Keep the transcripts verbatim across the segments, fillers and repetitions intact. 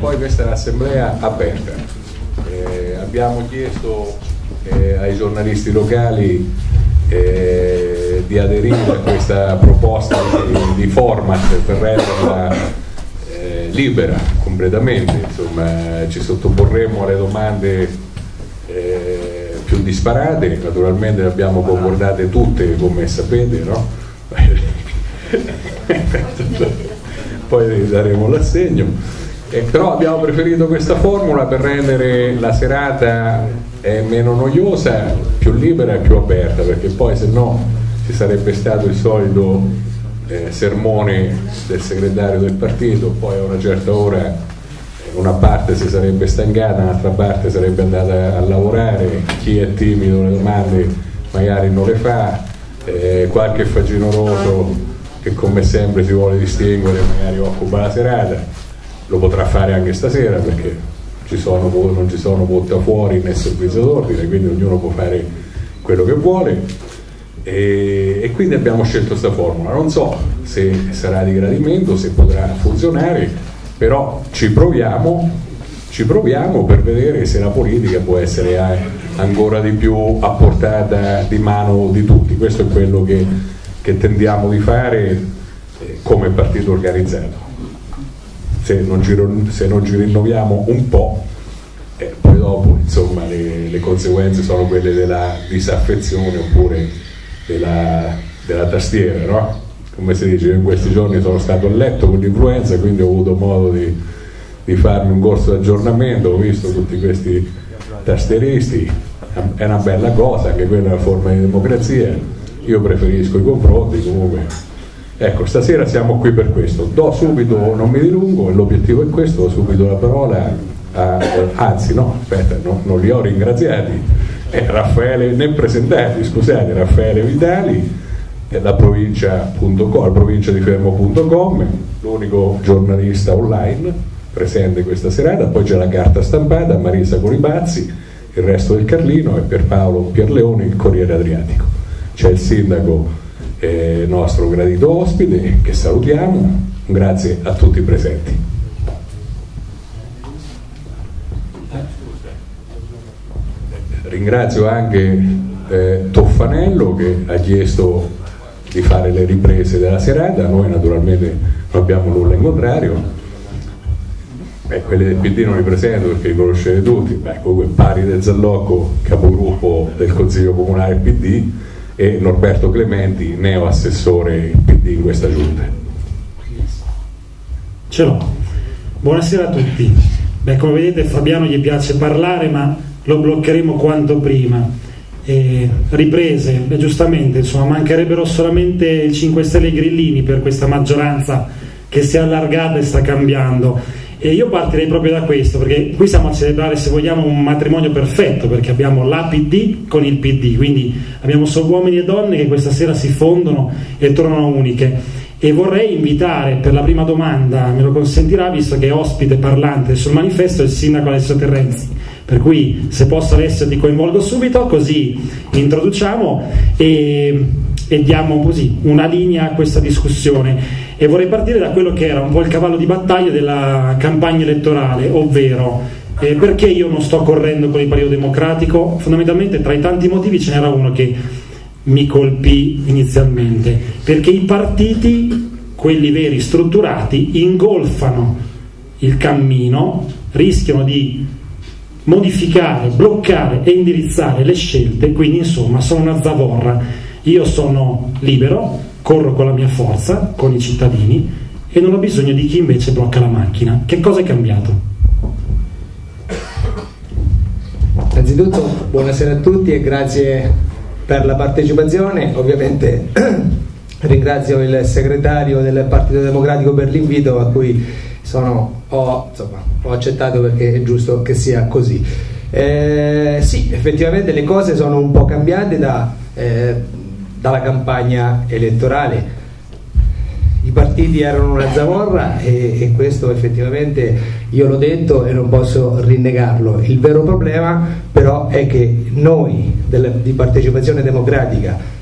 poi questa è un'assemblea aperta. Eh, abbiamo chiesto eh, ai giornalisti locali eh, di aderire a questa proposta di, di format per renderla eh, libera completamente, insomma ci sottoporremo alle domande eh, più disparate, naturalmente le abbiamo concordate tutte come sapete, no? Poi daremo l'assegno, eh, però abbiamo preferito questa formula per rendere la serata eh, meno noiosa, più libera e più aperta, perché poi se no ci sarebbe stato il solito eh, sermone del segretario del partito, poi a una certa ora eh, una parte si sarebbe stancata, l'altra parte sarebbe andata a lavorare, chi è timido le domande magari non le fa, eh, qualche facinoroso che come sempre si vuole distinguere magari occupa la serata, lo potrà fare anche stasera perché ci sono, non ci sono portafuori né servizio d'ordine, quindi ognuno può fare quello che vuole e, e quindi abbiamo scelto questa formula. Non so se sarà di gradimento, se potrà funzionare, però ci proviamo, ci proviamo per vedere se la politica può essere ancora di più a portata di mano di tutti. Questo è quello che che tendiamo di fare eh, come partito organizzato. Se non ci, se non ci rinnoviamo un po', eh, poi dopo insomma le, le conseguenze sono quelle della disaffezione oppure della, della tastiera, no? Come si dice, io in questi giorni sono stato a letto con l'influenza, quindi ho avuto modo di, di farmi un corso di aggiornamento, ho visto tutti questi tastieristi, è una bella cosa, anche quella è una forma di democrazia. Io preferisco i confronti, comunque ecco, stasera siamo qui per questo. Do subito, non mi dilungo, l'obiettivo è questo, do subito la parola a, anzi no, aspetta, no, non li ho ringraziati, eh, Raffaele, né presentati, scusate, Raffaele Vitali, eh, la provincia punto com, la provincia di Fermo punto com, l'unico giornalista online presente questa serata, poi c'è la carta stampata, Marisa Coribazzi, il resto del Carlino e per Paolo Pierleoni il Corriere Adriatico. C'è il sindaco eh, nostro gradito ospite che salutiamo, grazie a tutti i presenti. Ringrazio anche eh, Toffanello che ha chiesto di fare le riprese della serata, noi naturalmente non abbiamo nulla in contrario. Beh, quelli del P D non li presento perché li conoscete tutti. Beh, comunque Pari del Zallocco, capogruppo del Consiglio Comunale P D, e Norberto Clementi, neo assessore P D in questa giunta. Ce l'ho. Buonasera a tutti. Beh, come vedete Fabiano gli piace parlare, ma lo bloccheremo quanto prima. E riprese, beh, giustamente, insomma, mancherebbero solamente i cinque Stelle e i Grillini per questa maggioranza che si è allargata e sta cambiando. E io partirei proprio da questo, perché qui stiamo a celebrare, se vogliamo, un matrimonio perfetto, perché abbiamo la P D con il P D, quindi abbiamo solo uomini e donne che questa sera si fondono e tornano uniche. E vorrei invitare, per la prima domanda, me lo consentirà, visto che è ospite parlante sul manifesto, il sindaco Alessio Terrenzi, per cui se posso Alessio ti coinvolgo subito, così introduciamo e, e diamo così una linea a questa discussione. E vorrei partire da quello che era un po' il cavallo di battaglia della campagna elettorale, ovvero eh, perché io non sto correndo con il Partito Democratico. Fondamentalmente tra i tanti motivi ce n'era uno che mi colpì inizialmente, perché i partiti, quelli veri strutturati, ingolfano il cammino, rischiano di modificare, bloccare e indirizzare le scelte, quindi insomma sono una zavorra. Io sono libero, corro con la mia forza, con i cittadini, e non ho bisogno di chi invece blocca la macchina. Che cosa è cambiato? Innanzitutto buonasera a tutti e grazie per la partecipazione. Ovviamente ringrazio il segretario del Partito Democratico per l'invito, a cui sono, ho, insomma, ho accettato perché è giusto che sia così. Eh, sì, effettivamente le cose sono un po' cambiate da... Eh, dalla campagna elettorale. I partiti erano una zavorra e, e questo effettivamente io l'ho detto e non posso rinnegarlo. Il vero problema però è che noi del, di Partecipazione Democratica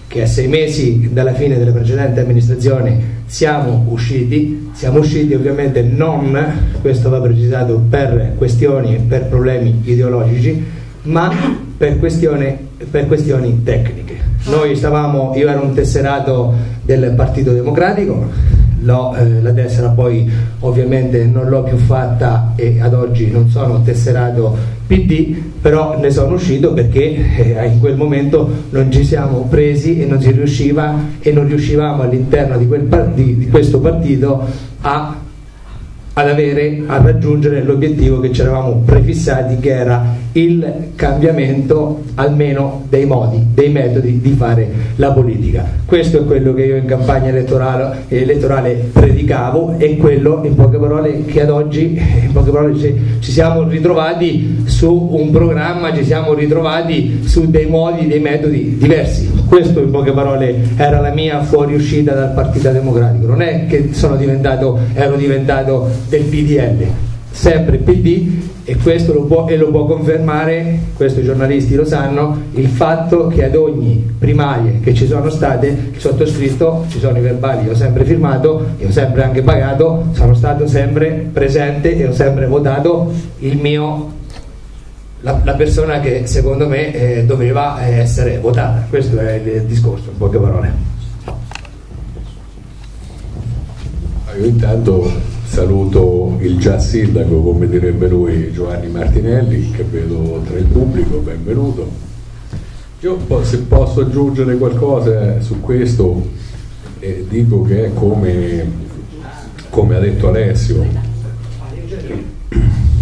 che a sei mesi dalla fine della precedente amministrazione siamo usciti, siamo usciti ovviamente non, questo va precisato, per questioni e per problemi ideologici, ma per questioni, per questioni tecniche. Noi stavamo, io ero un tesserato del Partito Democratico, L'ho, eh, la tessera poi ovviamente non l'ho più fatta e ad oggi non sono tesserato P D, però ne sono uscito perché eh, in quel momento non ci siamo presi e non si riusciva e non riuscivamo all'interno di, quel par- di, di questo partito a, ad avere, a raggiungere l'obiettivo che ci eravamo prefissati, che era il cambiamento almeno dei modi, dei metodi di fare la politica. Questo è quello che io in campagna elettorale, elettorale predicavo, e quello in poche parole che ad oggi in poche parole ci, ci siamo ritrovati su un programma, ci siamo ritrovati su dei modi, dei metodi diversi. Questo in poche parole era la mia fuoriuscita dal Partito Democratico. Non è che sono diventato, ero diventato del P D L, sempre P D, e questo lo può, e lo può confermare, questo i giornalisti lo sanno, il fatto che ad ogni primarie che ci sono state, il sottoscritto, ci sono i verbali, io ho sempre firmato, io ho sempre anche pagato, sono stato sempre presente e ho sempre votato il mio, la, la persona che secondo me eh, doveva essere votata. Questo è il discorso in poche parole. Io intanto saluto il già sindaco, come direbbe lui, Giovanni Martinelli, che vedo tra il pubblico, benvenuto. Io se posso aggiungere qualcosa su questo, eh, dico che è come, come ha detto Alessio, eh,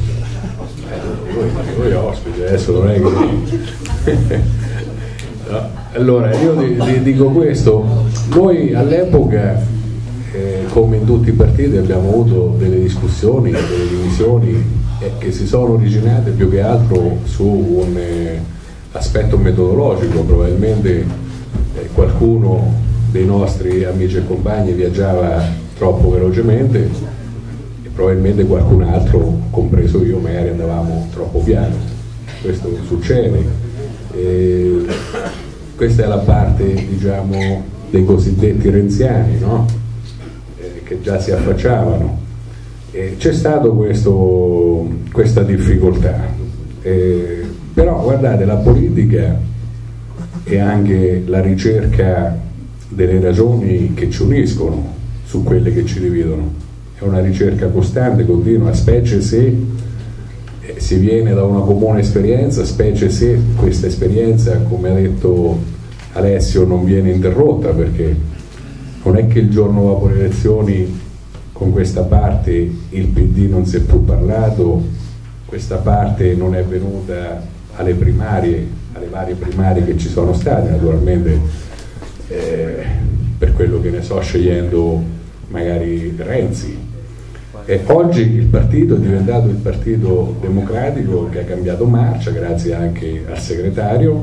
lui, lui è ospite, adesso non è che... no. Allora, io dico questo, noi all'epoca, Eh, come in tutti i partiti, abbiamo avuto delle discussioni, delle divisioni eh, che si sono originate più che altro su un eh, aspetto metodologico. Probabilmente eh, qualcuno dei nostri amici e compagni viaggiava troppo velocemente e probabilmente qualcun altro, compreso io, magari andavamo troppo piano. Questo succede. Eh, questa è la parte, diciamo, dei cosiddetti renziani, no? Che già si affacciavano. Eh, c'è stato questo, questa difficoltà, eh, però guardate, la politica e anche la ricerca delle ragioni che ci uniscono su quelle che ci dividono è una ricerca costante, continua, specie se eh, si viene da una comune esperienza, specie se questa esperienza, come ha detto Alessio, non viene interrotta, perché non è che il giorno dopo le elezioni con questa parte il P D non si è più parlato, questa parte non è venuta alle primarie, alle varie primarie che ci sono state, naturalmente eh, per quello che ne so, scegliendo magari Renzi. E oggi il partito è diventato il Partito Democratico, che ha cambiato marcia grazie anche al segretario,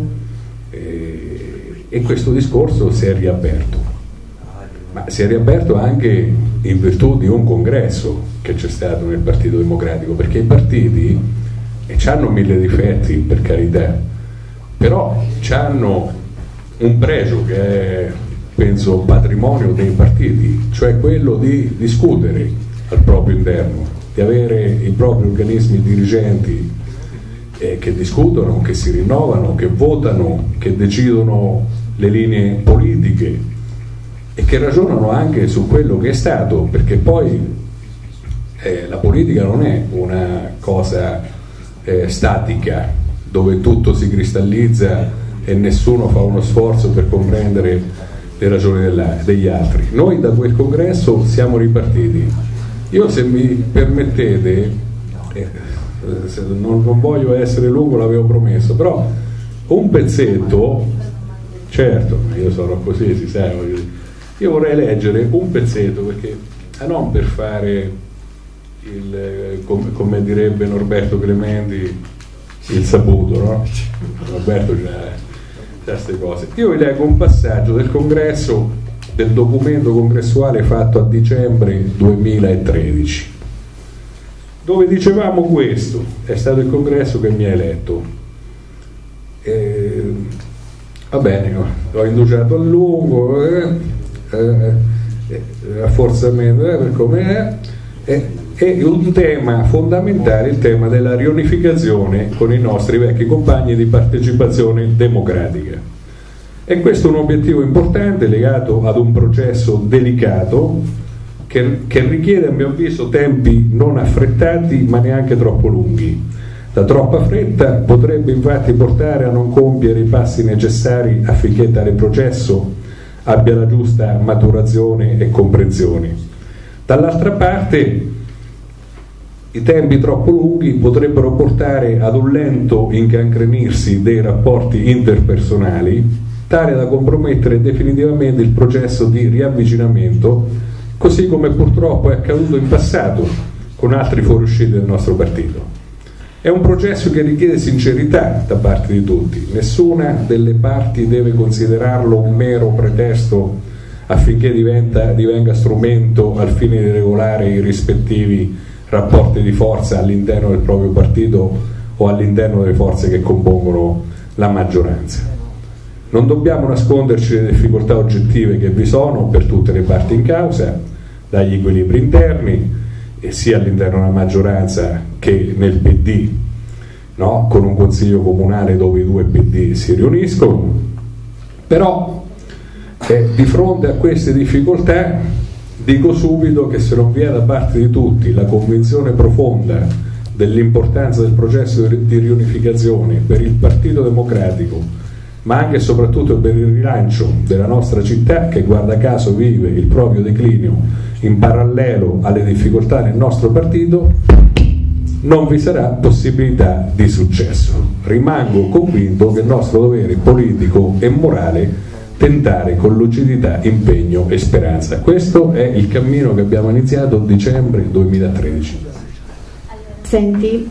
eh, e questo discorso si è riaperto. Ma si è riaperto anche in virtù di un congresso che c'è stato nel Partito Democratico, perché i partiti e hanno mille difetti, per carità, però hanno un pregio che è, penso, patrimonio dei partiti, cioè quello di discutere al proprio interno, di avere i propri organismi dirigenti eh, che discutono, che si rinnovano, che votano, che decidono le linee politiche e che ragionano anche su quello che è stato, perché poi eh, la politica non è una cosa eh, statica dove tutto si cristallizza e nessuno fa uno sforzo per comprendere le ragioni della, degli altri. Noi da quel congresso siamo ripartiti. Io, se mi permettete, eh, se non, non voglio essere lungo, l'avevo promesso, però un pezzetto, certo, io sono così, si sa, io vorrei leggere un pezzetto, perché ah, non per fare il, come, come direbbe Norberto Clementi, il saputo, no? Norberto c'ha queste cose. Io vi leggo un passaggio del congresso, del documento congressuale fatto a dicembre duemilatredici, dove dicevamo questo. È stato il congresso che mi ha eletto. Eh, Va bene, ho indugiato a lungo, eh, eh, eh, rafforzamento eh, per come è, eh, è un tema fondamentale, il tema della riunificazione con i nostri vecchi compagni di partecipazione democratica. E questo è un obiettivo importante legato ad un processo delicato che, che richiede, a mio avviso, tempi non affrettati ma neanche troppo lunghi. La troppa fretta potrebbe infatti portare a non compiere i passi necessari affinché tale processo abbia la giusta maturazione e comprensione. Dall'altra parte, i tempi troppo lunghi potrebbero portare ad un lento incancrenirsi dei rapporti interpersonali, tale da compromettere definitivamente il processo di riavvicinamento, così come purtroppo è accaduto in passato con altri fuoriusciti del nostro partito. È un processo che richiede sincerità da parte di tutti, nessuna delle parti deve considerarlo un mero pretesto affinché diventa, divenga strumento al fine di regolare i rispettivi rapporti di forza all'interno del proprio partito o all'interno delle forze che compongono la maggioranza. Non dobbiamo nasconderci le difficoltà oggettive che vi sono per tutte le parti in causa, dagli equilibri interni, e sia all'interno della maggioranza che nel P D, no? Con un consiglio comunale dove i due P D si riuniscono, però eh, di fronte a queste difficoltà dico subito che se non vi è da parte di tutti la convinzione profonda dell'importanza del processo di riunificazione per il Partito Democratico, ma anche e soprattutto per il rilancio della nostra città, che guarda caso vive il proprio declinio in parallelo alle difficoltà del nostro partito, non vi sarà possibilità di successo. Rimango convinto che è il nostro dovere politico e morale tentare con lucidità, impegno e speranza. Questo è il cammino che abbiamo iniziato a dicembre duemilatredici. Senti,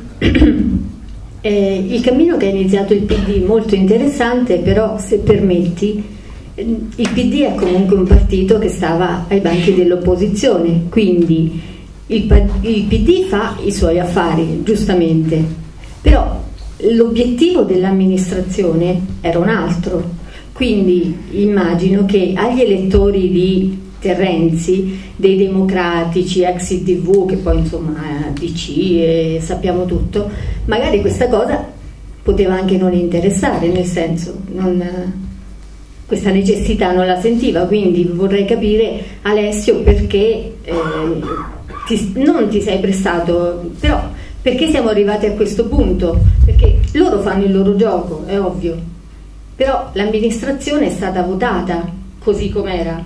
eh, il cammino che ha iniziato il P D molto interessante, però se permetti, il P D è comunque un partito che stava ai banchi dell'opposizione, quindi il, il P D fa i suoi affari, giustamente, però l'obiettivo dell'amministrazione era un altro, quindi immagino che agli elettori di Renzi, dei democratici, ex I D V, che poi insomma è D C e sappiamo tutto, magari questa cosa poteva anche non interessare, nel senso non... questa necessità non la sentiva, quindi vorrei capire, Alessio, perché eh, ti, non ti sei prestato, però perché siamo arrivati a questo punto? Perché loro fanno il loro gioco, è ovvio, però l'amministrazione è stata votata così com'era.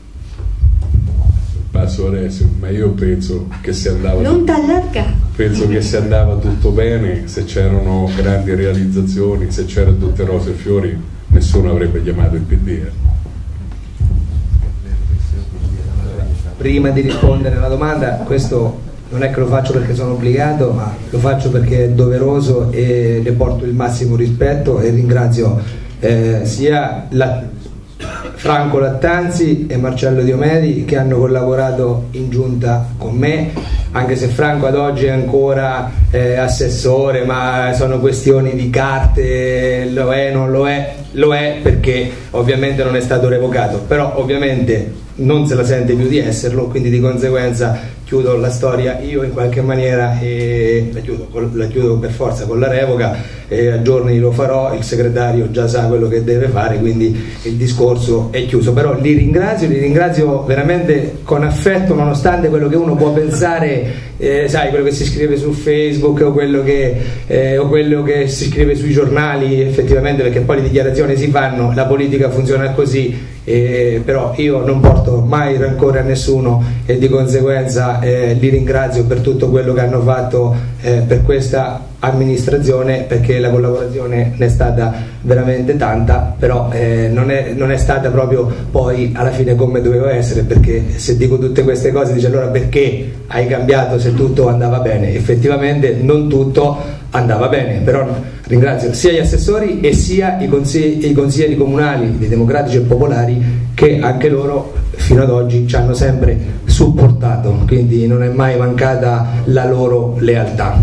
Passo Alessio, ma io penso che si andava non tutto, penso che si andava tutto bene, se c'erano grandi realizzazioni, se c'erano tutte rose e fiori, nessuno avrebbe chiamato il P D. Eh. Prima di rispondere alla domanda, questo non è che lo faccio perché sono obbligato, ma lo faccio perché è doveroso e le porto il massimo rispetto, e ringrazio eh, sia la Franco Lattanzi e Marcello Diomedi che hanno collaborato in giunta con me, anche se Franco ad oggi è ancora eh, assessore, ma sono questioni di carte, lo è, non lo è, lo è perché ovviamente non è stato revocato, però ovviamente non se la sente più di esserlo, quindi di conseguenza chiudo la storia io in qualche maniera e la chiudo, la chiudo per forza con la revoca, e a giorni lo farò, il segretario già sa quello che deve fare, quindi il discorso è chiuso. Però li ringrazio, li ringrazio veramente con affetto, nonostante quello che uno può pensare, eh, sai, quello che si scrive su Facebook o quello che, eh, o quello che si scrive sui giornali, effettivamente, perché poi le dichiarazioni si fanno, la politica funziona così. Eh, però io non porto mai rancore a nessuno e di conseguenza eh, li ringrazio per tutto quello che hanno fatto eh, per questa amministrazione, perché la collaborazione ne è stata veramente tanta, però eh, non, è, non è stata proprio poi alla fine come doveva essere, perché se dico tutte queste cose dice allora perché hai cambiato se tutto andava bene? Effettivamente non tutto andava bene, però ringrazio sia gli assessori e sia i, consigli, i consiglieri comunali dei democratici e popolari, che anche loro fino ad oggi ci hanno sempre supportato, quindi non è mai mancata la loro lealtà.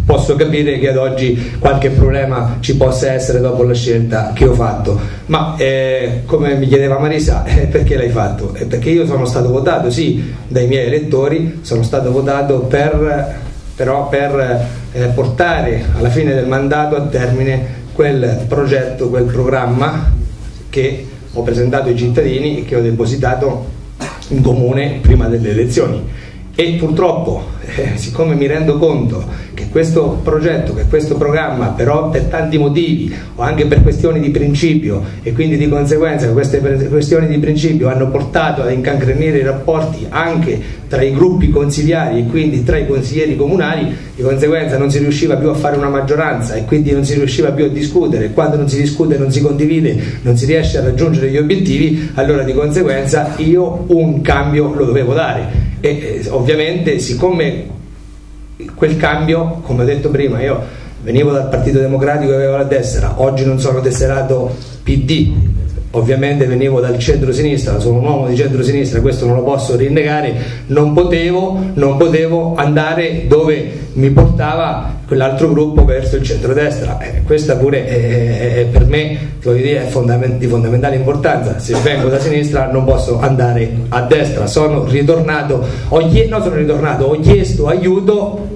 posso capire che ad oggi qualche problema ci possa essere dopo la scelta che ho fatto, ma eh, come mi chiedeva Marisa, eh, perché l'hai fatto? Eh, perché io sono stato votato, sì, dai miei elettori, sono stato votato per, però per eh, portare alla fine del mandato a termine quel progetto, quel programma che ho presentato ai cittadini e che ho depositato in comune prima delle elezioni. E purtroppo, eh, siccome mi rendo conto che questo progetto, che questo programma, però per tanti motivi o anche per questioni di principio, e quindi di conseguenza queste questioni di principio hanno portato ad incancrenire i rapporti anche tra i gruppi consigliari e quindi tra i consiglieri comunali, di conseguenza non si riusciva più a fare una maggioranza e quindi non si riusciva più a discutere, e quando non si discute, non si condivide, non si riesce a raggiungere gli obiettivi, allora di conseguenza io un cambio lo dovevo dare. E eh, ovviamente, siccome quel cambio, come ho detto prima, io venivo dal Partito Democratico e avevo la destra, oggi non sono tesserato P D, ovviamente venivo dal centro-sinistra, sono un uomo di centro-sinistra, questo non lo posso rinnegare, non potevo, non potevo andare dove mi portava quell'altro gruppo verso il centrodestra. Eh, questa pure è, è, per me, voglio dire, è fondament- di fondamentale importanza. Se vengo da sinistra non posso andare a destra. Sono ritornato, ho chie- no, sono ritornato, ho chiesto aiuto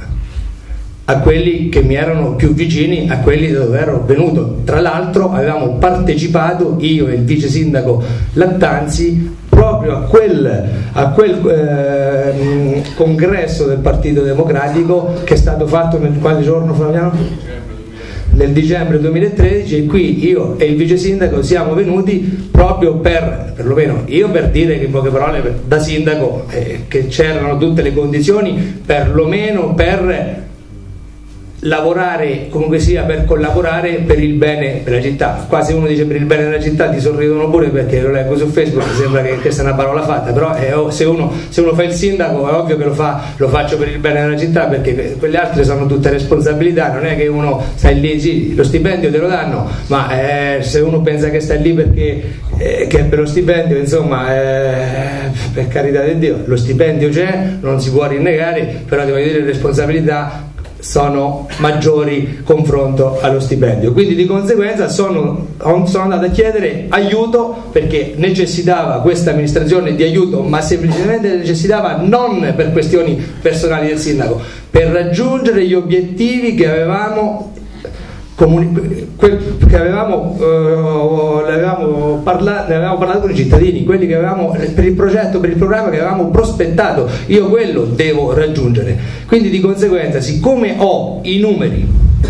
a quelli che mi erano più vicini, a quelli da dove ero venuto. Tra l'altro avevamo partecipato, io e il vice sindaco Lattanzi, proprio a quel, a quel eh, congresso del Partito Democratico che è stato fatto nel quale giorno, Flaviano? Nel dicembre duemilatredici, e qui io e il vice sindaco siamo venuti proprio per, perlomeno io per dire che in poche parole da sindaco eh, che c'erano tutte le condizioni perlomeno per lavorare, comunque sia, per collaborare per il bene della città. Quasi uno dice per il bene della città, ti sorridono pure perché lo leggo su Facebook, mi sembra che questa è una parola fatta, però è, se, uno, se uno fa il sindaco è ovvio che lo, fa, lo faccio per il bene della città, perché quelle altre sono tutte responsabilità, non è che uno stai lì, sì, lo stipendio te lo danno, ma eh, se uno pensa che stai lì perché eh, che è per lo stipendio, insomma, eh, per carità di Dio, lo stipendio c'è, non si può rinnegare, però devo dire le responsabilità sono maggiori confronto allo stipendio, quindi di conseguenza sono, sono andato a chiedere aiuto perché necessitava questa amministrazione di aiuto, ma semplicemente necessitava non per questioni personali del sindaco, per raggiungere gli obiettivi che avevamo Comuni- che avevamo, uh, ne, avevamo parlato, ne avevamo parlato con i cittadini, quelli che avevamo per il progetto, per il programma che avevamo prospettato. Io quello devo raggiungere, quindi di conseguenza, siccome ho i numeri,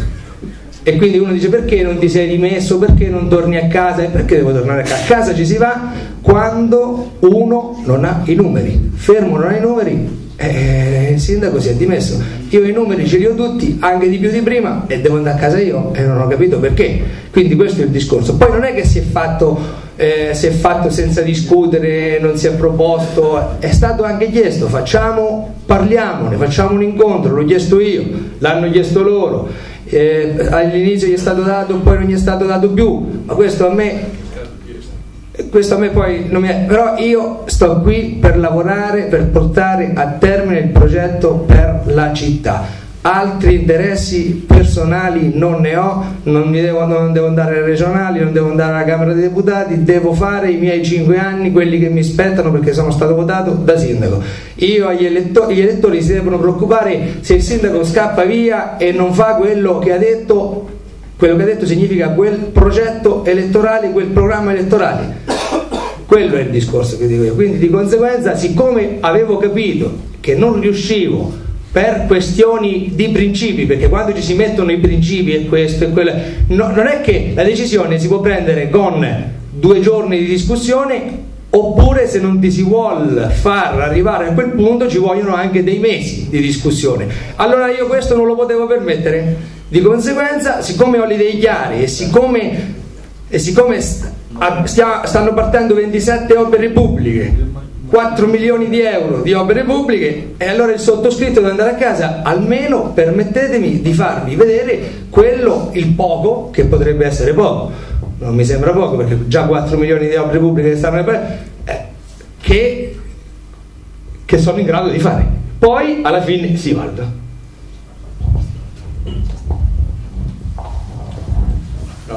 e quindi uno dice perché non ti sei rimesso, perché non torni a casa, e perché devo tornare a casa? A casa ci si va quando uno non ha i numeri, fermo non ha i numeri. Eh, il sindaco si è dimesso, io i numeri ce li ho tutti, anche di più di prima, e devo andare a casa io, e non ho capito perché. Quindi questo è il discorso. Poi non è che si è fatto eh, si è fatto senza discutere, non si è proposto, è stato anche chiesto, facciamo, parliamone, facciamo un incontro, l'ho chiesto io, l'hanno chiesto loro, eh, all'inizio gli è stato dato, poi non gli è stato dato più, ma questo a me questo a me poi non mi è, però io sto qui per lavorare, per portare a termine il progetto per la città. Altri interessi personali non ne ho, non, mi devo, non devo andare alle regionali, non devo andare alla Camera dei Deputati, devo fare i miei cinque anni, quelli che mi spettano perché sono stato votato da sindaco. Io agli elettori, gli elettori si devono preoccupare se il sindaco scappa via e non fa quello che ha detto. Quello che ha detto significa quel progetto elettorale, quel programma elettorale. Quello è il discorso che dico io. Quindi di conseguenza, siccome avevo capito che non riuscivo per questioni di principi, perché quando ci si mettono i principi e questo e quello, no, non è che la decisione si può prendere con due giorni di discussione, oppure se non ti si vuol far arrivare a quel punto ci vogliono anche dei mesi di discussione. Allora io questo non lo potevo permettere. Di conseguenza, siccome ho le idee chiare e siccome, e siccome stia, stanno partendo ventisette opere pubbliche, quattro milioni di euro di opere pubbliche, e allora il sottoscritto deve andare a casa, almeno permettetemi di farvi vedere quello, il poco, che potrebbe essere poco, non mi sembra poco perché già quattro milioni di opere pubbliche che stanno eh, che, che sono in grado di fare. Poi alla fine si valuta.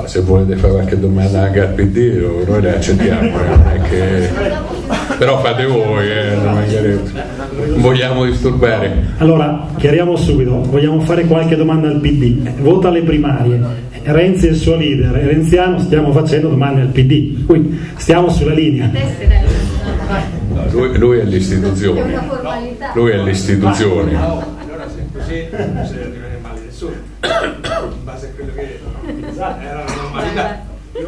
No, se volete fare qualche domanda anche al P D noi le accettiamo, eh, non è che... però fate voi, eh, non vogliamo disturbare. Allora, chiariamo subito, vogliamo fare qualche domanda al P D, vota alle primarie, Renzi è il suo leader, è renziano, stiamo facendo domande al P D, quindi stiamo sulla linea. No, lui, lui è l'istituzione, lui è l'istituzione. Allora se così non si deve dire male nessuno, in base a quello che era la normalità.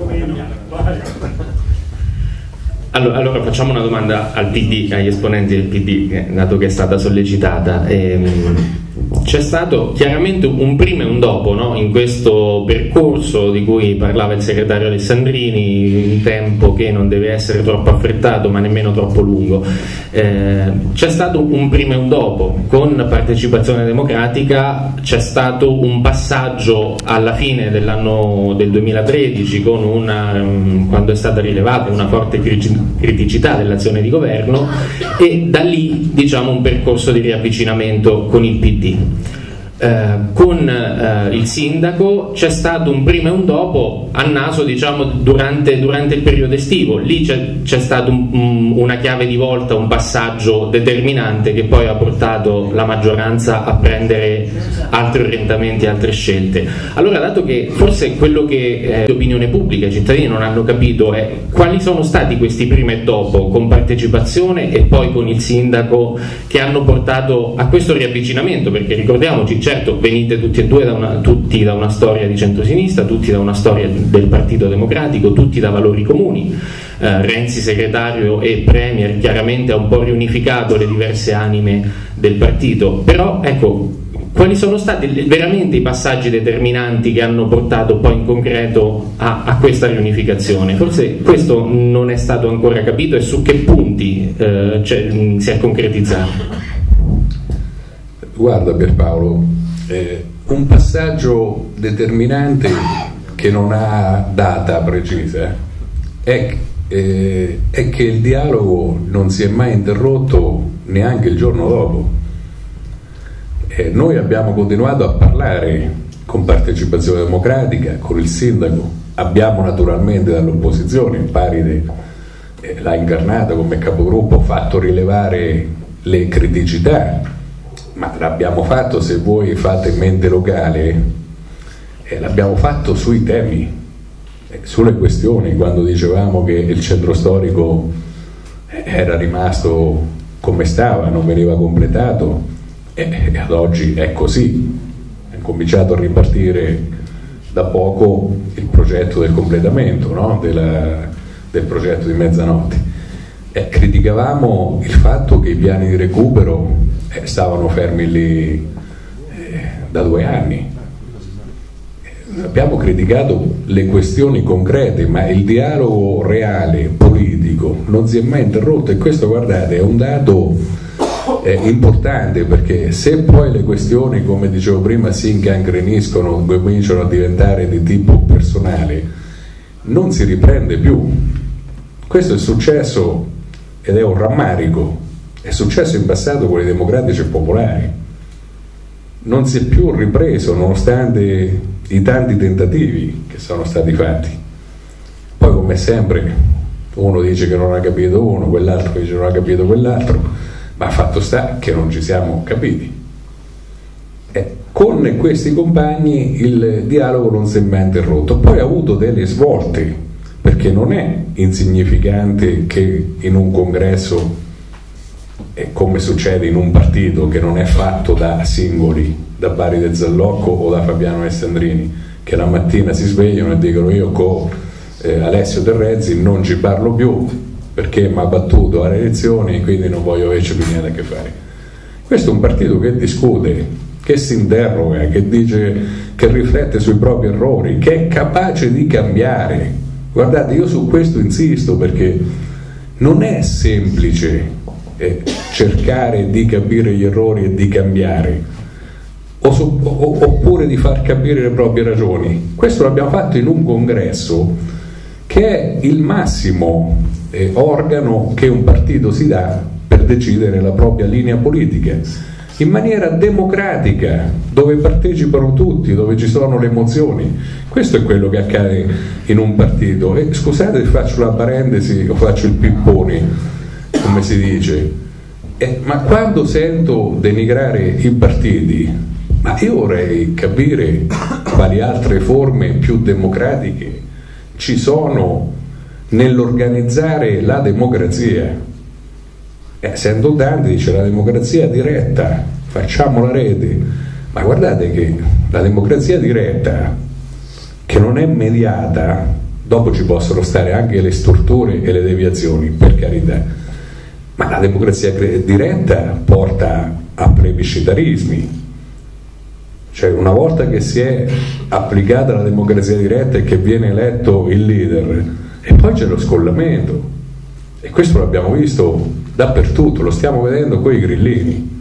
Allora, allora facciamo una domanda al P D, agli esponenti del P D, dato che è stata sollecitata. Ehm, c'è stato chiaramente un prima e un dopo, no? In questo percorso di cui parlava il segretario Alessandrini, un tempo che non deve essere troppo affrettato ma nemmeno troppo lungo. Eh, c'è stato un prima e un dopo. Con Partecipazione Democratica c'è stato un passaggio alla fine dell'anno del duemilatredici con una, quando è stata rilevata una forte criticità dell'azione di governo, e da lì diciamo un percorso di riavvicinamento con il P D. Eh, con eh, il sindaco c'è stato un prima e un dopo a naso, diciamo, durante, durante il periodo estivo. Lì c'è, c'è stato un, un, una chiave di volta, un passaggio determinante che poi ha portato la maggioranza a prendere altri orientamenti, altre scelte. Allora, dato che forse quello che eh, l'opinione pubblica, i cittadini non hanno capito è quali sono stati questi prima e dopo con Partecipazione e poi con il sindaco che hanno portato a questo riavvicinamento, perché ricordiamoci, certo, venite tutti e due da una, tutti da una storia di centrosinistra, tutti da una storia del Partito Democratico, tutti da valori comuni. Eh, Renzi segretario e premier chiaramente ha un po' riunificato le diverse anime del partito, però ecco, quali sono stati veramente i passaggi determinanti che hanno portato poi in concreto a, a questa riunificazione? Forse questo non è stato ancora capito, e su che punti eh, cioè, si è concretizzato? Guarda Pierpaolo, eh, un passaggio determinante che non ha data precisa è, eh, è che il dialogo non si è mai interrotto neanche il giorno dopo. Eh, noi abbiamo continuato a parlare con Partecipazione Democratica, con il sindaco, abbiamo naturalmente dall'opposizione, Paride eh, l'ha incarnata come capogruppo, fatto rilevare le criticità, ma l'abbiamo fatto, se voi fate mente locale, eh, l'abbiamo fatto sui temi, eh, sulle questioni, quando dicevamo che il centro storico era rimasto come stava, non veniva completato, e eh, ad oggi è così. È cominciato a ripartire da poco il progetto del completamento, no? Della, del progetto di Mezzanotte. Eh, criticavamo il fatto che i piani di recupero eh, stavano fermi lì eh, da due anni. Eh, abbiamo criticato le questioni concrete, ma il dialogo reale, politico, non si è mai interrotto, e questo, guardate, è un dato eh, importante, perché se poi le questioni, come dicevo prima, si incancreniscono, cominciano a diventare di tipo personale, non si riprende più. Questo è successo ed è un rammarico, è successo in passato con i democratici e popolari, non si è più ripreso nonostante i tanti tentativi che sono stati fatti. Poi, come sempre, uno dice che non ha capito uno, quell'altro dice che non ha capito quell'altro, ma fatto sta che non ci siamo capiti. Eh, con questi compagni il dialogo non si è mai interrotto, poi ha avuto delle svolte, perché non è insignificante che in un congresso, eh, come succede in un partito che non è fatto da singoli, da Paride Zallocco o da Fabiano Alessandrini, che la mattina si svegliano e dicono: io con eh, Alessio Terrezzi non ci parlo più perché mi ha battuto alle elezioni, quindi non voglio averci più niente a che fare. Questo è un partito che discute, che si interroga, che dice, che riflette sui propri errori, che è capace di cambiare. Guardate, io su questo insisto, perché non è semplice eh, cercare di capire gli errori e di cambiare, o so, o, oppure di far capire le proprie ragioni. Questo l'abbiamo fatto in un congresso che è il massimo eh, organo che un partito si dà per decidere la propria linea politica. in maniera democratica, dove partecipano tutti, dove ci sono le emozioni. Questo è quello che accade in un partito. E scusate se faccio la parentesi o faccio il pippone, come si dice, eh, ma quando sento denigrare i partiti, ma io vorrei capire quali altre forme più democratiche ci sono nell'organizzare la democrazia. Eh, sento tanti, dice la democrazia diretta, facciamo la rete, ma guardate che la democrazia diretta, che non è mediata, dopo ci possono stare anche le storture e le deviazioni, per carità, ma la democrazia diretta porta a plebiscitarismi. Cioè, una volta che si è applicata la democrazia diretta e che viene eletto il leader, e poi c'è lo scollamento, e questo l'abbiamo visto dappertutto, lo stiamo vedendo con i grillini.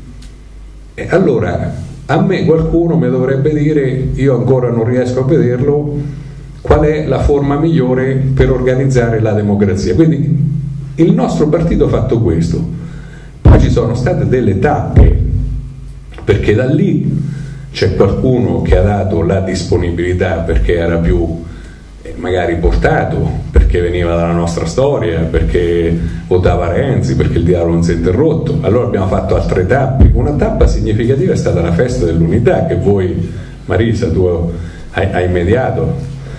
E allora a me qualcuno mi dovrebbe dire, io ancora non riesco a vederlo, qual è la forma migliore per organizzare la democrazia. Quindi il nostro partito ha fatto questo, poi ci sono state delle tappe, perché da lì c'è qualcuno che ha dato la disponibilità perché era più eh, magari portato, perché veniva dalla nostra storia, perché votava Renzi, perché il dialogo non si è interrotto. Allora abbiamo fatto altre tappe. Una tappa significativa è stata la festa dell'unità, che voi, Marisa, tu hai, hai mediato.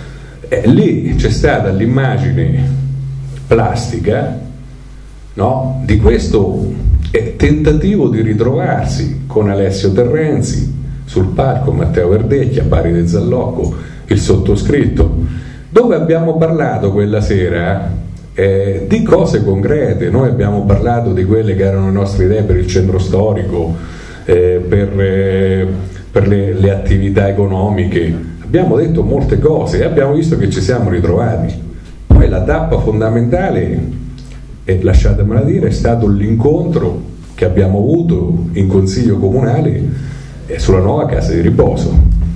E lì c'è stata l'immagine plastica, no, di questo eh, tentativo di ritrovarsi con Alessio Terrenzi sul palco, Matteo Verdecchia, Pari de Zallocco, il sottoscritto, dove abbiamo parlato quella sera eh, di cose concrete. Noi abbiamo parlato di quelle che erano le nostre idee per il centro storico, eh, per, eh, per le, le attività economiche, abbiamo detto molte cose e abbiamo visto che ci siamo ritrovati. Poi la tappa fondamentale, e lasciatemela dire, è stato l'incontro che abbiamo avuto in consiglio comunale sulla nuova casa di riposo.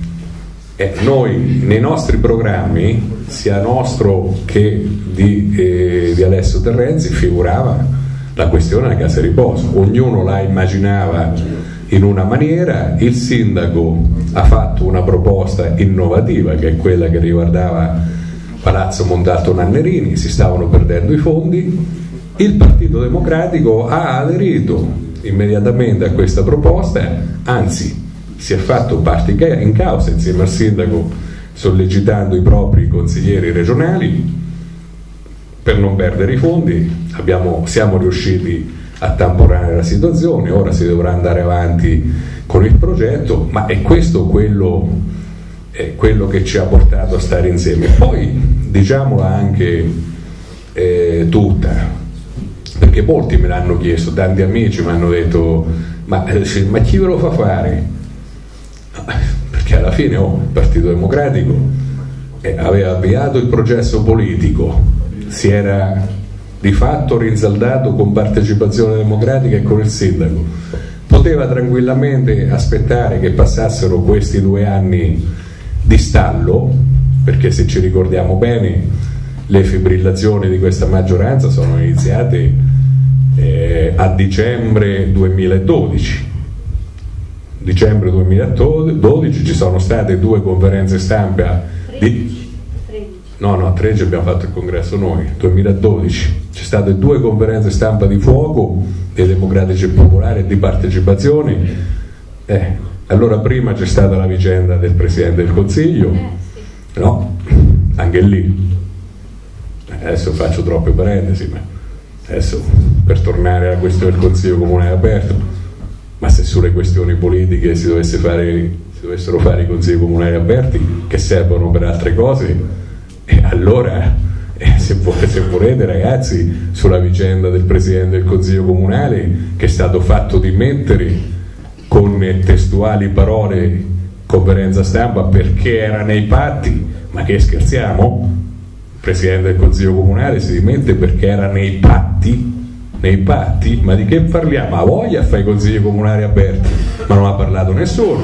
E noi nei nostri programmi, sia nostro che di, eh, di Alessio Terrenzi, figurava la questione della casa di riposo. Ognuno la immaginava in una maniera, il sindaco ha fatto una proposta innovativa che è quella che riguardava Palazzo Montalto Nannerini, si stavano perdendo i fondi, il Partito Democratico ha aderito immediatamente a questa proposta, anzi si è fatto parte in causa insieme al sindaco, sollecitando i propri consiglieri regionali per non perdere i fondi. Abbiamo, siamo riusciti a tamponare la situazione, ora si dovrà andare avanti con il progetto, ma è questo quello, è quello che ci ha portato a stare insieme. Poi diciamola anche eh, tutta, perché molti me l'hanno chiesto, tanti amici mi hanno detto ma, ma chi ve lo fa fare? Perché alla fine oh, il Partito Democratico eh, aveva avviato il processo politico, si era di fatto rinsaldato con partecipazione democratica e con il sindaco, poteva tranquillamente aspettare che passassero questi due anni di stallo, perché se ci ricordiamo bene le fibrillazioni di questa maggioranza sono iniziate eh, a dicembre duemiladodici. Dicembre duemiladodici ci sono state due conferenze stampa di... no no tredici abbiamo fatto il congresso noi, duemiladodici c'è state due conferenze stampa di fuoco dei democratici e popolari e di partecipazione. Eh, allora prima c'è stata la vicenda del Presidente del Consiglio, no? Anche lì adesso faccio troppe parentesi, ma adesso per tornare alla questione del Consiglio Comunale aperto, ma se sulle questioni politiche si, dovesse fare, si dovessero fare i consigli comunali aperti che servono per altre cose, e allora eh, se, volete, se volete ragazzi, sulla vicenda del Presidente del Consiglio Comunale che è stato fatto dimettere con testuali parole conferenza stampa perché era nei patti, ma che scherziamo? Il Presidente del Consiglio Comunale si dimette perché era nei patti? Nei patti? Ma di che parliamo? Ha voglia a fare i consigli comunali aperti, ma non ha parlato nessuno.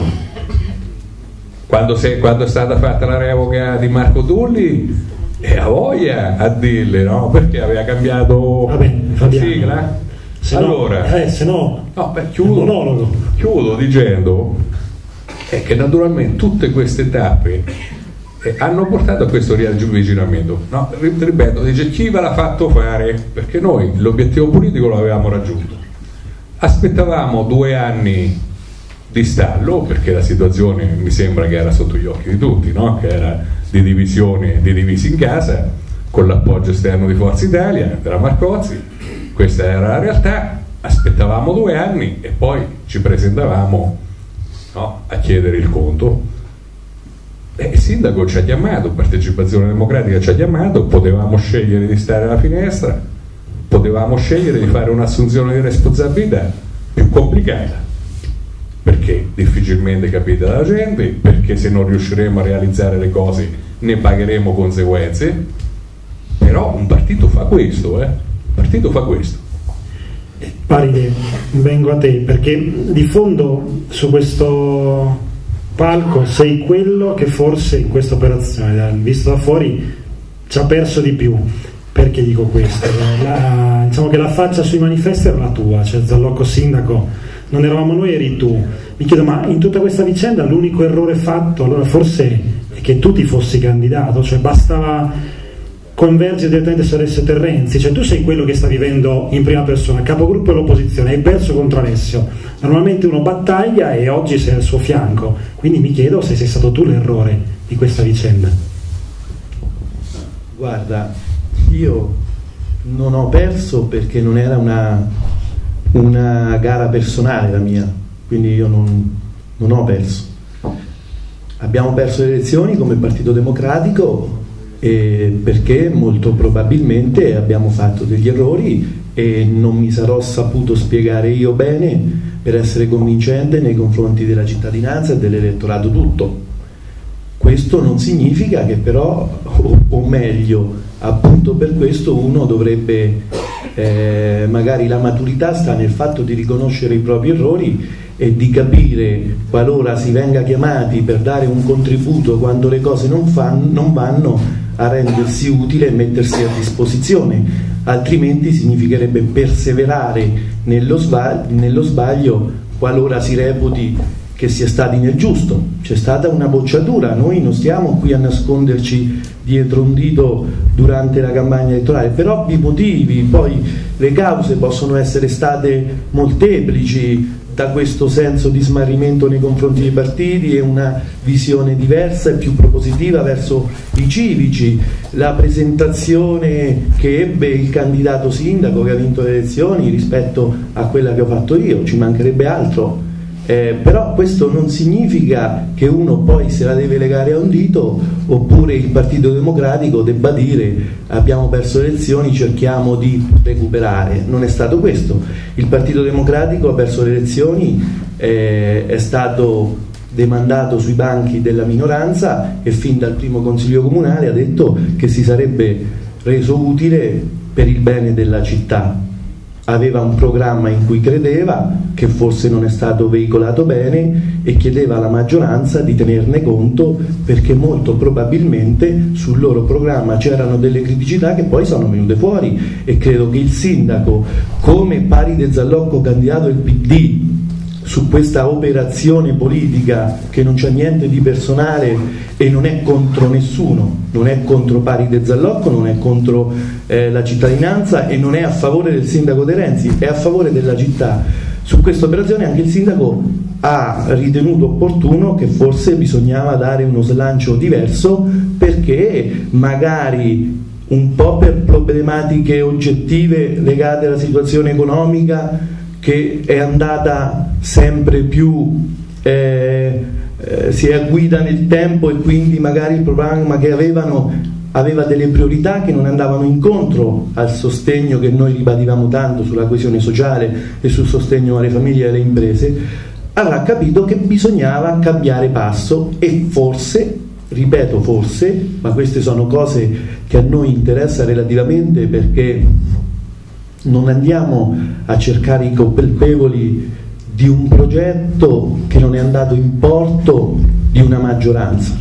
Quando, se, quando è stata fatta la revoca di Marco Tulli, e ha voglia a dirle, no? Perché aveva cambiato Vabbè, Fabiano, sigla? se allora, no, eh, se no, no, beh, chiudo. monologo. chiudo dicendo è che naturalmente tutte queste tappe eh, hanno portato a questo riavvicinamento, no? Ripeto, dice chi ve l'ha fatto fare, perché noi l'obiettivo politico lo avevamo raggiunto, aspettavamo due anni di stallo, perché la situazione mi sembra che era sotto gli occhi di tutti, no? Che era di divisione, di divisi in casa, con l'appoggio esterno di Forza Italia, della Marcozzi. Questa era la realtà, aspettavamo due anni e poi ci presentavamo, no, a chiedere il conto. E il sindaco ci ha chiamato, Partecipazione Democratica ci ha chiamato, potevamo scegliere di stare alla finestra, potevamo scegliere di fare un'assunzione di responsabilità più complicata, perché difficilmente capita dalla gente, perché se non riusciremo a realizzare le cose ne pagheremo conseguenze, però un partito fa questo, eh? Un partito fa questo. Paride, vengo a te, perché di fondo su questo palco sei quello che forse in questa operazione, visto da fuori, ci ha perso di più. Perché dico questo? La, diciamo che la faccia sui manifesti era la tua, cioè Zallocco sindaco, non eravamo noi, eri tu. Mi chiedo, ma in tutta questa vicenda l'unico errore fatto allora forse è che tu ti fossi candidato, cioè bastava convergere direttamente su Alessio Terrenzi, cioè tu sei quello che sta vivendo in prima persona, capogruppo dell'opposizione, hai perso contro Alessio, normalmente uno battaglia e oggi sei al suo fianco, quindi mi chiedo se sei stato tu l'errore di questa vicenda. Guarda, io non ho perso perché non era una, una gara personale la mia, quindi io non, non ho perso. Abbiamo perso le elezioni come Partito Democratico eh, perché molto probabilmente abbiamo fatto degli errori e non mi sarò saputo spiegare io bene per essere convincente nei confronti della cittadinanza e dell'elettorato tutto. Questo non significa che però, o, o meglio, appunto per questo uno dovrebbe, eh, magari la maturità sta nel fatto di riconoscere i propri errori e di capire, qualora si venga chiamati per dare un contributo quando le cose non, fan, non vanno, a rendersi utile e mettersi a disposizione, altrimenti significherebbe perseverare nello sbaglio, nello sbaglio qualora si reputi che sia stati nel giusto. C'è stata una bocciatura, noi non stiamo qui a nasconderci dietro un dito durante la campagna elettorale per ovvi motivi, poi le cause possono essere state molteplici, da questo senso di smarrimento nei confronti dei partiti e una visione diversa e più propositiva verso i civici, la presentazione che ebbe il candidato sindaco che ha vinto le elezioni rispetto a quella che ho fatto io, ci mancherebbe altro. Eh, però questo non significa che uno poi se la deve legare a un dito, oppure il Partito Democratico debba dire abbiamo perso le elezioni, cerchiamo di recuperare. Non è stato questo. Il Partito Democratico ha perso le elezioni, eh, è stato demandato sui banchi della minoranza e fin dal primo consiglio comunale ha detto che si sarebbe reso utile per il bene della città. Aveva un programma in cui credeva, che forse non è stato veicolato bene, e chiedeva alla maggioranza di tenerne conto perché molto probabilmente sul loro programma c'erano delle criticità che poi sono venute fuori, e credo che il sindaco, come Paride Zallocco candidato del P D, su questa operazione politica che non c'è niente di personale e non è contro nessuno, non è contro Paride Zallocco, non è contro eh, la cittadinanza e non è a favore del sindaco Terrenzi, è a favore della città. Su questa operazione anche il sindaco ha ritenuto opportuno che forse bisognava dare uno slancio diverso, perché magari un po' per problematiche oggettive legate alla situazione economica che è andata sempre più eh, eh, si è a guida nel tempo, e quindi magari il programma che avevano aveva delle priorità che non andavano incontro al sostegno che noi ribadivamo tanto sulla coesione sociale e sul sostegno alle famiglie e alle imprese, avrà capito che bisognava cambiare passo e forse, ripeto forse, ma queste sono cose che a noi interessa relativamente, perché non andiamo a cercare i colpevoli di un progetto che non è andato in porto di una maggioranza.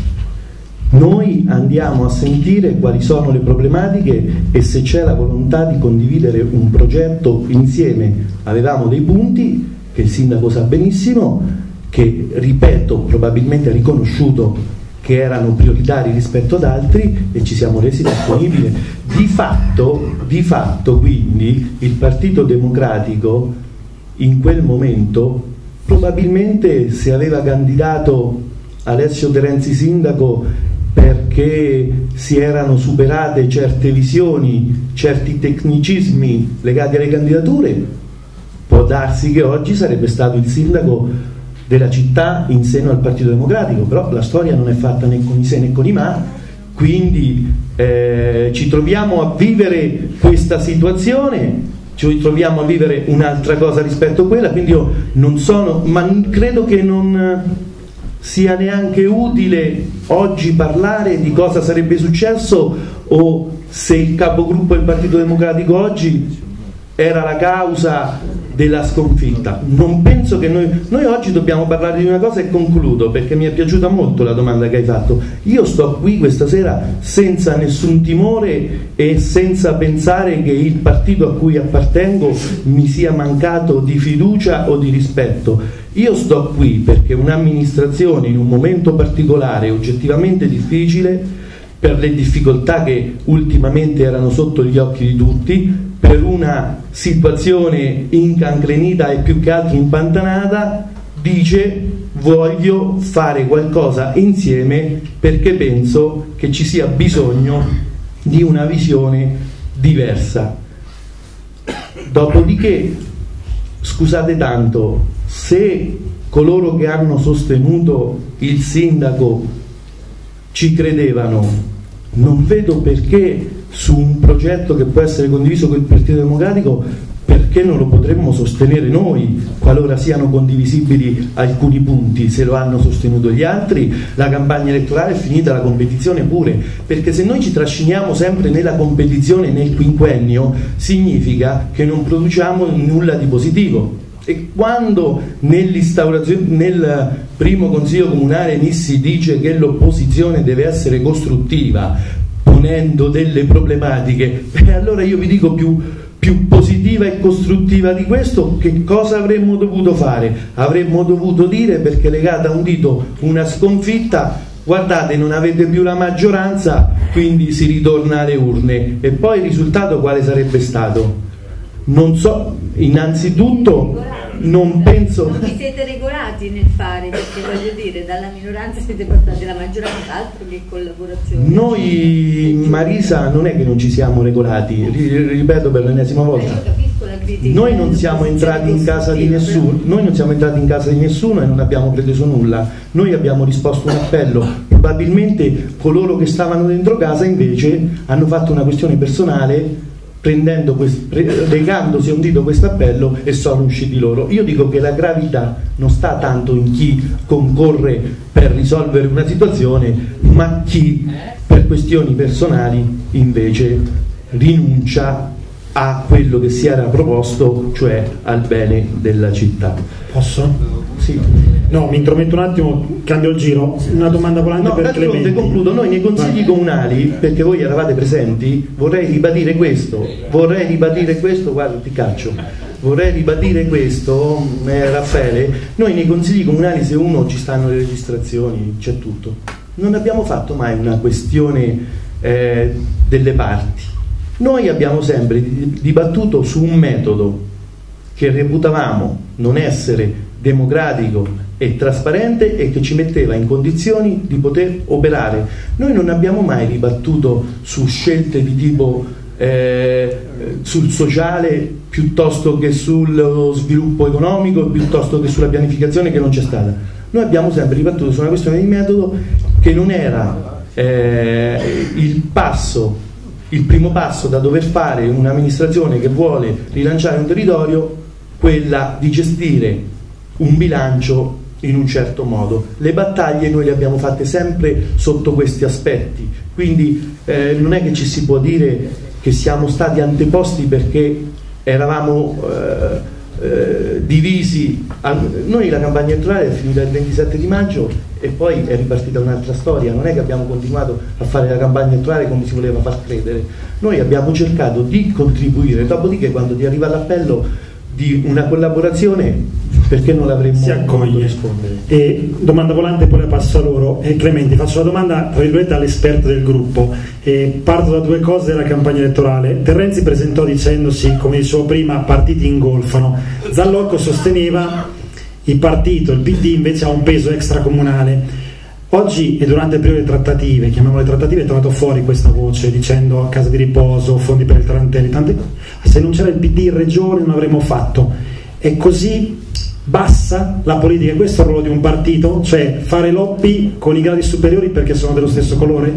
Noi andiamo a sentire quali sono le problematiche e se c'è la volontà di condividere un progetto insieme. Avevamo dei punti che il sindaco sa benissimo, che ripeto probabilmente ha riconosciuto che erano prioritari rispetto ad altri e ci siamo resi disponibili. Di fatto, di fatto quindi il Partito Democratico in quel momento probabilmente, se aveva candidato Alessio Terenzi sindaco perché si erano superate certe visioni, certi tecnicismi legati alle candidature, può darsi che oggi sarebbe stato il sindaco della città in seno al Partito Democratico, però la storia non è fatta né con i se né con i ma, quindi eh, ci troviamo a vivere questa situazione, ci troviamo a vivere un'altra cosa rispetto a quella, quindi io non sono, ma credo che non sia neanche utile oggi parlare di cosa sarebbe successo o se il capogruppo del Partito Democratico oggi era la causa della sconfitta. Non penso che noi noi oggi dobbiamo parlare di una cosa e concludo, perché mi è piaciuta molto la domanda che hai fatto. Io sto qui questa sera senza nessun timore e senza pensare che il partito a cui appartengo mi sia mancato di fiducia o di rispetto. Io sto qui perché un'amministrazione in un momento particolare, oggettivamente difficile, per le difficoltà che ultimamente erano sotto gli occhi di tutti, per una situazione incancrenita e più che altro impantanata, dice: voglio fare qualcosa insieme perché penso che ci sia bisogno di una visione diversa. Dopodiché, scusate tanto, se coloro che hanno sostenuto il sindaco ci credevano, non vedo perché su un progetto che può essere condiviso con il Partito Democratico, perché non lo potremmo sostenere noi qualora siano condivisibili alcuni punti. Se lo hanno sostenuto gli altri, la campagna elettorale è finita, la competizione pure, perché se noi ci trasciniamo sempre nella competizione nel quinquennio significa che non produciamo nulla di positivo. E quando nell'instaurazione, nel primo consiglio comunale Nissi dice che l'opposizione deve essere costruttiva ponendo delle problematiche, e allora io vi dico più, più positiva e costruttiva di questo, che cosa avremmo dovuto fare? Avremmo dovuto dire, perché legata a un dito una sconfitta: guardate, non avete più la maggioranza, quindi si ritorna alle urne. E poi il risultato quale sarebbe stato? Non so, innanzitutto non penso... Non vi siete regolati nel fare, perché voglio dire, dalla minoranza siete passati alla maggioranza, altro che collaborazione. Noi, Marisa, non è che non ci siamo regolati, ripeto per l'ennesima volta. Noi non siamo entrati in casa di nessuno, noi non siamo entrati in casa di nessuno e non abbiamo preteso nulla. Noi abbiamo risposto un appello. Probabilmente coloro che stavano dentro casa invece hanno fatto una questione personale, prendendo quest- legandosi a un dito questo appello, e sono usciti loro. Io dico che la gravità non sta tanto in chi concorre per risolvere una situazione, ma chi per questioni personali invece rinuncia a quello che si era proposto, cioè al bene della città. Posso? Sì. No, mi intrometto un attimo, cambio il giro. Una domanda volante no, per Clementi. Concludo. Noi nei consigli comunali, perché voi eravate presenti, vorrei ribadire questo, vorrei ribadire questo, guarda ti caccio, vorrei ribadire questo, eh, Raffaele, noi nei consigli comunali, se uno ci stanno le registrazioni, c'è tutto, non abbiamo fatto mai una questione eh, delle parti. Noi abbiamo sempre dibattuto su un metodo che reputavamo non essere democratico e trasparente e che ci metteva in condizioni di poter operare. Noi non abbiamo mai dibattuto su scelte di tipo eh, sul sociale piuttosto che sullo sviluppo economico, piuttosto che sulla pianificazione, che non c'è stata. Noi abbiamo sempre dibattuto su una questione di metodo che non era eh, il passo il primo passo da dover fare un'amministrazione che vuole rilanciare un territorio, quella di gestire un bilancio in un certo modo. Le battaglie noi le abbiamo fatte sempre sotto questi aspetti, quindi eh, non è che ci si può dire che siamo stati anteposti perché eravamo eh, eh, divisi. Noi la campagna elettorale è finita il ventisette di maggio e poi è ripartita un'altra storia. Non è che abbiamo continuato a fare la campagna elettorale come si voleva far credere. Noi abbiamo cercato di contribuire, dopodiché quando ti arriva l'appello di una collaborazione, perché non l'avremmo si accoglie. rispondere? E domanda volante, poi la passo a loro. E Clementi, faccio la domanda tra virgolette all'esperto del gruppo. E parto da due cose della campagna elettorale. Terrenzi presentò dicendosi, come dicevo prima, partiti ingolfano. Zallocco sosteneva il partito, il P D invece ha un peso extracomunale. Oggi e durante il periodo di trattative, chiamiamole trattative, è tornato fuori questa voce dicendo a casa di riposo, fondi per il Tarantelli, tante... se non c'era il P D in regione non avremmo fatto. È così bassa la politica, questo è il ruolo di un partito, cioè fare lobby con i gradi superiori perché sono dello stesso colore?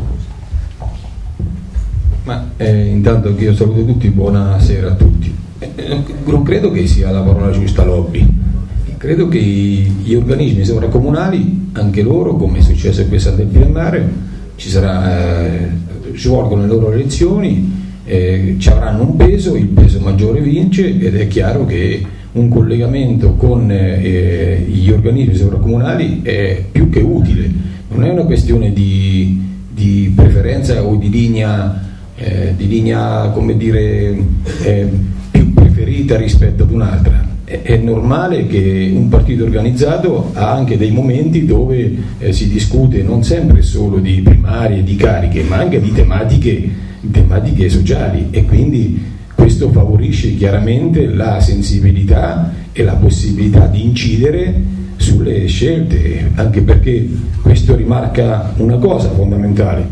Ma eh, intanto che io saluto tutti, buonasera a tutti. Eh, non credo che sia la parola giusta lobby. Credo che gli organismi sovracomunali, anche loro, come è successo qui a Sant'Elpidio ci sarà, eh, svolgono le loro elezioni, eh, ci avranno un peso, il peso maggiore vince, ed è chiaro che un collegamento con eh, gli organismi sovracomunali è più che utile. Non è una questione di, di preferenza o di linea, eh, di linea come dire, eh, più preferita rispetto ad un'altra. È normale che un partito organizzato ha anche dei momenti dove eh, si discute non sempre solo di primarie, di cariche, ma anche di tematiche, tematiche sociali, e quindi questo favorisce chiaramente la sensibilità e la possibilità di incidere sulle scelte, anche perché questo rimarca una cosa fondamentale: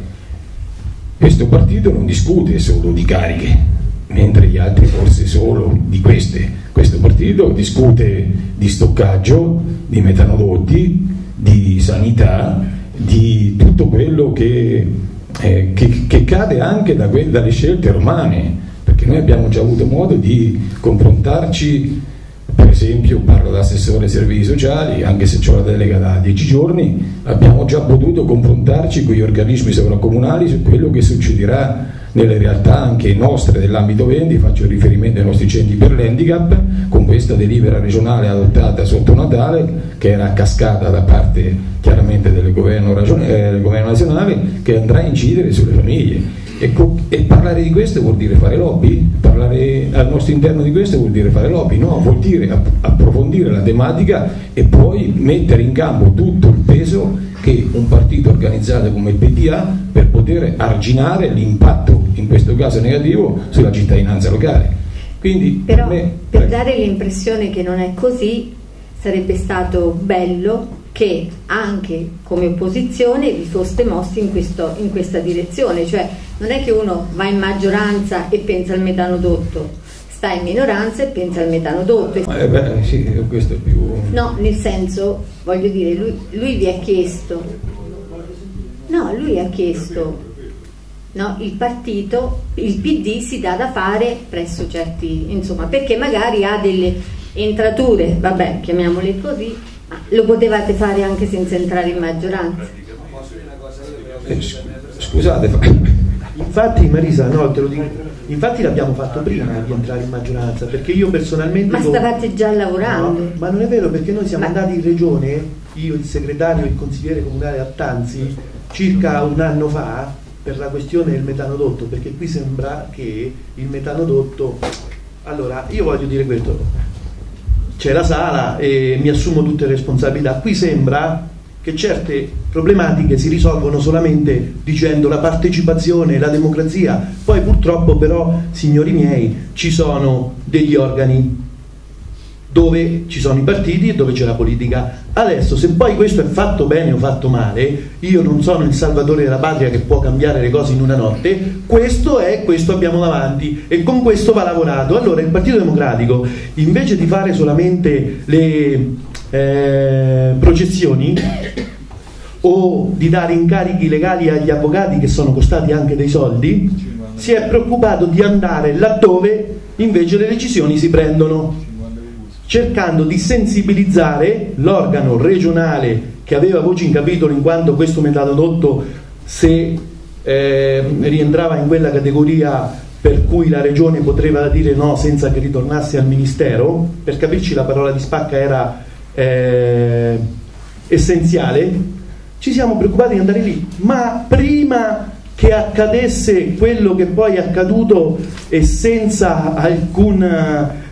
questo partito non discute solo di cariche, mentre gli altri forse solo di queste. Questo partito discute di stoccaggio, di metanodotti, di sanità, di tutto quello che, eh, che, che cade anche da que- dalle scelte romane, perché noi abbiamo già avuto modo di confrontarci, per esempio parlo da assessore ai servizi sociali, anche se ho la delega da dieci giorni, abbiamo già potuto confrontarci con gli organismi sovracomunali su quello che succederà nelle realtà anche nostre dell'ambito Vendi. Faccio riferimento ai nostri centri per l'handicap, con questa delibera regionale adottata sotto Natale, che era a cascata da parte chiaramente del governo, ragione, eh, del governo nazionale, che andrà a incidere sulle famiglie. E, co- e parlare di questo vuol dire fare lobby? Parlare al nostro interno di questo vuol dire fare lobby? No, vuol dire app- approfondire la tematica e poi mettere in campo tutto il peso che un partito organizzato come il P D ha per poter arginare l'impatto, in questo caso negativo, sulla cittadinanza locale. Quindi, però per, me, per dare l'impressione che non è così, sarebbe stato bello che anche come opposizione vi foste mossi in, questo, in questa direzione, cioè non è che uno va in maggioranza e pensa al metanodotto, sta in minoranza e pensa al metanodotto. Eh beh, sì, questo è più... No, nel senso, voglio dire, lui, lui vi ha chiesto, no, lui ha chiesto, no, il partito, il P D si dà da fare presso certi, insomma, perché magari ha delle entrature, vabbè, chiamiamole così, ma lo potevate fare anche senza entrare in maggioranza. Eh, scusate, infatti Marisa, no, te lo dico, infatti l'abbiamo fatto prima di entrare in maggioranza, perché io personalmente... Ma stavate già lavorando. No, ma non è vero, perché noi siamo ma... andati in regione, io, il segretario e il consigliere comunale Attanzi, circa un anno fa, per la questione del metanodotto, perché qui sembra che il metanodotto... Allora, io voglio dire questo, c'è la sala e mi assumo tutte le responsabilità, qui sembra che certe problematiche si risolvono solamente dicendo la partecipazione, la democrazia, poi purtroppo però, signori miei, ci sono degli organi dove ci sono i partiti e dove c'è la politica. Adesso, se poi questo è fatto bene o fatto male, io non sono il salvatore della patria che può cambiare le cose in una notte, questo è, questo abbiamo davanti e con questo va lavorato. Allora il Partito Democratico, invece di fare solamente le eh, processioni o di dare incarichi legali agli avvocati che sono costati anche dei soldi, si è preoccupato di andare laddove invece le decisioni si prendono, cercando di sensibilizzare l'organo regionale che aveva voce in capitolo, in quanto questo metanodotto, se eh, rientrava in quella categoria per cui la regione poteva dire no senza che ritornasse al ministero, per capirci la parola di spacca era eh, essenziale, ci siamo preoccupati di andare lì, ma prima che accadesse quello che poi è accaduto e senza alcun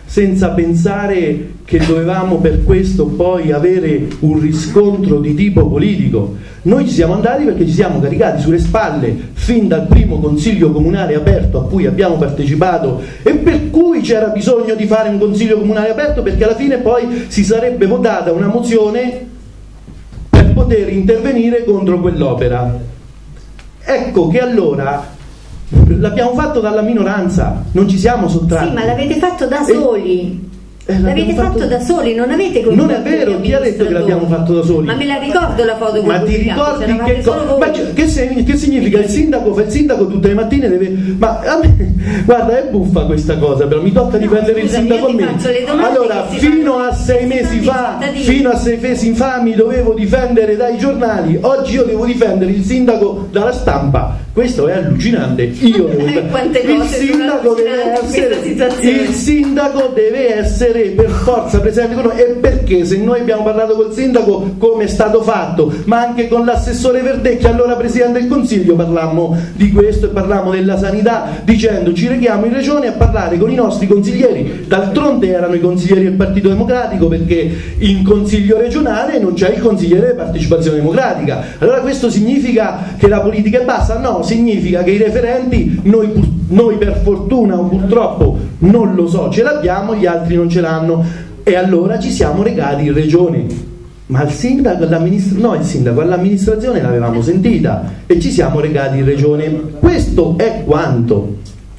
senza pensare che dovevamo per questo poi avere un riscontro di tipo politico. Noi ci siamo andati perché ci siamo caricati sulle spalle fin dal primo consiglio comunale aperto a cui abbiamo partecipato e per cui c'era bisogno di fare un consiglio comunale aperto, perché alla fine poi si sarebbe votata una mozione per poter intervenire contro quell'opera. Ecco che allora l'abbiamo fatto dalla minoranza, non ci siamo sottratti. Sì, ma l'avete fatto da soli. Eh, l'avete fatto, fatto da soli, non avete coinvolto. Non è vero, chi ha detto che l'abbiamo fatto da soli? Ma me la ricordo la foto. Ma ti ricordi che, co- ma che, che significa? Il sindaco fa il sindaco tutte le mattine deve. Ma a me, guarda, è buffa questa cosa, però mi tocca difendere no, scusami, il sindaco a me. Allora, fino a sei mesi fa, fino a sei mesi fa mi dovevo difendere dai giornali, oggi io devo difendere il sindaco dalla stampa. Questo è allucinante. Io devo il sindaco deve essere il sindaco deve essere per forza presente con noi. E perché se noi abbiamo parlato col sindaco come è stato fatto, ma anche con l'assessore Verdecchi, allora presidente del consiglio, parlammo di questo e parlammo della sanità dicendo ci reghiamo in regione a parlare con i nostri consiglieri. D'altronde erano i consiglieri del Partito Democratico, perché in consiglio regionale non c'è il consigliere di partecipazione democratica. Allora questo significa che la politica è bassa? No, significa che i referenti noi, noi per fortuna o purtroppo non lo so, ce l'abbiamo, gli altri non ce l'hanno, e allora ci siamo recati in regione. Ma il sindaco, no, il sindaco all'amministrazione l'avevamo sentita e ci siamo recati in regione. Questo è quanto.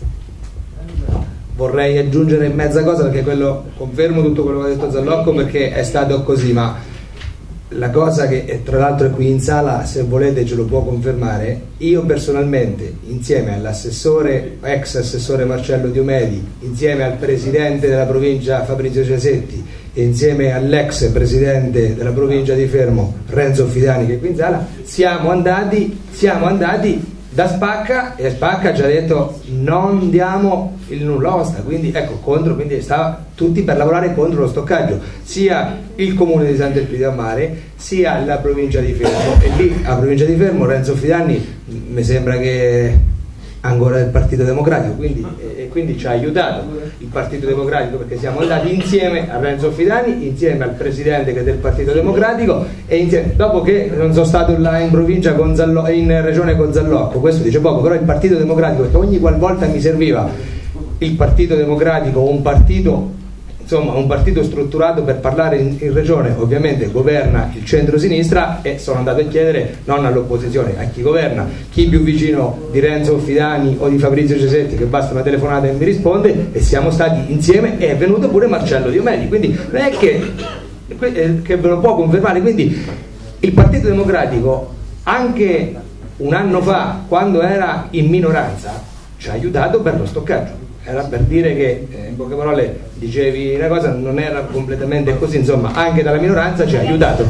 Vorrei aggiungere mezza cosa, perché quello, confermo tutto quello che ha detto Zallocco, perché è stato così, ma la cosa che tra l'altro è qui in sala, se volete ce lo può confermare, io personalmente insieme all'assessore, ex assessore Marcello Diomedi, insieme al presidente della provincia Fabrizio Cesetti e insieme all'ex presidente della provincia di Fermo Renzo Fidani, che è qui in sala, siamo andati, siamo andati da Spacca, e Spacca ha già detto non diamo il nulla osta, quindi ecco, contro, quindi stava tutti per lavorare contro lo stoccaggio, sia il comune di Sant'Elpidio a Mare sia la provincia di Fermo, e lì a provincia di Fermo Renzo Fidani mi sembra che ancora del Partito Democratico, quindi, e quindi ci ha aiutato il Partito Democratico, perché siamo andati insieme a Renzo Fidani, insieme al presidente che è del Partito Democratico, e insieme, dopo che non sono stato là in provincia con Zallo, in regione con Zallocco, questo dice poco, però il Partito Democratico, perché ogni qualvolta mi serviva il Partito Democratico o un partito, insomma un partito strutturato per parlare in, in regione, ovviamente governa il centro-sinistra, e sono andato a chiedere non all'opposizione, a chi governa, chi più vicino di Renzo Fidani o di Fabrizio Cesetti, che basta una telefonata e mi risponde, e siamo stati insieme, e è venuto pure Marcello Diomedi, quindi non è che, che ve lo può confermare. Quindi il Partito Democratico anche un anno fa, quando era in minoranza, ci ha aiutato per lo stoccaggio. Era per dire che, eh, in poche parole, dicevi una cosa, non era completamente così, insomma, anche dalla minoranza ci ha aiutato.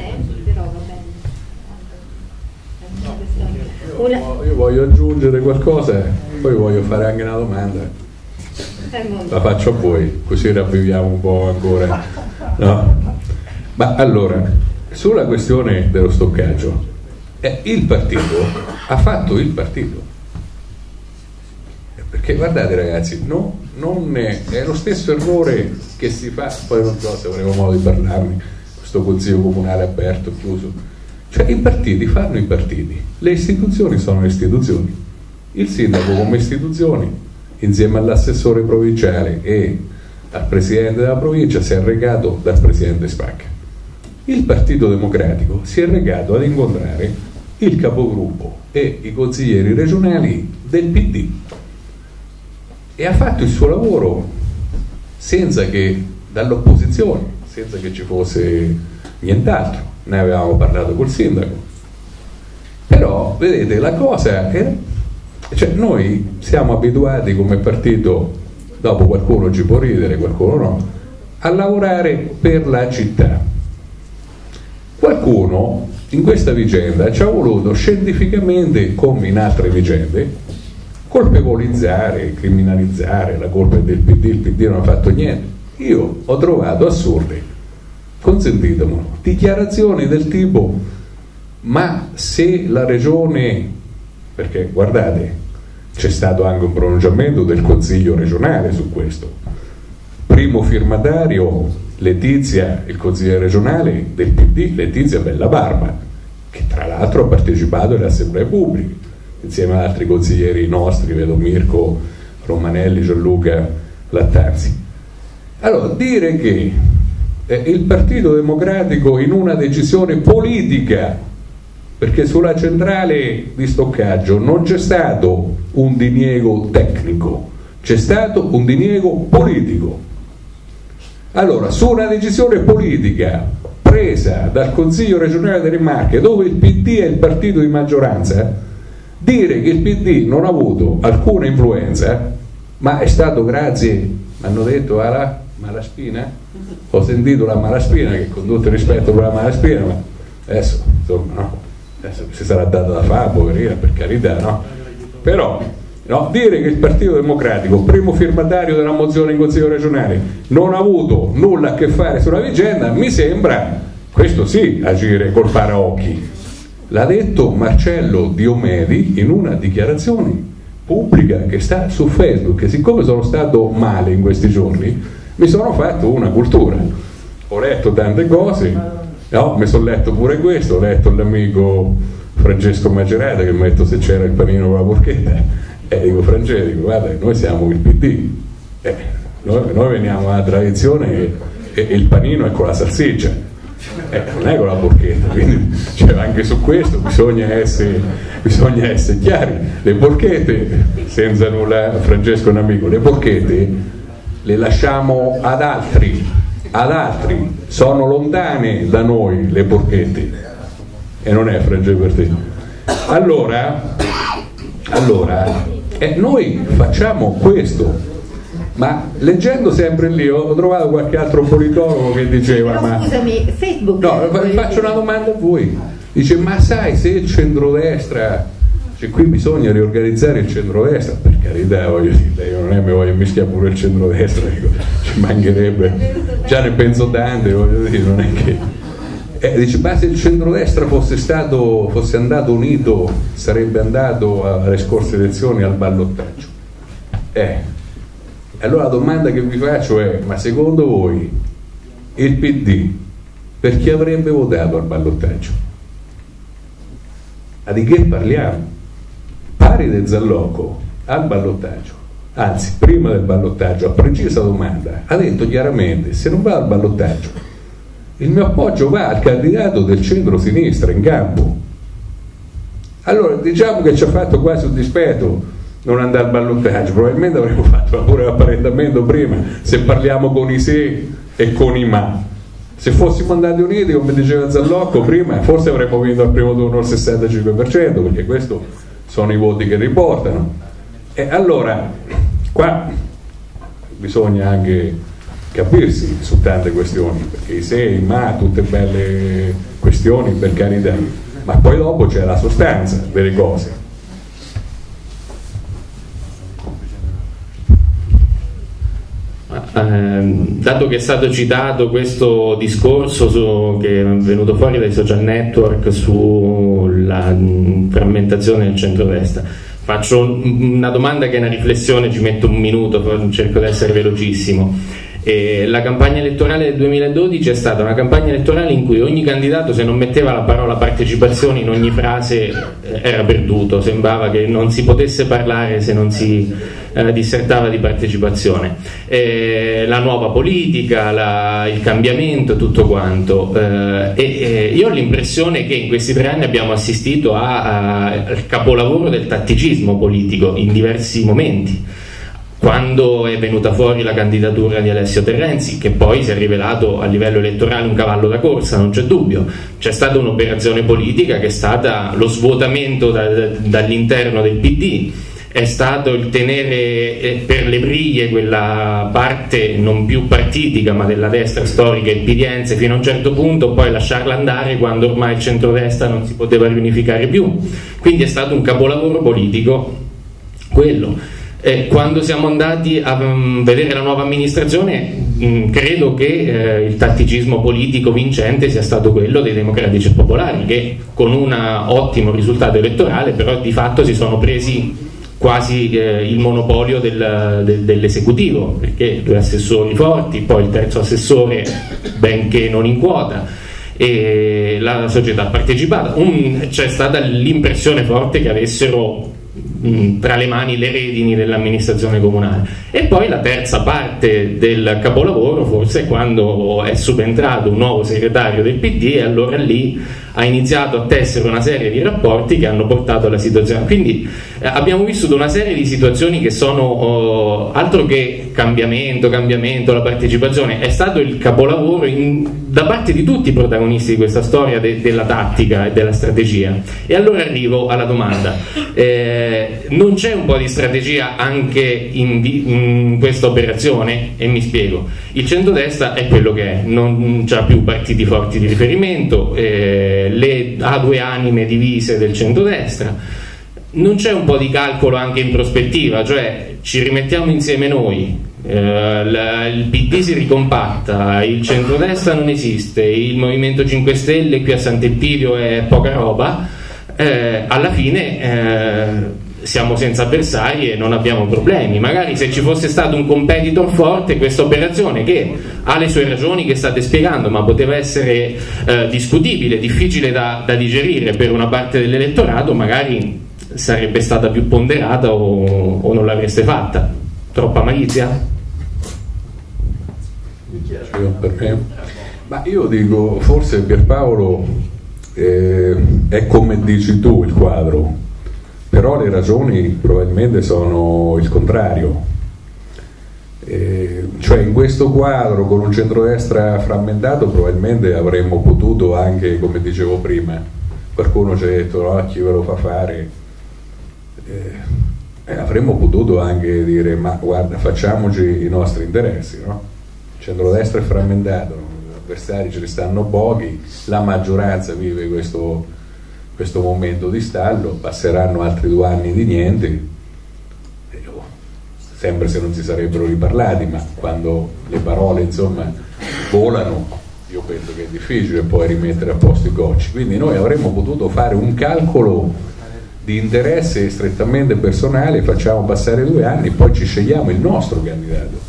Una... Io voglio aggiungere qualcosa, poi voglio fare anche una domanda. La faccio a voi, così ravviviamo un po' ancora. No? Ma allora, sulla questione dello stoccaggio, eh, il partito ha fatto il partito. Perché guardate ragazzi, no, non è, è lo stesso errore che si fa, poi non so se avremo modo di parlarne, questo consiglio comunale aperto, chiuso, cioè i partiti fanno i partiti, le istituzioni sono le istituzioni, il sindaco come istituzioni insieme all'assessore provinciale e al presidente della provincia si è recato dal presidente Spacca, il Partito Democratico si è recato ad incontrare il capogruppo e i consiglieri regionali del P D e ha fatto il suo lavoro senza che dall'opposizione, senza che ci fosse nient'altro. Ne avevamo parlato col sindaco, però vedete la cosa è, cioè noi siamo abituati come partito, dopo qualcuno ci può ridere, qualcuno no, a lavorare per la città. Qualcuno in questa vicenda ci ha voluto scientificamente, come in altre vicende, colpevolizzare, criminalizzare, la colpa è del P D, il P D non ha fatto niente. Io ho trovato assurde, consentitemelo, dichiarazioni del tipo: ma se la regione, perché guardate c'è stato anche un pronunciamento del consiglio regionale su questo, primo firmatario Letizia, il consigliere regionale del P D, Letizia Bellabarba, che tra l'altro ha partecipato alle assemblee pubbliche insieme ad altri consiglieri nostri, vedo Mirko Romanelli, Gianluca Lattanzi. Allora, dire che eh, il Partito Democratico in una decisione politica, perché sulla centrale di stoccaggio non c'è stato un diniego tecnico, c'è stato un diniego politico. Allora, su una decisione politica presa dal Consiglio regionale delle Marche, dove il P D è il partito di maggioranza, dire che il P D non ha avuto alcuna influenza, ma è stato grazie, mi hanno detto, alla Malaspina? Ho sentito la Malaspina, che con tutto il rispetto per la Malaspina, ma adesso, insomma, no? Adesso si sarà data da fare, poverina, per carità, no? Però, no, dire che il Partito Democratico, primo firmatario della mozione in Consiglio regionale, non ha avuto nulla a che fare sulla vicenda, mi sembra, questo sì, agire col paraocchi. L'ha detto Marcello Diomedi in una dichiarazione pubblica che sta su Facebook, e siccome sono stato male in questi giorni mi sono fatto una cultura, ho letto tante cose, no, mi sono letto pure questo, ho letto l'amico Francesco Macerata che mi ha detto se c'era il panino con la porchetta, e dico Francesco, dico, guarda, noi siamo il P D, eh, noi, noi veniamo dalla tradizione e, e il panino è con la salsiccia, Eh, non è con la porchetta, quindi cioè, anche su questo bisogna essere, bisogna essere chiari. Le porchette, senza nulla, Francesco è un amico, le porchette le lasciamo ad altri, ad altri, sono lontane da noi le porchette, e non è Francesco per te. Allora, allora eh, noi facciamo questo. Ma leggendo sempre lì ho trovato qualche altro politologo che diceva però, ma scusami, Facebook no, faccio una domanda a voi, dice ma sai se il centrodestra, cioè qui bisogna riorganizzare il centrodestra, per carità, voglio dire, io non è che mi voglio mischiare pure il centrodestra, dico, ci mancherebbe, già ne penso tante, voglio dire, non è che eh, dice ma se il centrodestra fosse stato fosse andato unito sarebbe andato alle scorse elezioni al ballottaggio. eh Allora la domanda che vi faccio è, ma secondo voi il P D per chi avrebbe votato al ballottaggio? Ma di che parliamo? Paride Zallocco al ballottaggio, anzi prima del ballottaggio, a precisa domanda, ha detto chiaramente se non va al ballottaggio il mio appoggio va al candidato del centro-sinistra in campo. Allora diciamo che ci ha fatto quasi un dispetto non andare al ballottaggio, probabilmente avremmo fatto pure l'apparentamento prima, se parliamo con i se e con i ma. Se fossimo andati uniti, come diceva Zallocco prima, forse avremmo vinto al primo turno il sessantacinque per cento, perché questi sono i voti che riportano. E allora qua bisogna anche capirsi su tante questioni, perché i se e i ma, tutte belle questioni, per carità, ma poi dopo c'è la sostanza delle cose. Eh, dato che è stato citato questo discorso su, che è venuto fuori dai social network sulla mh, frammentazione del centrodestra, faccio una domanda che è una riflessione, ci metto un minuto, cerco di essere velocissimo. E la campagna elettorale del duemiladodici è stata una campagna elettorale in cui ogni candidato, se non metteva la parola partecipazione in ogni frase, era perduto, sembrava che non si potesse parlare se non si eh, dissertava di partecipazione. E la nuova politica, la, il cambiamento, tutto quanto. Eh, e, e io ho l'impressione che in questi tre anni abbiamo assistito a, a, al capolavoro del tatticismo politico in diversi momenti. Quando è venuta fuori la candidatura di Alessio Terrenzi, che poi si è rivelato a livello elettorale un cavallo da corsa, non c'è dubbio, c'è stata un'operazione politica che è stata lo svuotamento da, da, dall'interno del P D, è stato il tenere per le briglie quella parte non più partitica ma della destra storica ilpidiense fino a un certo punto, poi lasciarla andare quando ormai il centrodestra non si poteva riunificare più, quindi è stato un capolavoro politico quello. Eh, quando siamo andati a um, vedere la nuova amministrazione, mh, credo che eh, il tatticismo politico vincente sia stato quello dei democratici e popolari, che con un ottimo risultato elettorale però di fatto si sono presi quasi eh, il monopolio del, del, dell'esecutivo, perché due assessori forti, poi il terzo assessore benché non in quota, e la società partecipata. Un, c'è stata l'impressione forte che avessero mh, tra le mani le redini dell'amministrazione comunale. E poi la terza parte del capolavoro forse è quando è subentrato un nuovo segretario del P D, e allora lì ha iniziato a tessere una serie di rapporti che hanno portato alla situazione. Quindi eh, abbiamo vissuto una serie di situazioni che sono oh, altro che cambiamento, cambiamento, la partecipazione, è stato il capolavoro in, da parte di tutti i protagonisti di questa storia de, della tattica e della strategia. E allora arrivo alla domanda, eh, non c'è un po' di strategia anche in, in questa operazione? E mi spiego. Il centrodestra è quello che è, non c'ha più partiti forti di riferimento, eh, le ha due anime divise del centrodestra. Non c'è un po' di calcolo anche in prospettiva, cioè ci rimettiamo insieme noi, eh, la, il P D si ricompatta, il centrodestra non esiste, il Movimento cinque Stelle qui a Sant'Elpidio è poca roba, eh, alla fine eh, siamo senza avversari e non abbiamo problemi. Magari se ci fosse stato un competitor forte, questa operazione, che ha le sue ragioni che state spiegando, ma poteva essere eh, discutibile, difficile da, da digerire per una parte dell'elettorato, magari sarebbe stata più ponderata o, o non l'avreste fatta. Troppa malizia? Per me. Ma io dico, forse Pierpaolo eh, è come dici tu il quadro, però le ragioni probabilmente sono il contrario. Eh, cioè in questo quadro con un centrodestra frammentato probabilmente avremmo potuto anche, come dicevo prima, qualcuno ci ha detto no, chi ve lo fa fare, eh, eh, avremmo potuto anche dire ma guarda, facciamoci i nostri interessi, no? Il centrodestra è frammentato, gli avversari ce ne stanno pochi, la maggioranza vive questo, questo momento di stallo, passeranno altri due anni di niente, e, oh, sempre se non si sarebbero riparlati, ma quando le parole insomma volano io penso che è difficile poi rimettere a posto i cocci. Quindi noi avremmo potuto fare un calcolo di interesse strettamente personale, facciamo passare due anni, poi ci scegliamo il nostro candidato.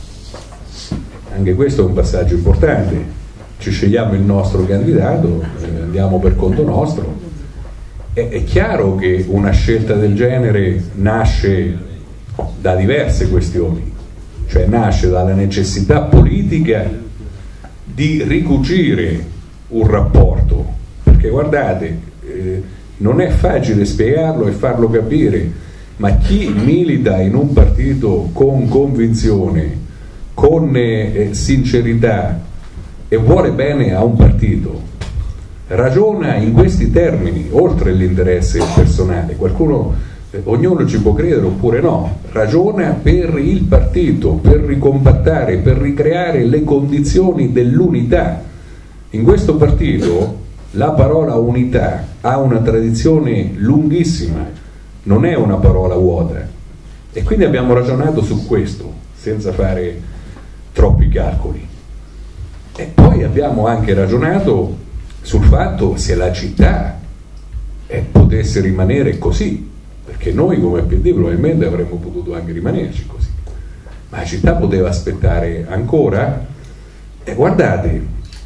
Anche questo è un passaggio importante, ci scegliamo il nostro candidato, eh, andiamo per conto nostro. È, è chiaro che una scelta del genere nasce da diverse questioni, cioè nasce dalla necessità politica di ricucire un rapporto, perché guardate, eh, non è facile spiegarlo e farlo capire, ma chi milita in un partito con convinzione, con eh, sincerità e vuole bene a un partito, ragiona in questi termini, oltre l'interesse personale. Qualcuno, eh, ognuno ci può credere oppure no, ragiona per il partito, per ricompattare, per ricreare le condizioni dell'unità. In questo partito la parola unità ha una tradizione lunghissima, non è una parola vuota, e quindi abbiamo ragionato su questo senza fare troppi calcoli. E poi abbiamo anche ragionato sul fatto se la città eh, potesse rimanere così, perché noi come P D probabilmente avremmo potuto anche rimanerci così, ma la città poteva aspettare ancora. E guardate,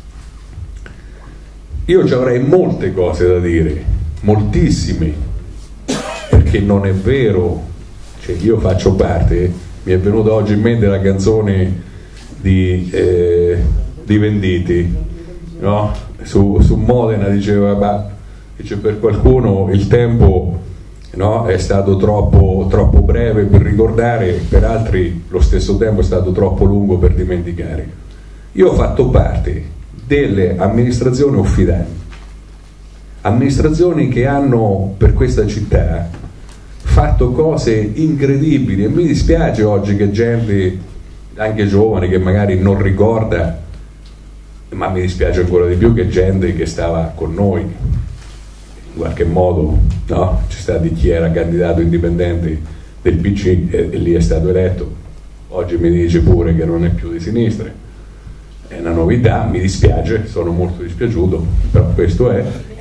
io ci avrei molte cose da dire, moltissime, perché non è vero, cioè io faccio parte, mi è venuta oggi in mente la canzone di, eh, di Venditti, no? Su, su Modena diceva, ma dice, per qualcuno il tempo, no, è stato troppo, troppo breve per ricordare, per altri lo stesso tempo è stato troppo lungo per dimenticare. Io ho fatto parte delle amministrazioni uffidanti, amministrazioni che hanno per questa città fatto cose incredibili, e mi dispiace oggi che gente anche giovane che magari non ricorda, ma mi dispiace ancora di più che gente che stava con noi in qualche modo, no? C'è stato di chi era candidato indipendente del P C e, e lì è stato eletto, oggi mi dice pure che non è più di sinistra, è una novità, mi dispiace, sono molto dispiaciuto, però questo è.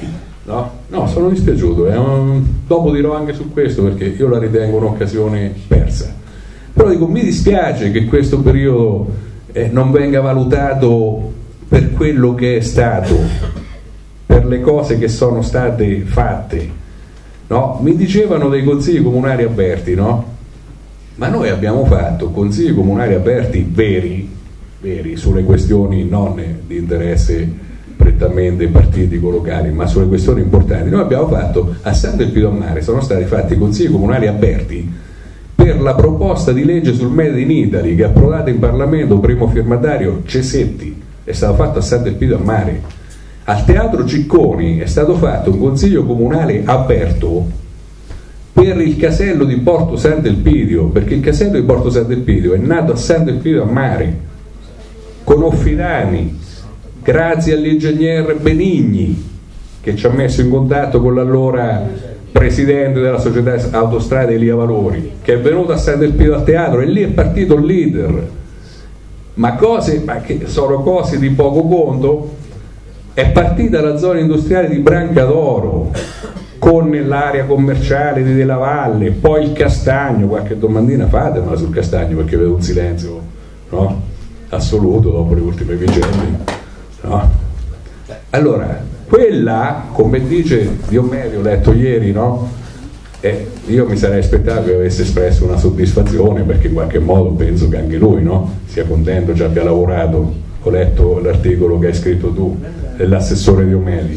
No, no, sono dispiaciuto, eh. Dopo dirò anche su questo perché io la ritengo un'occasione persa. Però dico, mi dispiace che questo periodo eh, non venga valutato per quello che è stato, per le cose che sono state fatte. No? Mi dicevano dei consigli comunali aperti, no? Ma noi abbiamo fatto consigli comunali aperti veri, veri sulle questioni non di interesse prettamente partitico locali, ma sulle questioni importanti. Noi abbiamo fatto a San del Pido a Mare, sono stati fatti consigli comunali aperti per la proposta di legge sul Made in Italy che è approdata in Parlamento, primo firmatario Cesetti, è stato fatto a San del Pido a Mare. Al Teatro Cicconi è stato fatto un consiglio comunale aperto per il casello di Porto Sant'Elpidio, perché il casello di Porto Sant'Elpidio è nato a San del Pido a Mare con Offidani, grazie all'ingegner Benigni che ci ha messo in contatto con l'allora presidente della società Autostrade Elia Valori, che è venuto a San del Pido al teatro e lì è partito il leader. Ma cose ma che sono cose di poco conto. È partita la zona industriale di Brancadoro con l'area commerciale di Della Valle, poi il Castagno. Qualche domandina fatemela sul Castagno perché vedo un silenzio, no? assoluto dopo le ultime vicende. No. Allora, quella, come dice Diomedio, ho letto ieri, no? Eh, io mi sarei aspettato che avesse espresso una soddisfazione, perché in qualche modo penso che anche lui, no? sia contento, ci abbia lavorato. Ho letto l'articolo che hai scritto tu, dell'assessore Diomedi.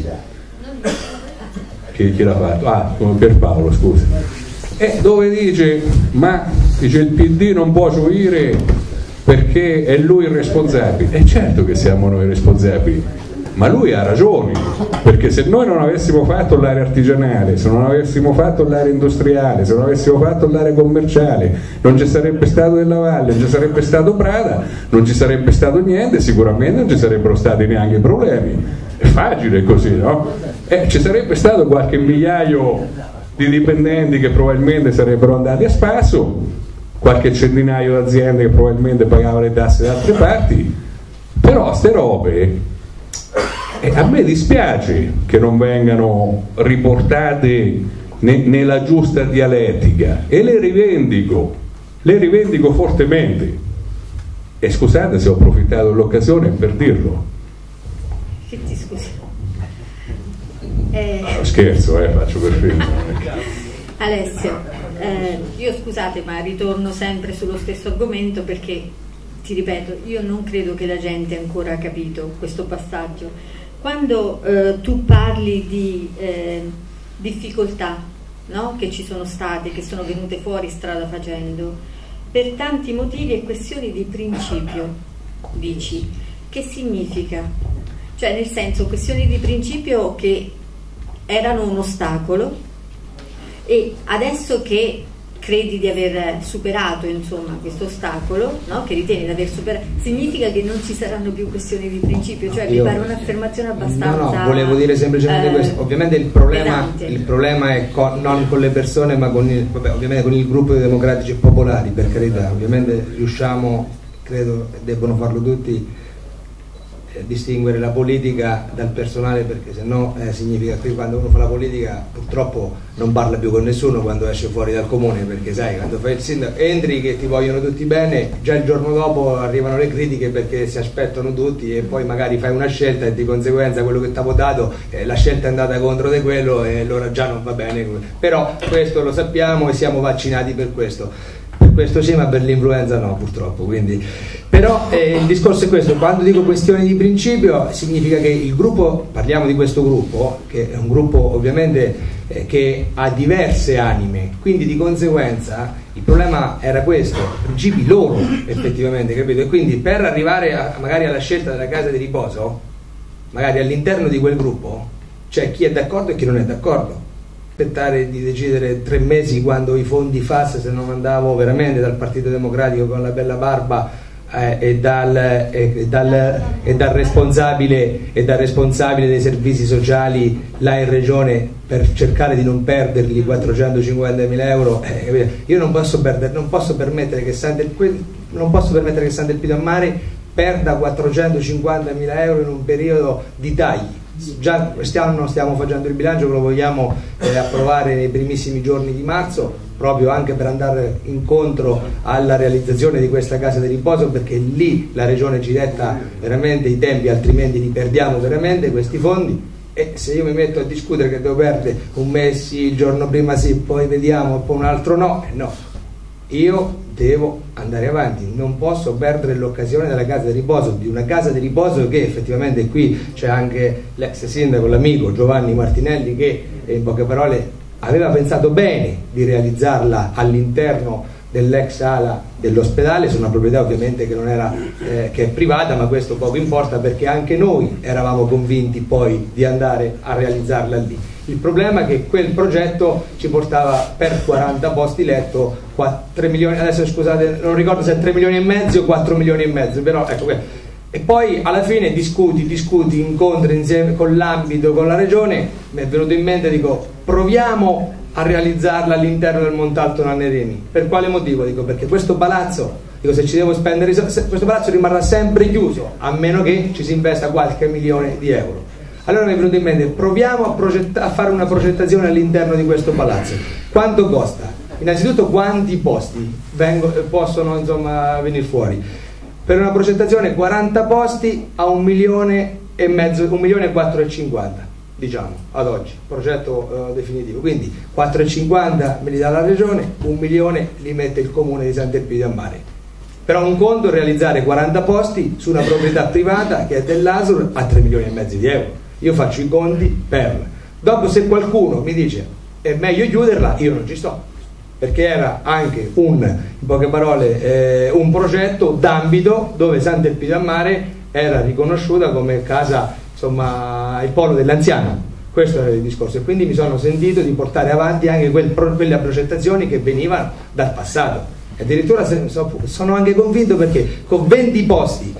Chi, chi l'ha fatto? Ah, Pierpaolo, scusa. Eh, dove dice, ma dice il P D non può gioire perché è lui il responsabile. E certo che siamo noi responsabili, ma lui ha ragione, perché se noi non avessimo fatto l'area artigianale, se non avessimo fatto l'area industriale, se non avessimo fatto l'area commerciale, non ci sarebbe stato Della Valle, non ci sarebbe stato Prada, non ci sarebbe stato niente, sicuramente non ci sarebbero stati neanche i problemi. È facile così, no? Eh, ci sarebbe stato qualche migliaio di dipendenti che probabilmente sarebbero andati a spasso, qualche centinaio di aziende che probabilmente pagavano le tasse da altre parti, però ste robe eh, a me dispiace che non vengano riportate ne, nella giusta dialettica, e le rivendico, le rivendico fortemente. E scusate se ho approfittato dell'occasione per dirlo. Che ti scusi? Eh... Ah, scherzo, eh, faccio per finta. Alessio, eh, io scusate ma ritorno sempre sullo stesso argomento perché, ti ripeto, io non credo che la gente ancora ha capito questo passaggio. Quando eh, tu parli di eh, difficoltà, no? che ci sono state, che sono venute fuori strada facendo, per tanti motivi e questioni di principio, dici, che significa? Cioè nel senso, questioni di principio che erano un ostacolo, e adesso che credi di aver superato insomma questo ostacolo, no? che ritieni di aver superato, significa che non ci saranno più questioni di principio, cioè Io, mi pare un'affermazione abbastanza no no volevo dire semplicemente eh, questo. Ovviamente il problema, pesante. il problema è con, non con le persone ma con il, vabbè, ovviamente con il gruppo dei democratici e popolari, per carità, ovviamente riusciamo, credo debbono farlo tutti, distinguere la politica dal personale, perché sennò eh, significa che quando uno fa la politica purtroppo non parla più con nessuno quando esce fuori dal comune, perché sai, quando fai il sindaco entri che ti vogliono tutti bene, già il giorno dopo arrivano le critiche perché si aspettano tutti, e poi magari fai una scelta e di conseguenza quello che ti ha votato eh, la scelta è andata contro di quello e allora già non va bene. Però questo lo sappiamo e siamo vaccinati per questo. Per questo sì, ma per l'influenza no, purtroppo. Quindi, però eh, il discorso è questo: quando dico questioni di principio significa che il gruppo, parliamo di questo gruppo, che è un gruppo ovviamente eh, che ha diverse anime, quindi di conseguenza il problema era questo, principi loro effettivamente, capito? E quindi per arrivare a, magari alla scelta della casa di riposo, magari all'interno di quel gruppo c'è chi è d'accordo e chi non è d'accordo. Aspettare di decidere tre mesi quando i fondi F A S, se non andavo veramente dal Partito Democratico con la bella barba eh, e, dal, e, dal, e, dal responsabile, e dal responsabile dei servizi sociali là in regione per cercare di non perderli quattrocentocinquantamila euro, eh, io non posso, perdere, non posso permettere che San del, non posso permettere che San del Pido a Mare perda quattrocentocinquantamila euro in un periodo di tagli. già quest'anno stiamo facendo il bilancio che lo vogliamo eh, approvare nei primissimi giorni di marzo, proprio anche per andare incontro alla realizzazione di questa casa di riposo, perché lì la regione ci detta veramente i tempi, altrimenti li perdiamo veramente questi fondi. E se io mi metto a discutere che devo perdere un mese sì, il giorno prima sì, poi vediamo, poi un altro no, eh no, io devo andare avanti, non posso perdere l'occasione della casa di riposo, di una casa di riposo che effettivamente qui c'è anche l'ex sindaco, l'amico Giovanni Martinelli, che in poche parole aveva pensato bene di realizzarla all'interno dell'ex ala dell'ospedale, su una proprietà ovviamente che non era eh, che è privata, ma questo poco importa perché anche noi eravamo convinti poi di andare a realizzarla lì. Il problema è che quel progetto ci portava per quaranta posti letto tre milioni, adesso scusate non ricordo se è tre milioni e mezzo o quattro milioni e mezzo, però ecco, e poi alla fine discuti, discuti, incontri insieme con l'ambito, con la regione, mi è venuto in mente, dico proviamo a realizzarla all'interno del Montalto Nannerini. Per quale motivo? Dico perché questo palazzo, dico se ci devo spendere, questo palazzo rimarrà sempre chiuso a meno che ci si investa qualche milione di euro. Allora mi è venuto in mente, proviamo a, a fare una progettazione all'interno di questo palazzo. Quanto costa? Innanzitutto quanti posti vengo, possono insomma venire fuori? Per una progettazione quaranta posti a un milione e mezzo, un milione e quattro e cinquanta, diciamo, ad oggi, progetto uh, definitivo. Quindi quattro e cinquanta me li dà la regione, un milione li mette il comune di Sant'Elpidio a Mare. Però un conto è realizzare quaranta posti su una proprietà privata che è dell'A S U R a tre milioni e mezzo di euro. Io faccio i conti per. Dopo se qualcuno mi dice è meglio chiuderla, io non ci sto, perché era anche un, in poche parole, eh, un progetto d'ambito dove Sant'Elpidio a Mare era riconosciuta come casa, insomma, il polo dell'anziano. Questo era il discorso, e quindi mi sono sentito di portare avanti anche quel, quelle progettazioni che venivano dal passato. Addirittura sono anche convinto perché con venti posti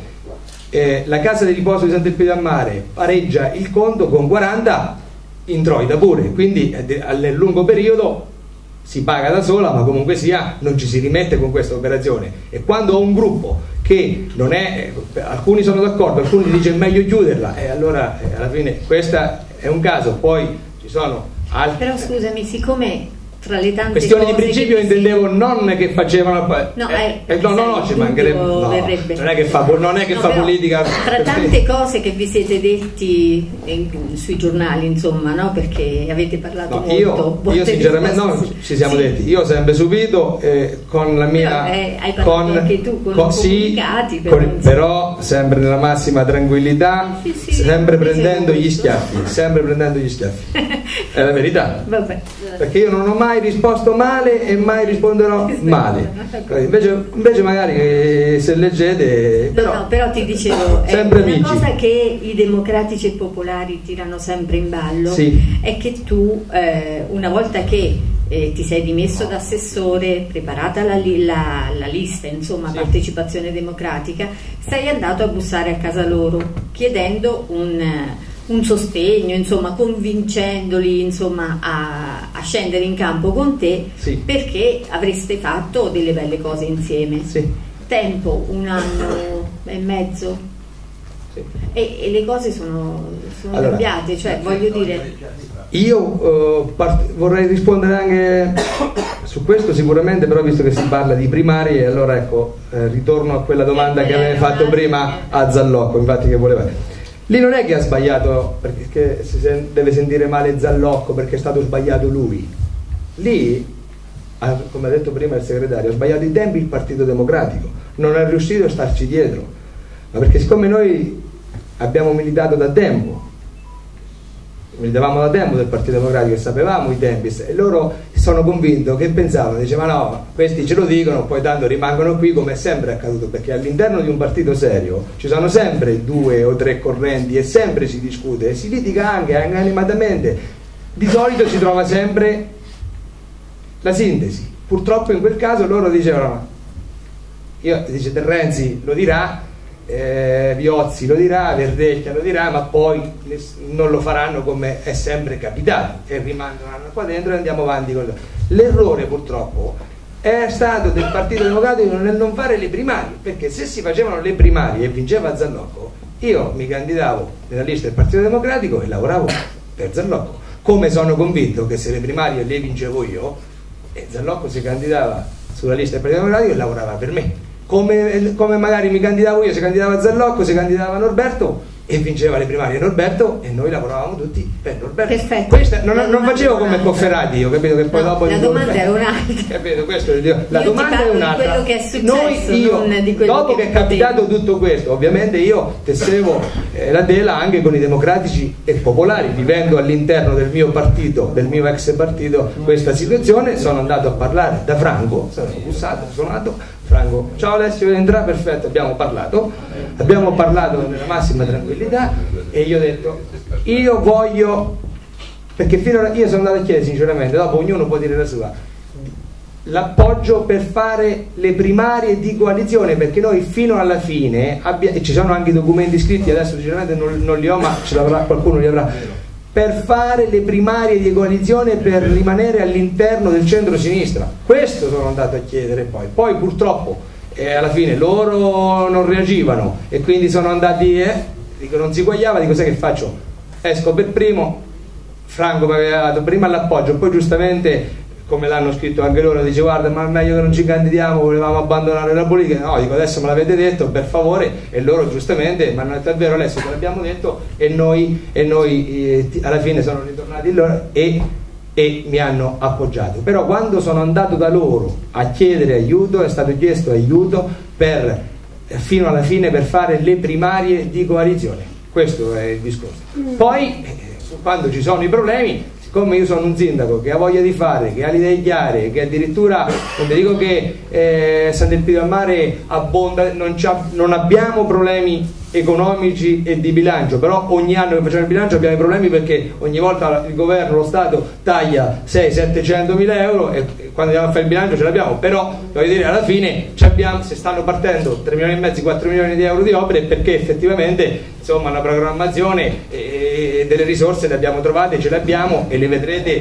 eh, la casa di riposo di Sant'Elpidio a Mare pareggia il conto, con quaranta introita pure, quindi eh, nel lungo periodo si paga da sola, ma comunque sia non ci si rimette con questa operazione. E quando ho un gruppo che non è, alcuni sono d'accordo, alcuni dicono è meglio chiuderla, e allora eh, alla fine questo è un caso. Poi ci sono altri. Però scusami, siccome tra le tante questioni cose di principio che intendevo, non che facevano no, eh, eh, eh, no, no, no, ci mancherebbe, no, non è che fa, non è che no, fa politica. Tra tante cose che vi siete detti in, sui giornali, insomma, no? Perché avete parlato no, molto. Io, io sinceramente no, ci siamo sì. detti, io ho sempre subito eh, con la mia però, eh, hai parlato con, anche tu con, con i comunicati, sì, però, con, però sempre nella massima tranquillità, sì, sì, sempre prendendo gli schiaffi, sempre prendendo gli schiaffi. È la verità. Vabbè. Perché io non ho mai risposto male e mai risponderò male. Invece, invece magari eh, se leggete però, no, no, però ti dicevo è sempre una amici. Cosa che i democratici e popolari tirano sempre in ballo sì. è che tu eh, una volta che eh, ti sei dimesso da assessore, preparata la, la, la lista, insomma, sì. partecipazione democratica, sei andato a bussare a casa loro chiedendo un un sostegno, insomma, convincendoli, insomma, a, a scendere in campo con te, sì. perché avreste fatto delle belle cose insieme. Sì. Tempo, un anno e mezzo, sì. e, e le cose sono, sono allora, cambiate, cioè voglio dire. Io uh, part- vorrei rispondere anche su questo sicuramente, però visto che si parla di primarie, allora ecco, eh, ritorno a quella domanda che avevi fatto prima a Zallocco, infatti che voleva. Lì non è che ha sbagliato perché si deve sentire male Zallocco perché è stato sbagliato lui. Lì, come ha detto prima il segretario, ha sbagliato i tempi il Partito Democratico, non è riuscito a starci dietro, ma perché siccome noi abbiamo militato da tempo, militavamo da tempo del Partito Democratico e sapevamo i tempi, e loro sono convinto che pensavano, dicevano no, questi ce lo dicono, poi tanto rimangono qui, come è sempre accaduto, perché all'interno di un partito serio ci sono sempre due o tre correnti e sempre si discute e si litiga anche, anche animatamente, di solito si trova sempre la sintesi. Purtroppo in quel caso loro dicevano, io dice Terrenzi lo dirà, Eh, Viozzi lo dirà, Verdecchia lo dirà, ma poi non lo faranno come è sempre capitato e rimangono qua dentro e andiamo avanti con l'errore. Purtroppo è stato del Partito Democratico nel non fare le primarie, perché se si facevano le primarie e vinceva Zallocco io mi candidavo nella lista del Partito Democratico e lavoravo per Zallocco, come sono convinto che se le primarie le vincevo io, e Zallocco si candidava sulla lista del Partito Democratico e lavorava per me, come, come magari mi candidavo io, si candidava Zallocco, si candidava Norberto e vinceva le primarie Norberto e noi lavoravamo tutti per Norberto. Perfetto. Questa, non, non facevo come Cofferati, io capito che poi no, dopo la domanda era un'altra. Capito? Questo, la io domanda è un'altra. Quello che è successo, noi, io, non di quello dopo che, che è capitato tutto questo, ovviamente io tessevo eh, la tela anche con i democratici e popolari, vivendo all'interno del mio partito, del mio ex partito, questa situazione. Sono andato a parlare da Franco, sono bussato, sono andato. Franco, ciao Alessio, entra, perfetto, abbiamo parlato, abbiamo parlato nella massima tranquillità e io ho detto, io voglio, perché fino a, io sono andato a chiedere sinceramente, dopo ognuno può dire la sua, l'appoggio per fare le primarie di coalizione, perché noi fino alla fine, abbia, e ci sono anche i documenti scritti, adesso sinceramente non, non li ho, ma ce l'avrà, qualcuno li avrà, per fare le primarie di coalizione per rimanere all'interno del centro-sinistra. Questo sono andato a chiedere poi. Poi purtroppo eh, alla fine loro non reagivano e quindi sono andati, eh, dico, non si guagliava, dico sai che faccio? Esco per primo, Franco mi aveva dato prima l'appoggio, poi giustamente, come l'hanno scritto anche loro, dice guarda ma è meglio che non ci candidiamo, volevamo abbandonare la politica. No, dico adesso me l'avete detto, per favore, e loro giustamente mi hanno detto è vero Alessio, te l'abbiamo detto, e noi, e noi eh, alla fine sono ritornati loro e, e mi hanno appoggiato. Però quando sono andato da loro a chiedere aiuto, è stato chiesto aiuto per, fino alla fine, per fare le primarie di coalizione. Questo è il discorso. Poi eh, quando ci sono i problemi, siccome io sono un sindaco che ha voglia di fare, che ha le idee chiare, che addirittura, non vi dico che eh, Sant'Elpidio al Mare abbonda, non, non abbiamo problemi economici e di bilancio, però ogni anno che facciamo il bilancio abbiamo i problemi perché ogni volta il governo, lo Stato taglia seicento settecento mila euro e quando andiamo a fare il bilancio ce l'abbiamo, però voglio dire alla fine abbiamo, se stanno partendo tre milioni e mezzo, quattro milioni di euro di opere, perché effettivamente insomma una programmazione e delle risorse le abbiamo trovate, ce le abbiamo e le vedrete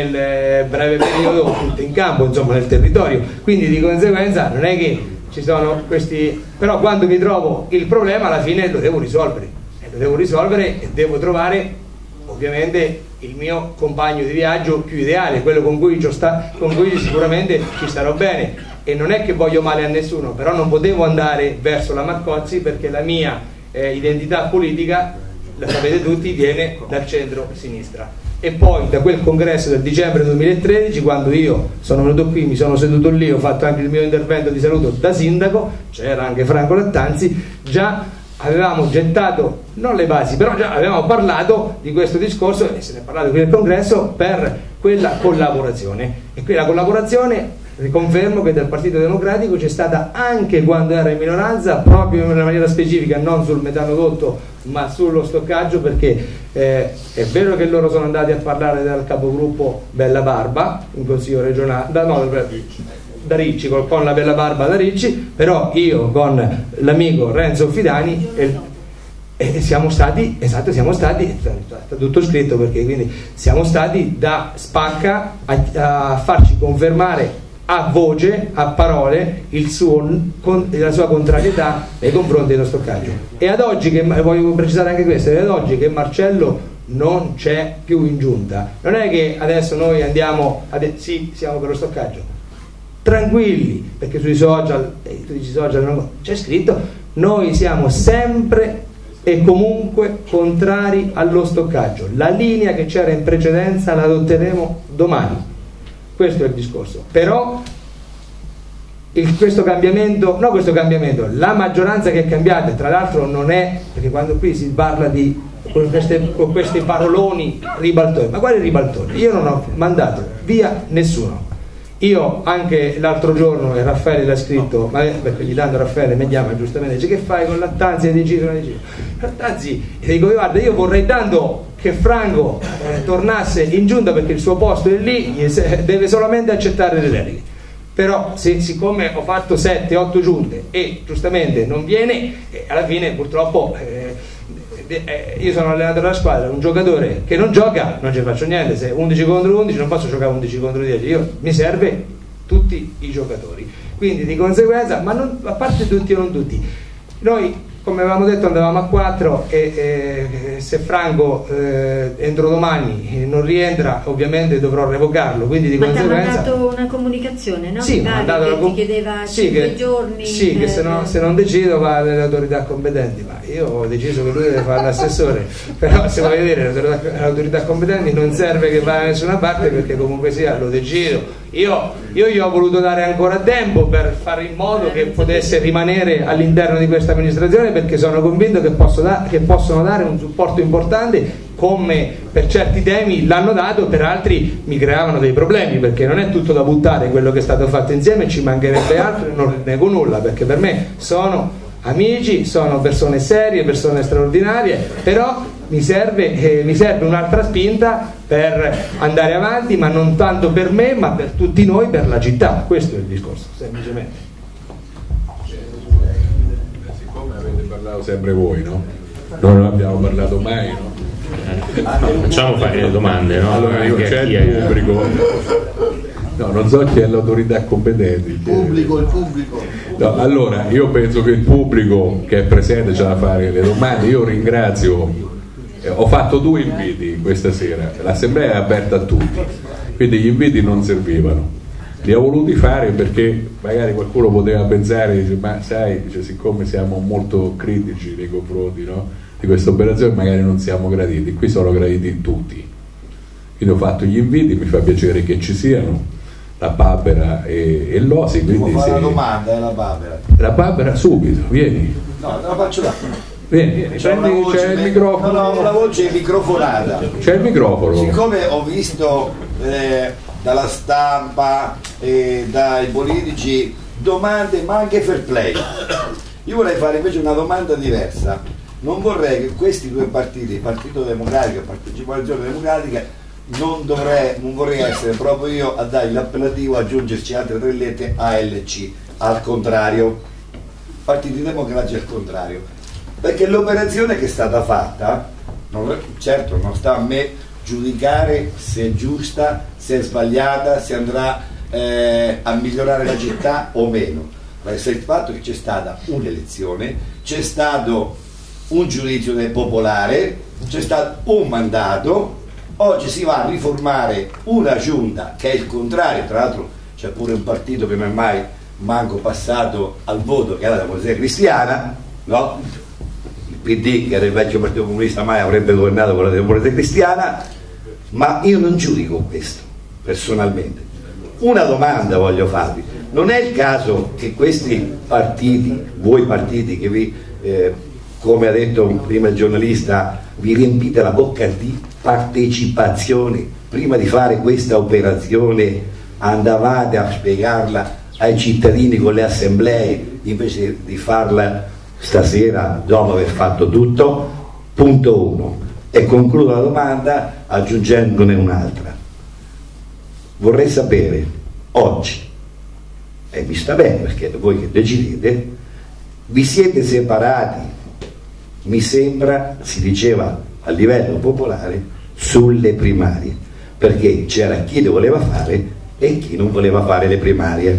nel breve periodo tutte in campo, insomma nel territorio, quindi di conseguenza non è che ci sono questi, però quando mi trovo il problema alla fine lo devo risolvere e lo devo risolvere e devo trovare ovviamente il mio compagno di viaggio più ideale, quello con cui, sta, con cui sicuramente ci starò bene, e non è che voglio male a nessuno, però non potevo andare verso la Marcozzi perché la mia eh, identità politica, la sapete tutti, viene dal centro-sinistra. E poi da quel congresso del dicembre duemilatredici, quando io sono venuto qui, mi sono seduto lì, ho fatto anche il mio intervento di saluto da sindaco, c'era anche Franco Lattanzi, già avevamo gettato, non le basi, però già avevamo parlato di questo discorso e se ne è parlato qui nel congresso per quella collaborazione. E quella collaborazione, riconfermo che dal Partito Democratico c'è stata anche quando era in minoranza, proprio in una maniera specifica, non sul metanodotto ma sullo stoccaggio, perché eh, è vero che loro sono andati a parlare dal capogruppo Bella Barba in consiglio regionale, da, no, da Ricci, con, con la Bella Barba da Ricci, però io con l'amico Renzo Fidani e, e siamo stati, esatto, siamo stati, è tutto scritto perché quindi siamo stati da Spacca a, a farci confermare a voce, a parole, il suo, con, la sua contrarietà nei confronti dello stoccaggio. E ad oggi, che voglio precisare anche questo, ad oggi che Marcello non c'è più in giunta, non è che adesso noi andiamo a de- sì, siamo per lo stoccaggio, tranquilli, perché sui social, eh, tu dici social, non, c'è scritto, noi siamo sempre e comunque contrari allo stoccaggio, la linea che c'era in precedenza la adotteremo domani. Questo è il discorso. Però il, questo cambiamento, no questo cambiamento, la maggioranza che è cambiata, tra l'altro non è, perché quando qui si parla di con, queste, con questi paroloni ribaltoni, ma quale ribaltone? Io non ho mandato via nessuno. Io anche l'altro giorno, e Raffaele l'ha scritto, ma perché ogni tanto Raffaele mi chiama giustamente, dice che fai con Lattanzi, hai deciso, hai deciso. Lattanzi, e dico guarda, io vorrei tanto che Franco eh, tornasse in giunta perché il suo posto è lì, deve solamente accettare le deleghe. Però se, siccome ho fatto sette otto giunte e giustamente non viene, eh, alla fine purtroppo eh, eh, io sono allenatore della squadra, un giocatore che non gioca non ci faccio niente, se undici contro undici non posso giocare undici contro dieci, io, mi serve tutti i giocatori, quindi di conseguenza, ma non, a parte tutti o non tutti, noi come avevamo detto andavamo a quattro e eh, se Franco eh, entro domani non rientra ovviamente dovrò revocarlo, quindi di ma ti ha conseguenza mandato una comunicazione, no? sì, Mi pare mandato che la com- ti chiedeva sì, cinque che, giorni sì, per... che se, no, se non decido va alle autorità competenti, ma io ho deciso che lui deve fare l'assessore però se voglio dire le autorità, le autorità competenti non serve che vada da nessuna parte perché comunque sia lo decido. Io, io gli ho voluto dare ancora tempo per fare in modo che potesse rimanere all'interno di questa amministrazione perché sono convinto che, posso da, che possono dare un supporto importante come per certi temi l'hanno dato, per altri mi creavano dei problemi perché non è tutto da buttare quello che è stato fatto insieme, ci mancherebbe altro e non nego nulla perché per me sono amici, sono persone serie, persone straordinarie, però mi serve, eh, mi serve un'altra spinta per andare avanti, ma non tanto per me ma per tutti noi, per la città, questo è il discorso semplicemente. Siccome avete parlato sempre voi, no? Noi non abbiamo parlato mai, no? Facciamo fare le domande, no? Allora io c'è il pubblico, no, non so chi è l'autorità competente. Il pubblico, il pubblico. No, allora io penso che il pubblico che è presente c'ha da fare le domande. Io ringrazio, eh, ho fatto due inviti questa sera, l'assemblea è aperta a tutti, quindi gli inviti non servivano, li ho voluti fare perché magari qualcuno poteva pensare, dice, ma sai, dice, siccome siamo molto critici nei confronti, no, di questa operazione magari non siamo graditi, qui sono graditi tutti, quindi ho fatto gli inviti, mi fa piacere che ci siano la Barbera e, e l'Osi, quindi fare se... una domanda è la Barbera. La Barbera subito, vieni. No, la faccio là. Vieni, vieni. C'è, il, voce, c'è il microfono. No, no, la voce è microfonata. C'è il microfono. Siccome ho visto eh, dalla stampa e dai politici domande ma anche fair play, io vorrei fare invece una domanda diversa. Non vorrei che questi due partiti, Partito Democratico e Partecipazione Democratica, non, dovrei, non vorrei essere proprio io a dare l'appellativo, aggiungerci altre tre lettere A L C, al contrario, Partiti Democratici al contrario, perché l'operazione che è stata fatta, non, certo non sta a me giudicare se è giusta, se è sbagliata, se andrà eh, a migliorare la città o meno, ma è il fatto che c'è stata un'elezione, c'è stato un giudizio del popolare, c'è stato un mandato, oggi si va a riformare una giunta che è il contrario, tra l'altro c'è pure un partito che non è mai manco passato al voto, che era la Democrazia Cristiana, no? Il P D, che era il vecchio Partito Comunista, mai avrebbe governato con la Democrazia Cristiana, ma io non giudico questo personalmente. Una domanda voglio farvi: non è il caso che questi partiti, voi partiti che vi eh, come ha detto prima il giornalista, vi riempite la bocca di partecipazione, prima di fare questa operazione andavate a spiegarla ai cittadini con le assemblee invece di farla stasera dopo aver fatto tutto? Punto uno. E concludo la domanda aggiungendone un'altra. Vorrei sapere oggi, e mi sta bene perché voi che decidete, vi siete separati, mi sembra, si diceva a livello popolare, sulle primarie, perché c'era chi le voleva fare e chi non voleva fare le primarie.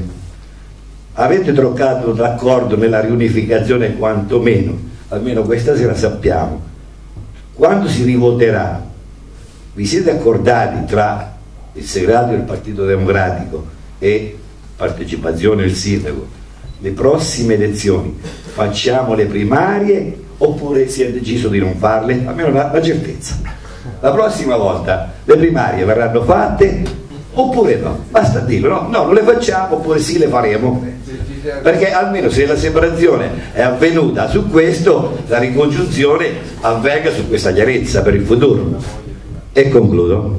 Avete trovato d'accordo nella riunificazione, quantomeno, almeno questa sera sappiamo, quando si rivoterà, vi siete accordati tra il segretario del Partito Democratico e Partecipazione del sindaco, le prossime elezioni facciamo le primarie oppure si è deciso di non farle? Almeno la, la certezza. La prossima volta le primarie verranno fatte oppure no? Basta dirlo, no? No, non le facciamo oppure sì, le faremo. Perché almeno se la separazione è avvenuta su questo, la ricongiunzione avvenga su questa chiarezza per il futuro. E concludo.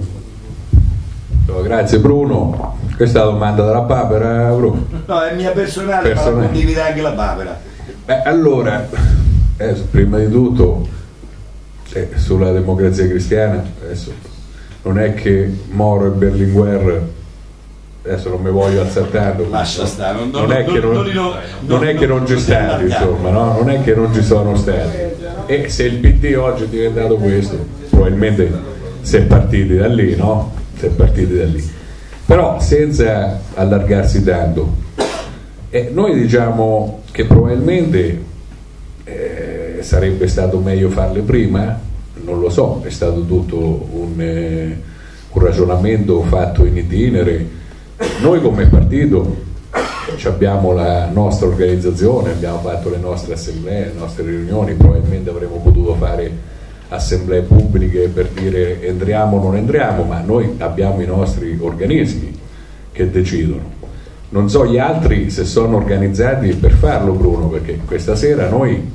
No, grazie Bruno. Questa è la domanda della Barbera, Bruno. No, è mia personale, personale. ma condivide anche la Barbera. Beh, allora, eh, prima di tutto, eh, sulla Democrazia Cristiana, adesso non è che Moro e Berlinguer, adesso non mi voglio alzare tanto, lascia stare, non, non, non, è che non, non, non, non è che non ci stati, insomma, no? Non è che non ci sono stati. E se il P D oggi è diventato questo, probabilmente si è partiti da lì, no? Si è partiti da lì. Però senza allargarsi tanto, eh, noi diciamo che probabilmente eh, sarebbe stato meglio farle prima? Non lo so, è stato tutto un, eh, un ragionamento fatto in itinere. Noi come partito abbiamo la nostra organizzazione, abbiamo fatto le nostre assemblee, le nostre riunioni, probabilmente avremmo potuto fare assemblee pubbliche per dire entriamo o non entriamo, ma noi abbiamo i nostri organismi che decidono. Non so gli altri se sono organizzati per farlo, Bruno, perché questa sera noi,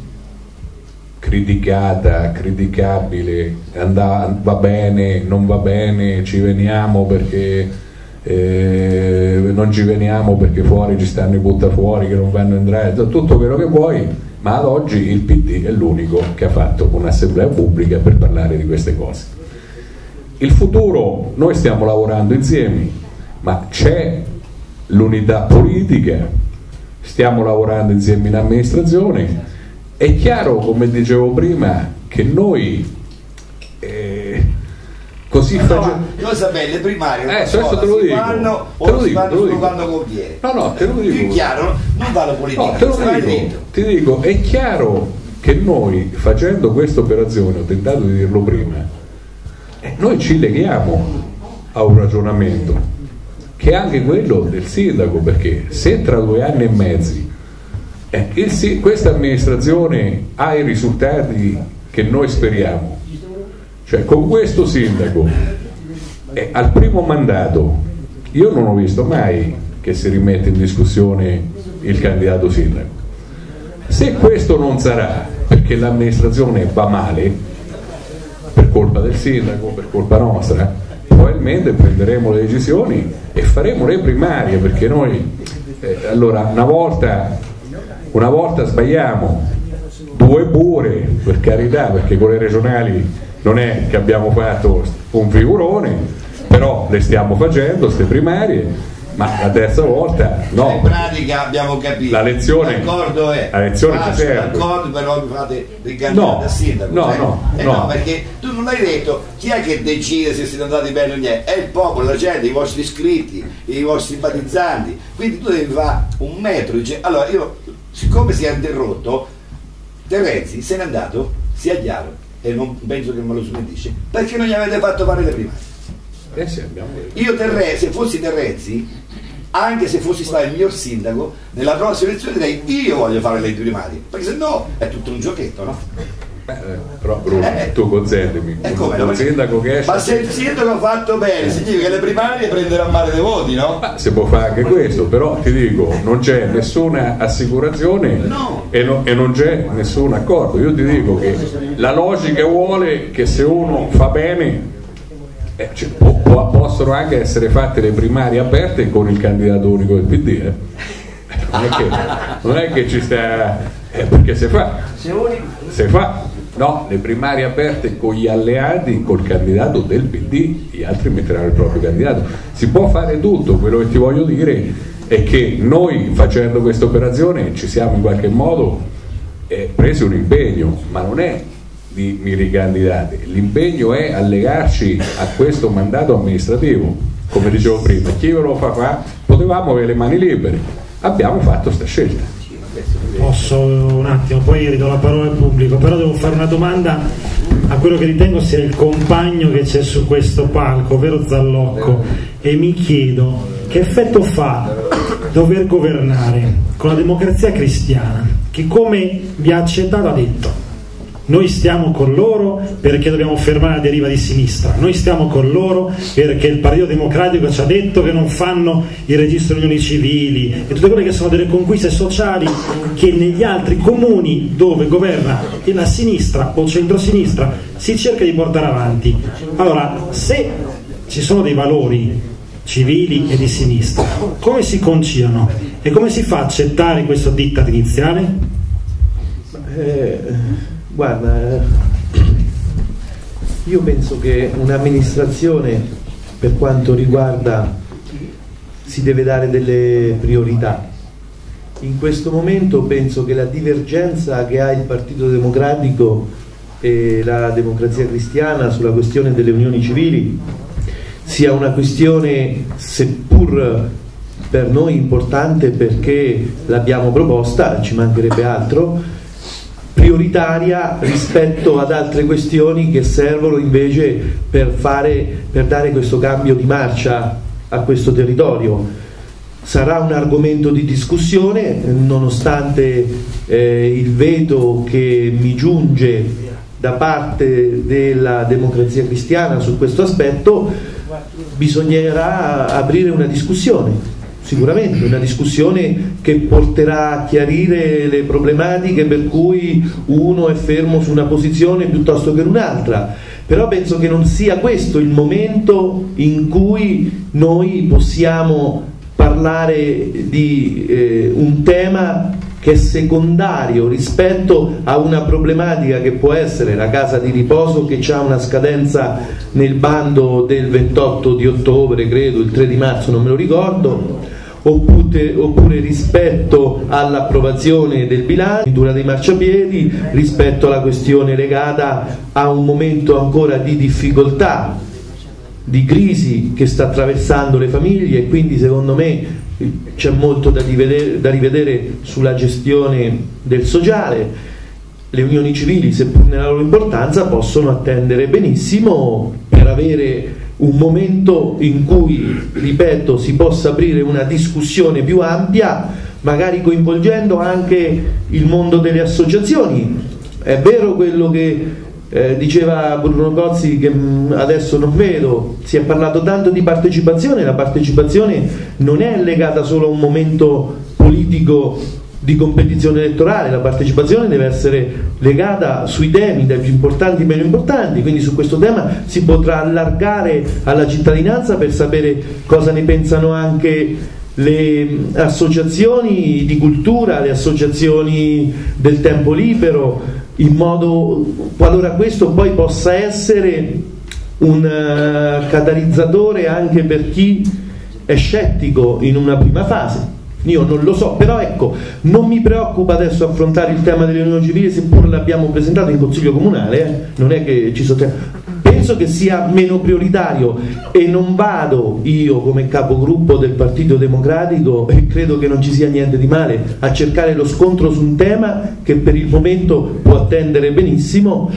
criticata, criticabile, andà, va bene, non va bene, ci veniamo perché eh, non ci veniamo perché fuori ci stanno i buttafuori che non vanno a entrare, tutto quello che vuoi, ma ad oggi il P D è l'unico che ha fatto un'assemblea pubblica per parlare di queste cose. Il futuro, noi stiamo lavorando insieme, ma c'è l'unità politica, stiamo lavorando insieme in amministrazione. È chiaro, come dicevo prima, che noi eh, così no, facciamo. Io sapevo, le primarie eh, adesso te lo si dico. fanno o te lo si dico, fanno te lo solo dico. quando conviene. No, no, te lo dico. Più chiaro, non vale politica. No, te lo dico, ti dico, è chiaro che noi, facendo questa operazione, ho tentato di dirlo prima, eh, noi ci leghiamo a un ragionamento che è anche quello del sindaco, perché se tra due anni e mezzi Eh, il, questa amministrazione ha i risultati che noi speriamo, cioè con questo sindaco eh, al primo mandato io non ho visto mai che si rimette in discussione il candidato sindaco. Se questo non sarà perché l'amministrazione va male per colpa del sindaco, per colpa nostra, probabilmente prenderemo le decisioni e faremo le primarie, perché noi eh, allora una volta Una volta sbagliamo, due pure, per carità, perché con le regionali non è che abbiamo fatto un figurone, però le stiamo facendo, queste primarie, ma la terza volta no. In pratica abbiamo capito, la lezione, l'accordo è, la lezione ci serve. L'accordo però mi fate ricandidare no, da sindaco. No, cioè, no, eh no. no, perché tu non hai detto chi è che decide se siete andati bene o niente, è il popolo, la gente, i vostri iscritti, i vostri simpatizzanti, quindi tu devi fare un metro, dice, allora io siccome si è interrotto, Terrezzi se n'è andato, sia chiaro, e non penso che me lo smentisce, perché non gli avete fatto fare le primarie. Eh sì, abbiamo... Io Terrezzi, se fossi Terrezzi, anche se fossi stato il miglior sindaco, nella prossima elezione direi io voglio fare le primarie, perché se no è tutto un giochetto, no? Eh, però Bruno, eh, tu consentimi, eh, un, un sindaco che esce... Ma se il sindaco ha fatto bene, significa che le primarie prenderà male dei voti, no? Ma si può fare anche questo, però ti dico, non c'è nessuna assicurazione no. e, no, e non c'è nessun accordo. Io ti dico che la logica vuole che se uno fa bene, eh, cioè, po- po- possono anche essere fatte le primarie aperte con il candidato unico del P D, eh. non, è che, non è che ci sta, eh, perché se fa, se fa no, le primarie aperte con gli alleati, col candidato del P D, gli altri metteranno il proprio candidato. Si può fare tutto, quello che ti voglio dire è che noi facendo questa operazione ci siamo in qualche modo eh, presi un impegno, ma non è di mi ricandidate, l'impegno è allegarci a questo mandato amministrativo, come dicevo prima, chi ve lo fa fa, potevamo avere le mani libere, abbiamo fatto questa scelta. Posso un attimo, poi ridò la parola al pubblico, però devo fare una domanda a quello che ritengo sia il compagno che c'è su questo palco, ovvero Zallocco, e mi chiedo che effetto fa dover governare con la Democrazia Cristiana, che come vi ha accettato ha detto noi stiamo con loro perché dobbiamo fermare la deriva di sinistra, noi stiamo con loro perché il Partito Democratico ci ha detto che non fanno il registro delle unioni civili e tutte quelle che sono delle conquiste sociali che negli altri comuni dove governa la sinistra o centrosinistra si cerca di portare avanti. Allora, se ci sono dei valori civili e di sinistra, come si conciliano e come si fa a accettare questo diktat iniziale? Eh... Guarda, io penso che un'amministrazione, per quanto riguarda, si deve dare delle priorità. In questo momento penso che la divergenza che ha il Partito Democratico e la Democrazia Cristiana sulla questione delle unioni civili sia una questione, seppur per noi importante perché l'abbiamo proposta, ci mancherebbe altro, prioritaria rispetto ad altre questioni che servono invece per, fare, per dare questo cambio di marcia a questo territorio. Sarà un argomento di discussione, nonostante eh, il veto che mi giunge da parte della Democrazia Cristiana su questo aspetto. Bisognerà aprire una discussione, sicuramente una discussione che porterà a chiarire le problematiche per cui uno è fermo su una posizione piuttosto che un'altra, però penso che non sia questo il momento in cui noi possiamo parlare di eh, un tema che è secondario rispetto a una problematica che può essere la casa di riposo, che ha una scadenza nel bando del ventotto di ottobre, credo, il tre di marzo, non me lo ricordo, oppure, oppure rispetto all'approvazione del bilancio, dura dei marciapiedi, rispetto alla questione legata a un momento ancora di difficoltà, di crisi che sta attraversando le famiglie, e quindi secondo me c'è molto da rivedere, da rivedere sulla gestione del sociale. Le unioni civili, seppur nella loro importanza, possono attendere benissimo per avere un momento in cui, ripeto, si possa aprire una discussione più ampia, magari coinvolgendo anche il mondo delle associazioni. È vero quello che Eh, diceva Bruno Cozzi, che mh, adesso non vedo, si è parlato tanto di partecipazione. La partecipazione non è legata solo a un momento politico di competizione elettorale, la partecipazione deve essere legata sui temi, dai più importanti ai meno importanti, quindi su questo tema si potrà allargare alla cittadinanza per sapere cosa ne pensano anche le associazioni di cultura, le associazioni del tempo libero, in modo, qualora questo poi possa essere un uh, catalizzatore anche per chi è scettico in una prima fase. Io non lo so, però ecco, non mi preoccupa adesso affrontare il tema delle unioni civili, seppur l'abbiamo presentato in Consiglio Comunale, eh? Non è che ci sono... Penso che sia meno prioritario, e non vado io come capogruppo del Partito Democratico, e credo che non ci sia niente di male a cercare lo scontro su un tema che per il momento può attendere benissimo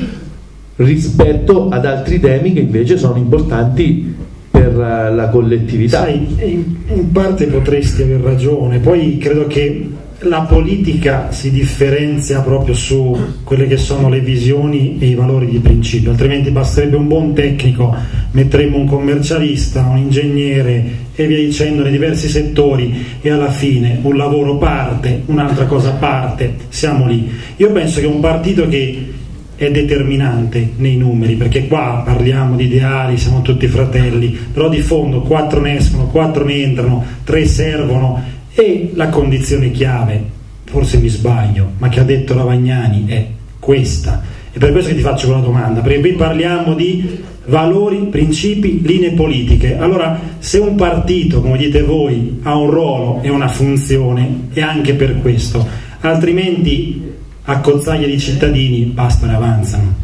rispetto ad altri temi che invece sono importanti per la collettività. Sai, in, in parte potresti aver ragione, poi credo che la politica si differenzia proprio su quelle che sono le visioni e i valori di principio, altrimenti basterebbe un buon tecnico, metteremmo un commercialista, un ingegnere e via dicendo nei diversi settori, e alla fine un lavoro parte, un'altra cosa parte, siamo lì. Io penso che un partito che è determinante nei numeri, perché qua parliamo di ideali, siamo tutti fratelli, però di fondo quattro ne escono, quattro ne entrano, tre servono. E la condizione chiave, forse mi sbaglio, ma che ha detto Lavagnani è questa, e per questo che ti faccio quella domanda, perché qui parliamo di valori, principi, linee politiche. Allora, se un partito, come dite voi, ha un ruolo e una funzione, è anche per questo, altrimenti a cozzaglia di cittadini bastano e avanzano.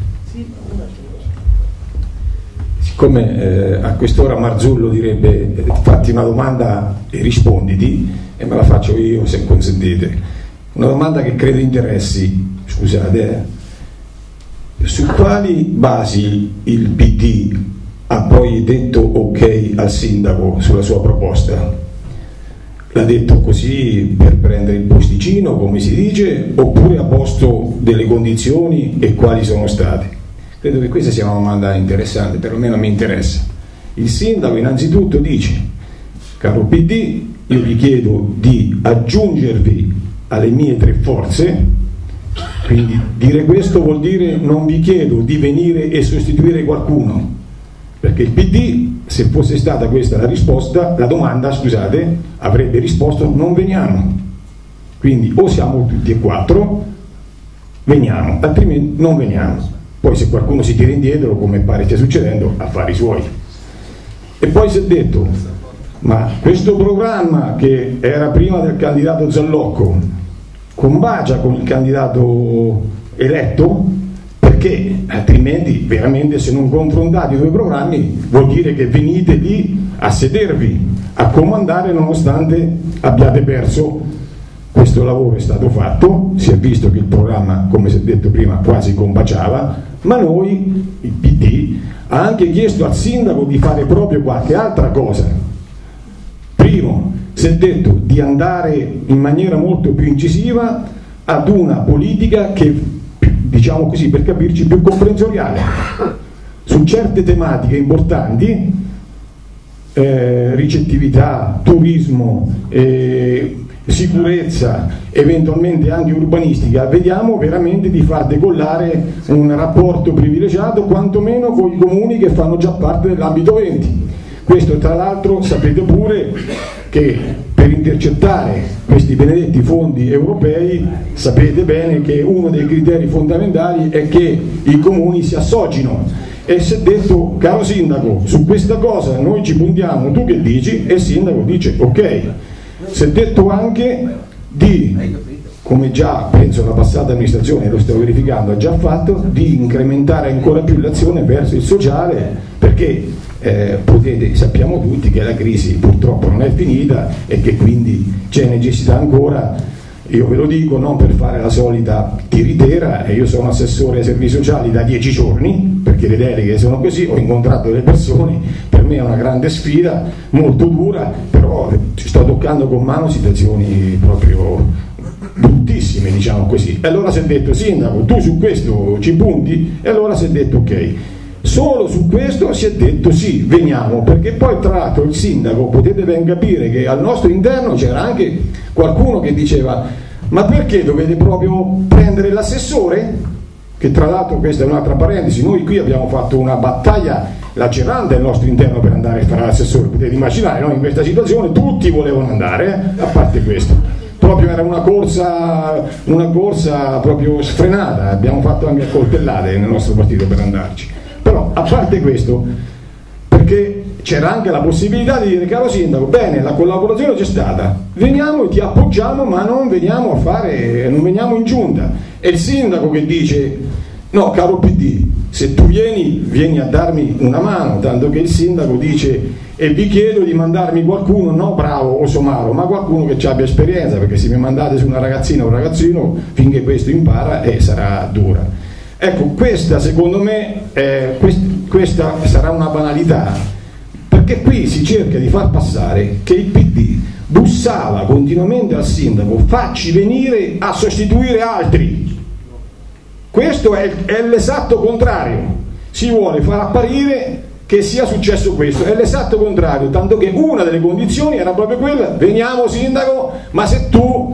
Siccome eh, a quest'ora Marzullo direbbe fatti una domanda e risponditi, e me la faccio io, se consentite, una domanda che credo interessi, scusate, eh. Su quali basi il P D ha poi detto ok al sindaco sulla sua proposta? L'ha detto così per prendere il posticino, come si dice, oppure ha posto delle condizioni, e quali sono state? Credo che questa sia una domanda interessante, perlomeno mi interessa. Il sindaco innanzitutto dice: caro P D, io vi chiedo di aggiungervi alle mie tre forze. Quindi dire questo vuol dire non vi chiedo di venire e sostituire qualcuno, perché il P D, se fosse stata questa la risposta, la domanda, scusate, avrebbe risposto non veniamo. Quindi o siamo tutti e quattro, veniamo, altrimenti non veniamo. Poi se qualcuno si tira indietro, come pare stia succedendo, affari suoi. E poi si è detto: ma questo programma che era prima del candidato Zallocco combacia con il candidato eletto, perché altrimenti veramente, se non confrontate i due programmi, vuol dire che venite lì a sedervi, a comandare, nonostante abbiate perso questo lavoro è stato fatto, si è visto che il programma, come si è detto prima, quasi combaciava, ma noi, il P D, ha anche chiesto al sindaco di fare proprio qualche altra cosa. Primo, si è detto di andare in maniera molto più incisiva ad una politica che, diciamo così, per capirci, più comprensoriale su certe tematiche importanti, eh, ricettività, turismo, eh, sicurezza, eventualmente anche urbanistica. Vediamo veramente di far decollare un rapporto privilegiato quantomeno con i comuni che fanno già parte dell'ambito venti. Questo tra l'altro sapete pure che per intercettare questi benedetti fondi europei sapete bene che uno dei criteri fondamentali è che i comuni si associno, e si è detto: caro sindaco, su questa cosa noi ci puntiamo, tu che dici? E il sindaco dice ok. Si è detto anche di, come già penso la passata amministrazione, lo stiamo verificando, ha già fatto, di incrementare ancora più l'azione verso il sociale, perché eh, potete, sappiamo tutti che la crisi purtroppo non è finita e che quindi c'è necessità ancora. Io ve lo dico non per fare la solita tiritera, e io sono assessore ai servizi sociali da dieci giorni, perché le deleghe sono così, ho incontrato delle persone, per me è una grande sfida, molto dura, però ci sto toccando con mano situazioni proprio bruttissime, diciamo così. E allora si è detto: sindaco, tu su questo ci punti? E allora si è detto ok. Solo su questo si è detto sì, veniamo, perché poi tra l'altro il sindaco, potete ben capire che al nostro interno c'era anche qualcuno che diceva: ma perché dovete proprio prendere l'assessore? Che tra l'altro, questa è un'altra parentesi, noi qui abbiamo fatto una battaglia lacerante al nostro interno per andare a fare l'assessore, potete immaginare, no? In questa situazione tutti volevano andare, eh? A parte questo, proprio era una corsa, una corsa proprio sfrenata, abbiamo fatto anche coltellate nel nostro partito per andarci. Però a parte questo, perché c'era anche la possibilità di dire: caro sindaco, bene, la collaborazione c'è stata, veniamo e ti appoggiamo, ma non veniamo a fare, non veniamo in giunta. E il sindaco che dice: no, caro P D, se tu vieni, vieni a darmi una mano, tanto che il sindaco dice: e vi chiedo di mandarmi qualcuno, no bravo o somaro, ma qualcuno che ci abbia esperienza, perché se mi mandate su una ragazzina o un ragazzino, finché questo impara, eh, sarà dura. Ecco, questa secondo me eh, quest- questa sarà una banalità, perché qui si cerca di far passare che il P D bussava continuamente al sindaco: facci venire a sostituire altri. Questo è, è l'esatto contrario, si vuole far apparire che sia successo questo, è l'esatto contrario, tanto che una delle condizioni era proprio quella: veniamo sindaco, ma se tu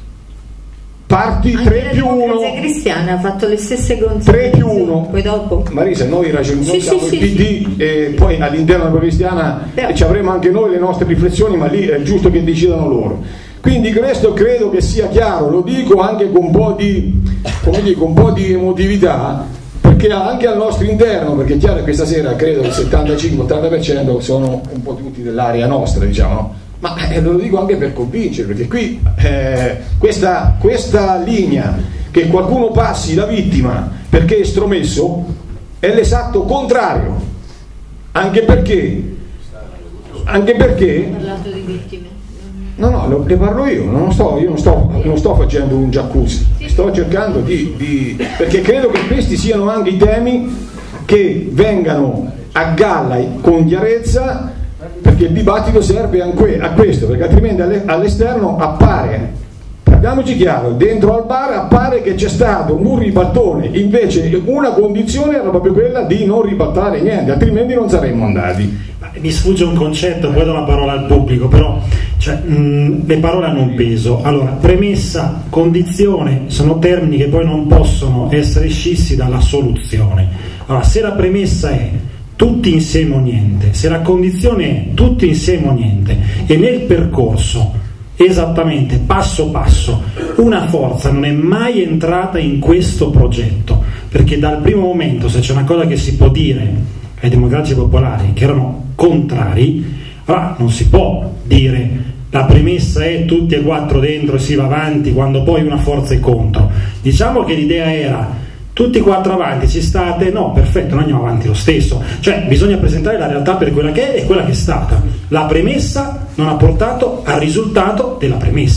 parti tre più uno. La Democrazia Cristiana ha fatto le stesse condizioni. tre più uno. Poi dopo. Marisa, noi ragioniamo, sì, siamo sì, il P D sì. E poi all'interno della Cristiana Però. ci avremo anche noi le nostre riflessioni, ma lì è giusto che decidano loro. Quindi questo credo che sia chiaro, lo dico anche con un po' di, come dico, un po' di emotività, perché anche al nostro interno, perché è chiaro che questa sera credo che il settantacinque ottanta per cento sono un po' tutti dell'area nostra, diciamo, no? Ma eh, lo dico anche per convincere, perché qui eh, questa, questa linea che qualcuno passi la vittima perché è estromesso è l'esatto contrario, anche perché anche perché Ho parlato di vittime. no no lo, ne parlo io, non sto, io non sto, non sto facendo un jacuzzi, sto cercando di, di perché credo che questi siano anche i temi che vengano a galla con chiarezza, perché il dibattito serve a questo, perché altrimenti all'esterno appare, parliamoci chiaro, dentro al bar appare che c'è stato un ribaltone, invece una condizione era proprio quella di non ribaltare niente, altrimenti non saremmo andati. Mi sfugge un concetto, poi do la parola al pubblico, però cioè, mh, le parole hanno un peso. Allora, premessa, condizione sono termini che poi non possono essere scissi dalla soluzione. Allora, se la premessa è tutti insieme o niente, se la condizione è tutti insieme o niente, e nel percorso esattamente passo passo una forza non è mai entrata in questo progetto, perché dal primo momento, se c'è una cosa che si può dire ai democratici popolari che erano contrari, allora non si può dire la premessa è tutti e quattro dentro e si va avanti quando poi una forza è contro. Diciamo che l'idea era tutti e quattro avanti, ci state? No, perfetto, noi andiamo avanti lo stesso. Cioè bisogna presentare la realtà per quella che è e quella che è stata. La premessa non ha portato al risultato della premessa.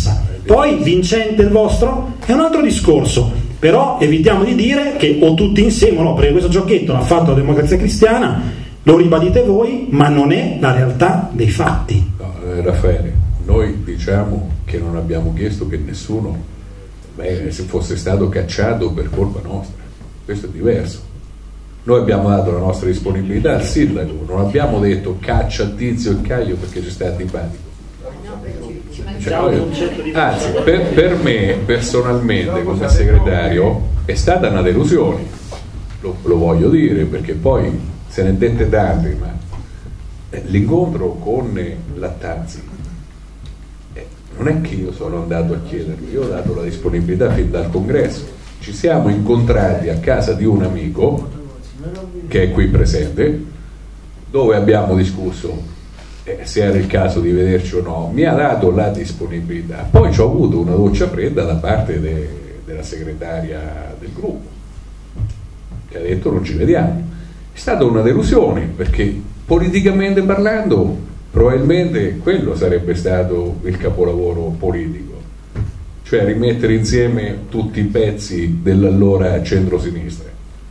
Poi vincente il vostro è un altro discorso, però evitiamo di dire che o tutti insieme o no, perché questo giochetto l'ha fatto la Democrazia Cristiana, lo ribadite voi, ma non è la realtà dei fatti. No, eh, Raffaele, noi diciamo che non abbiamo chiesto che nessuno beh, se fosse stato cacciato per colpa nostra, questo è diverso. Noi abbiamo dato la nostra disponibilità al sindaco, non abbiamo detto caccia Tizio e Caio perché ci sta antipatico. Cioè, anzi, per, per me personalmente come segretario è stata una delusione, lo, lo voglio dire, perché poi se ne dette tante, ma l'incontro con Lattanzi eh, non è che io sono andato a chiederlo, io ho dato la disponibilità fin dal congresso, ci siamo incontrati a casa di un amico che è qui presente, dove abbiamo discusso eh, se era il caso di vederci o no, mi ha dato la disponibilità, poi ci ho avuto una doccia fredda da parte de, della segretaria del gruppo che ha detto non ci vediamo. È stata una delusione perché politicamente parlando probabilmente quello sarebbe stato il capolavoro politico, cioè rimettere insieme tutti i pezzi dell'allora centrosinistra.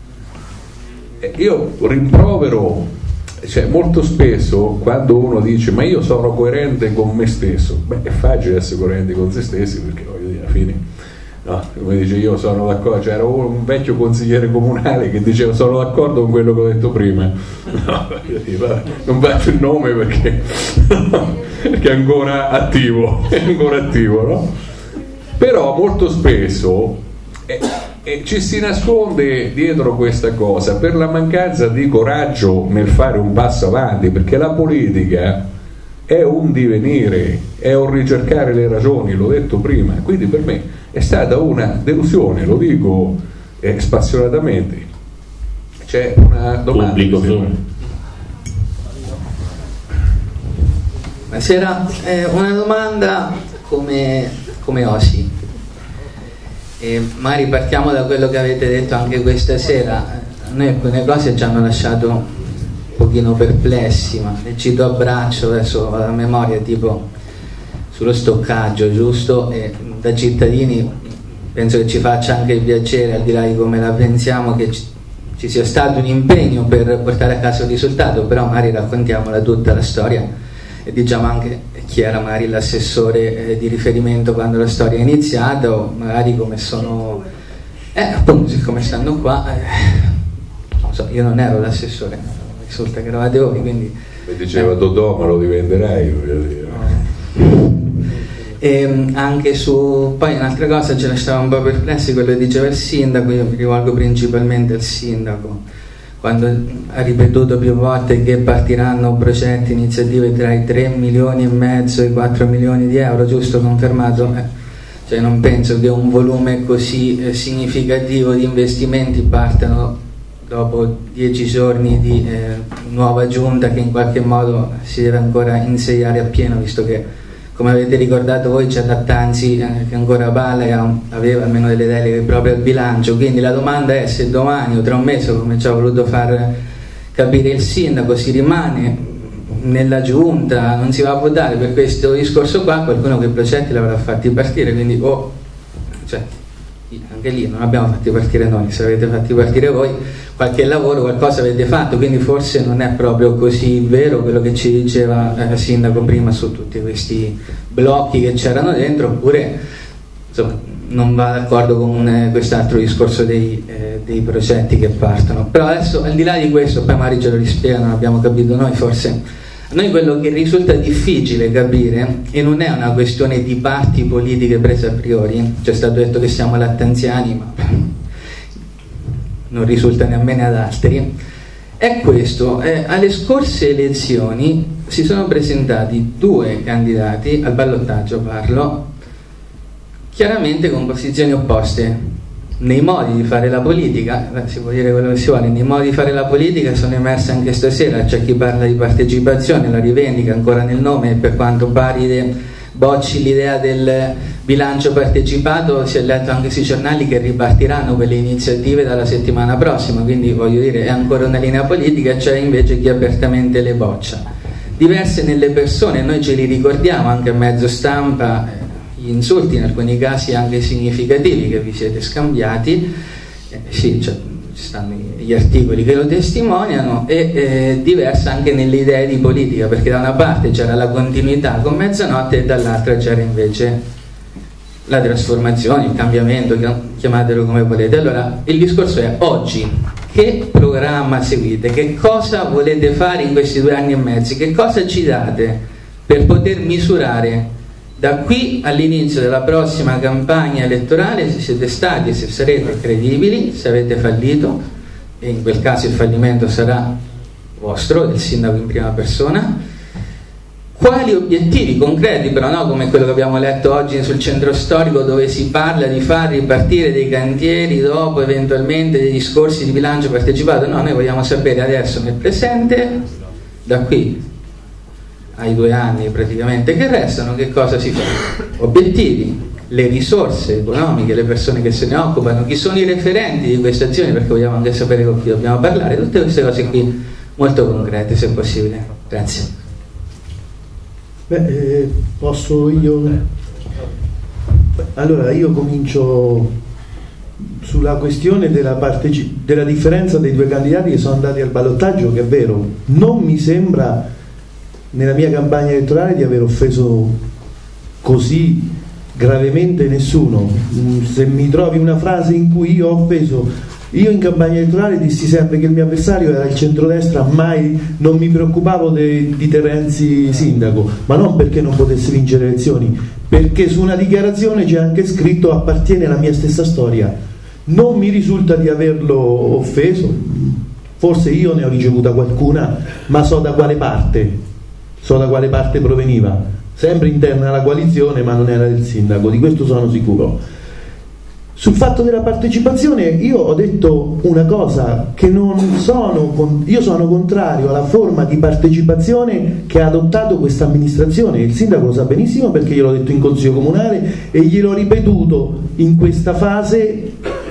Io rimprovero, cioè molto spesso quando uno dice ma io sono coerente con me stesso, beh è facile essere coerenti con se stessi, perché voglio dire alla fine no, come dice io sono d'accordo, c'era cioè, un vecchio consigliere comunale che diceva sono d'accordo con quello che ho detto prima, no, dire, non faccio il nome perché, perché è ancora attivo, è ancora attivo, no? Però molto spesso eh, e ci si nasconde dietro questa cosa per la mancanza di coraggio nel fare un passo avanti, perché la politica è un divenire, è un ricercare le ragioni, l'ho detto prima, quindi per me è stata una delusione, lo dico eh, spassionatamente. C'è una domanda. Pubblico, buonasera, eh, una domanda come, come Osi. E magari partiamo da quello che avete detto anche questa sera. A noi alcune cose ci hanno lasciato un pochino perplessi, ma ne cito a braccio adesso la memoria, tipo sullo stoccaggio, giusto? E da cittadini penso che ci faccia anche piacere, al di là di come la pensiamo, che ci, ci sia stato un impegno per portare a casa un risultato, però magari raccontiamola tutta la storia e diciamo anche chi era magari l'assessore eh, di riferimento quando la storia è iniziata, o magari come sono eh appunto siccome stanno qua eh, non so, io non ero l'assessore, risulta che eravate voi, quindi mi diceva eh. Dodò ma lo diventerai, voglio dire. No. E anche su poi un'altra cosa ci lasciava un po' perplessi, quello che diceva il sindaco, io mi rivolgo principalmente al sindaco quando ha ripetuto più volte che partiranno progetti, iniziative tra i tre milioni e mezzo e i quattro milioni di euro, giusto, confermato? Eh, cioè non penso che un volume così eh, significativo di investimenti partano dopo dieci giorni di eh, nuova giunta che in qualche modo si deve ancora insediare appieno, visto che come avete ricordato voi c'è Lattanzi eh, che ancora parla e aveva almeno delle deleghe proprio al bilancio, quindi la domanda è se domani o tra un mese, come ci ha voluto far capire il sindaco, si rimane nella giunta, non si va a votare per questo discorso qua, qualcuno che i progetti l'avrà fatti partire, quindi oh, cioè, anche lì non abbiamo fatti partire noi, se avete fatti partire voi qualche lavoro, qualcosa avete fatto, quindi forse non è proprio così vero quello che ci diceva il eh, sindaco prima su tutti questi blocchi che c'erano dentro, oppure insomma non va d'accordo con eh, quest'altro discorso dei, eh, dei progetti che partono. Però adesso al di là di questo, poi magari ce lo rispiegano, abbiamo capito noi, forse a noi quello che risulta difficile capire, e non è una questione di parti politiche prese a priori, c'è stato detto che siamo lattanziani, ma non risulta nemmeno ad altri, è questo: eh, alle scorse elezioni si sono presentati due candidati al ballottaggio, parlo chiaramente con posizioni opposte nei modi di fare la politica, si può dire quello che si vuole, nei modi di fare la politica sono emerse anche stasera, c'è chi parla di partecipazione, la rivendica ancora nel nome, per quanto Paride bocci l'idea del bilancio partecipato, si è letto anche sui giornali che ripartiranno quelle iniziative dalla settimana prossima, quindi voglio dire è ancora una linea politica, c'è invece chi apertamente le boccia. Diverse nelle persone, noi ce li ricordiamo anche a mezzo stampa, gli insulti, in alcuni casi anche significativi, che vi siete scambiati, eh, sì, cioè, ci stanno gli articoli che lo testimoniano, e eh, diversa anche nelle idee di politica, perché da una parte c'era la continuità con Mezzanotte e dall'altra c'era invece la trasformazione, il cambiamento, chiamatelo come volete. Allora il discorso è: oggi che programma seguite? Che cosa volete fare in questi due anni e mezzo? Che cosa ci date per poter misurare da qui all'inizio della prossima campagna elettorale se siete stati e se sarete credibili, se avete fallito, e in quel caso il fallimento sarà vostro, del sindaco in prima persona. Quali obiettivi concreti, però no come quello che abbiamo letto oggi sul centro storico, dove si parla di far ripartire dei cantieri dopo eventualmente dei discorsi di bilancio partecipato. No, noi vogliamo sapere adesso, nel presente, da qui ai due anni praticamente che restano, che cosa si fa. Obiettivi, le risorse economiche, le persone che se ne occupano, chi sono i referenti di queste azioni, perché vogliamo anche sapere con chi dobbiamo parlare, tutte queste cose qui molto concrete, se possibile. Grazie. Beh, eh, posso io? Allora io comincio sulla questione della, parteci- della differenza dei due candidati che sono andati al ballottaggio, che è vero, non mi sembra nella mia campagna elettorale di aver offeso così gravemente nessuno. Se mi trovi una frase in cui io ho offeso, io in campagna elettorale dissi sempre che il mio avversario era il centrodestra, mai non mi preoccupavo de, di Terenzi sindaco, ma non perché non potesse vincere le elezioni, perché su una dichiarazione c'è anche scritto appartiene alla mia stessa storia. Non mi risulta di averlo offeso, forse io ne ho ricevuta qualcuna, ma so da quale parte, so da quale parte proveniva, sempre interna alla coalizione, ma non era del sindaco, di questo sono sicuro. Sul fatto della partecipazione io ho detto una cosa, che non sono, io sono contrario alla forma di partecipazione che ha adottato questa amministrazione. Il sindaco lo sa benissimo perché gliel'ho detto in consiglio comunale e gliel'ho ripetuto in questa fase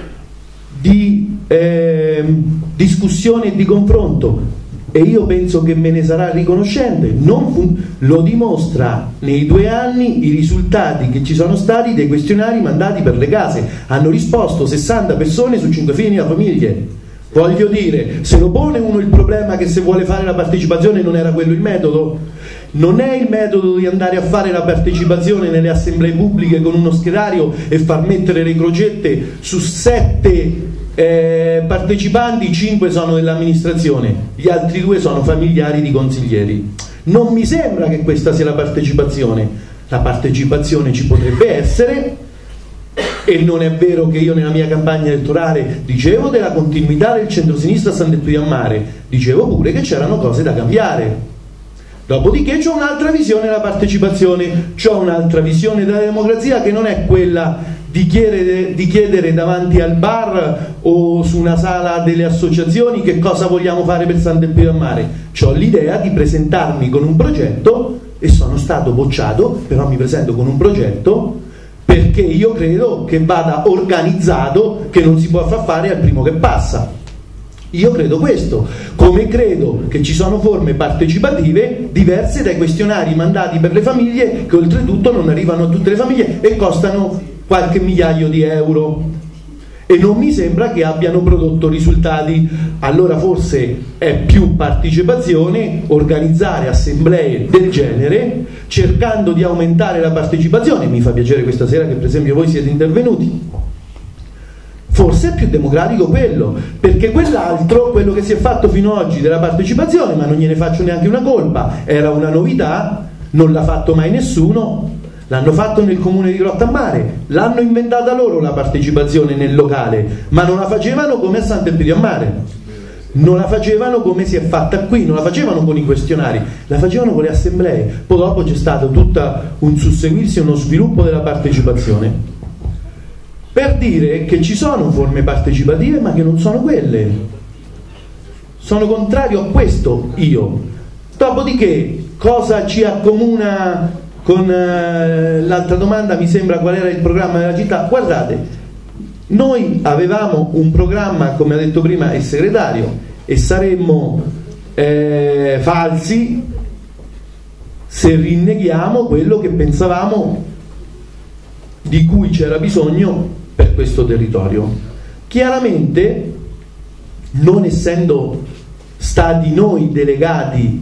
di eh, discussione e di confronto, e io penso che me ne sarà riconoscente. Non fun- lo dimostra nei due anni i risultati che ci sono stati dei questionari mandati per le case. Hanno risposto sessanta persone su cinque figli a famiglie. Voglio dire, se lo pone uno il problema che se vuole fare la partecipazione non era quello il metodo? Non è il metodo di andare a fare la partecipazione nelle assemblee pubbliche con uno schedario e far mettere le crocette su sette Eh, partecipanti, cinque sono dell'amministrazione, gli altri due sono familiari di consiglieri. Non mi sembra che questa sia la partecipazione. La partecipazione ci potrebbe essere, e non è vero che io nella mia campagna elettorale dicevo della continuità del centro-sinistra a San Detto di Ammare, dicevo pure che c'erano cose da cambiare. Dopodiché c'ho un'altra visione della partecipazione, c'ho un'altra visione della democrazia, che non è quella di chiedere, di chiedere davanti al bar o su una sala delle associazioni che cosa vogliamo fare per San Detto di Ammare. C'ho l'idea di presentarmi con un progetto, e sono stato bocciato, però mi presento con un progetto perché io credo che vada organizzato, che non si può far fare al primo che passa. Io credo questo, come credo che ci sono forme partecipative diverse dai questionari mandati per le famiglie, che oltretutto non arrivano a tutte le famiglie e costano qualche migliaio di euro, e non mi sembra che abbiano prodotto risultati. Allora forse è più partecipazione organizzare assemblee del genere, cercando di aumentare la partecipazione. Mi fa piacere questa sera che per esempio voi siete intervenuti. Forse è più democratico quello, perché quell'altro, quello che si è fatto fino ad oggi della partecipazione, ma non gliene faccio neanche una colpa, era una novità, non l'ha fatto mai nessuno, l'hanno fatto nel comune di Grottammare, l'hanno inventata loro la partecipazione nel locale, ma non la facevano come a San Detto di Ammare, non la facevano come si è fatta qui, non la facevano con i questionari, la facevano con le assemblee. Poi dopo c'è stato tutto un susseguirsi e uno sviluppo della partecipazione, per dire che ci sono forme partecipative ma che non sono quelle. Sono contrario a questo io. Dopodiché cosa ci accomuna con eh, l'altra domanda, mi sembra, qual era il programma della città? Guardate, noi avevamo un programma, come ha detto prima il segretario, e saremmo eh, falsi se rinneghiamo quello che pensavamo di cui c'era bisogno per questo territorio. Chiaramente, non essendo stati noi delegati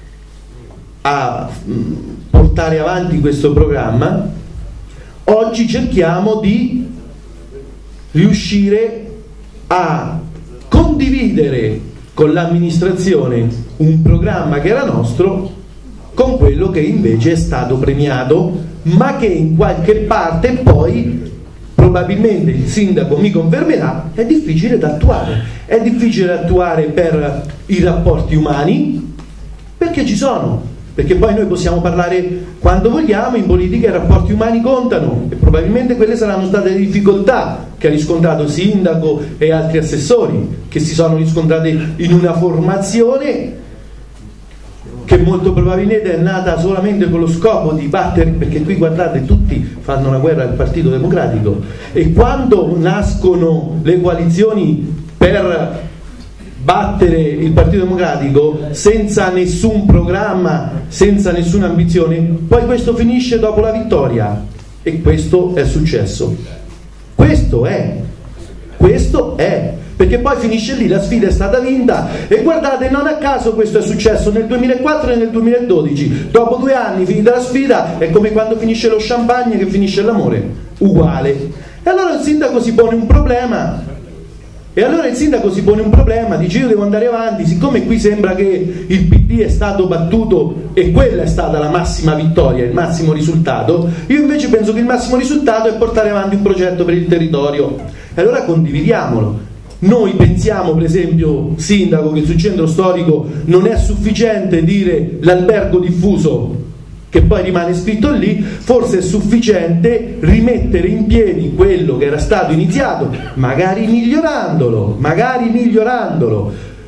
a portare avanti questo programma, oggi cerchiamo di riuscire a condividere con l'amministrazione un programma che era nostro con quello che invece è stato premiato, ma che in qualche parte poi probabilmente il sindaco mi confermerà è difficile da attuare. È difficile da attuare per i rapporti umani, perché ci sono, perché poi noi possiamo parlare quando vogliamo, in politica i rapporti umani contano, e probabilmente quelle saranno state le difficoltà che ha riscontrato il sindaco e altri assessori, che si sono riscontrate in una formazione che molto probabilmente è nata solamente con lo scopo di battere, perché qui guardate tutti fanno una guerra al Partito Democratico, e quando nascono le coalizioni per battere il Partito Democratico senza nessun programma, senza nessuna ambizione, poi questo finisce dopo la vittoria, e questo è successo. Questo è, questo è, perché poi finisce lì, la sfida è stata vinta, e guardate, non a caso questo è successo nel duemilaquattro e nel duemiladodici, dopo due anni finita la sfida è come quando finisce lo champagne che finisce l'amore, uguale. E allora il sindaco si pone un problema, e allora il sindaco si pone un problema, dice io devo andare avanti, siccome qui sembra che il P D è stato battuto e quella è stata la massima vittoria, il massimo risultato, io invece penso che il massimo risultato è portare avanti un progetto per il territorio, e allora condividiamolo. Noi pensiamo, per esempio, sindaco, che sul centro storico non è sufficiente dire l'albergo diffuso che poi rimane scritto lì, forse è sufficiente rimettere in piedi quello che era stato iniziato, magari migliorandolo, magari migliorandolo,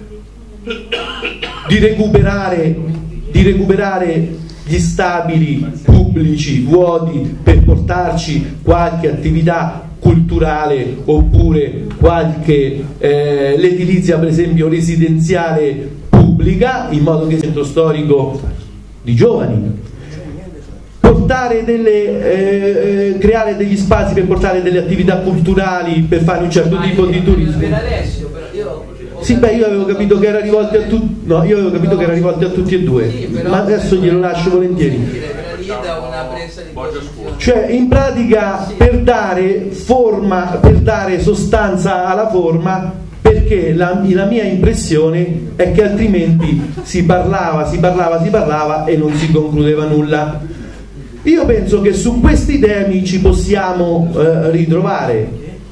di recuperare, di recuperare gli stabili pubblici vuoti per portarci qualche attività culturale, oppure qualche eh, l'edilizia per esempio residenziale pubblica, in modo che il centro storico di giovani, portare delle, eh, eh, creare degli spazi per portare delle attività culturali, per fare un certo tipo di turismo. Per Alessio, però io... Sì, beh, io avevo capito che era rivolto a tutti, no, io avevo capito che era rivolto a tutti e due, sì, ma adesso glielo lascio volentieri. Cioè, in pratica, per dare forma, per dare sostanza alla forma, perché la, la mia impressione è che altrimenti si parlava, si parlava, si parlava e non si concludeva nulla. Io penso che su questi temi ci possiamo eh, ritrovare,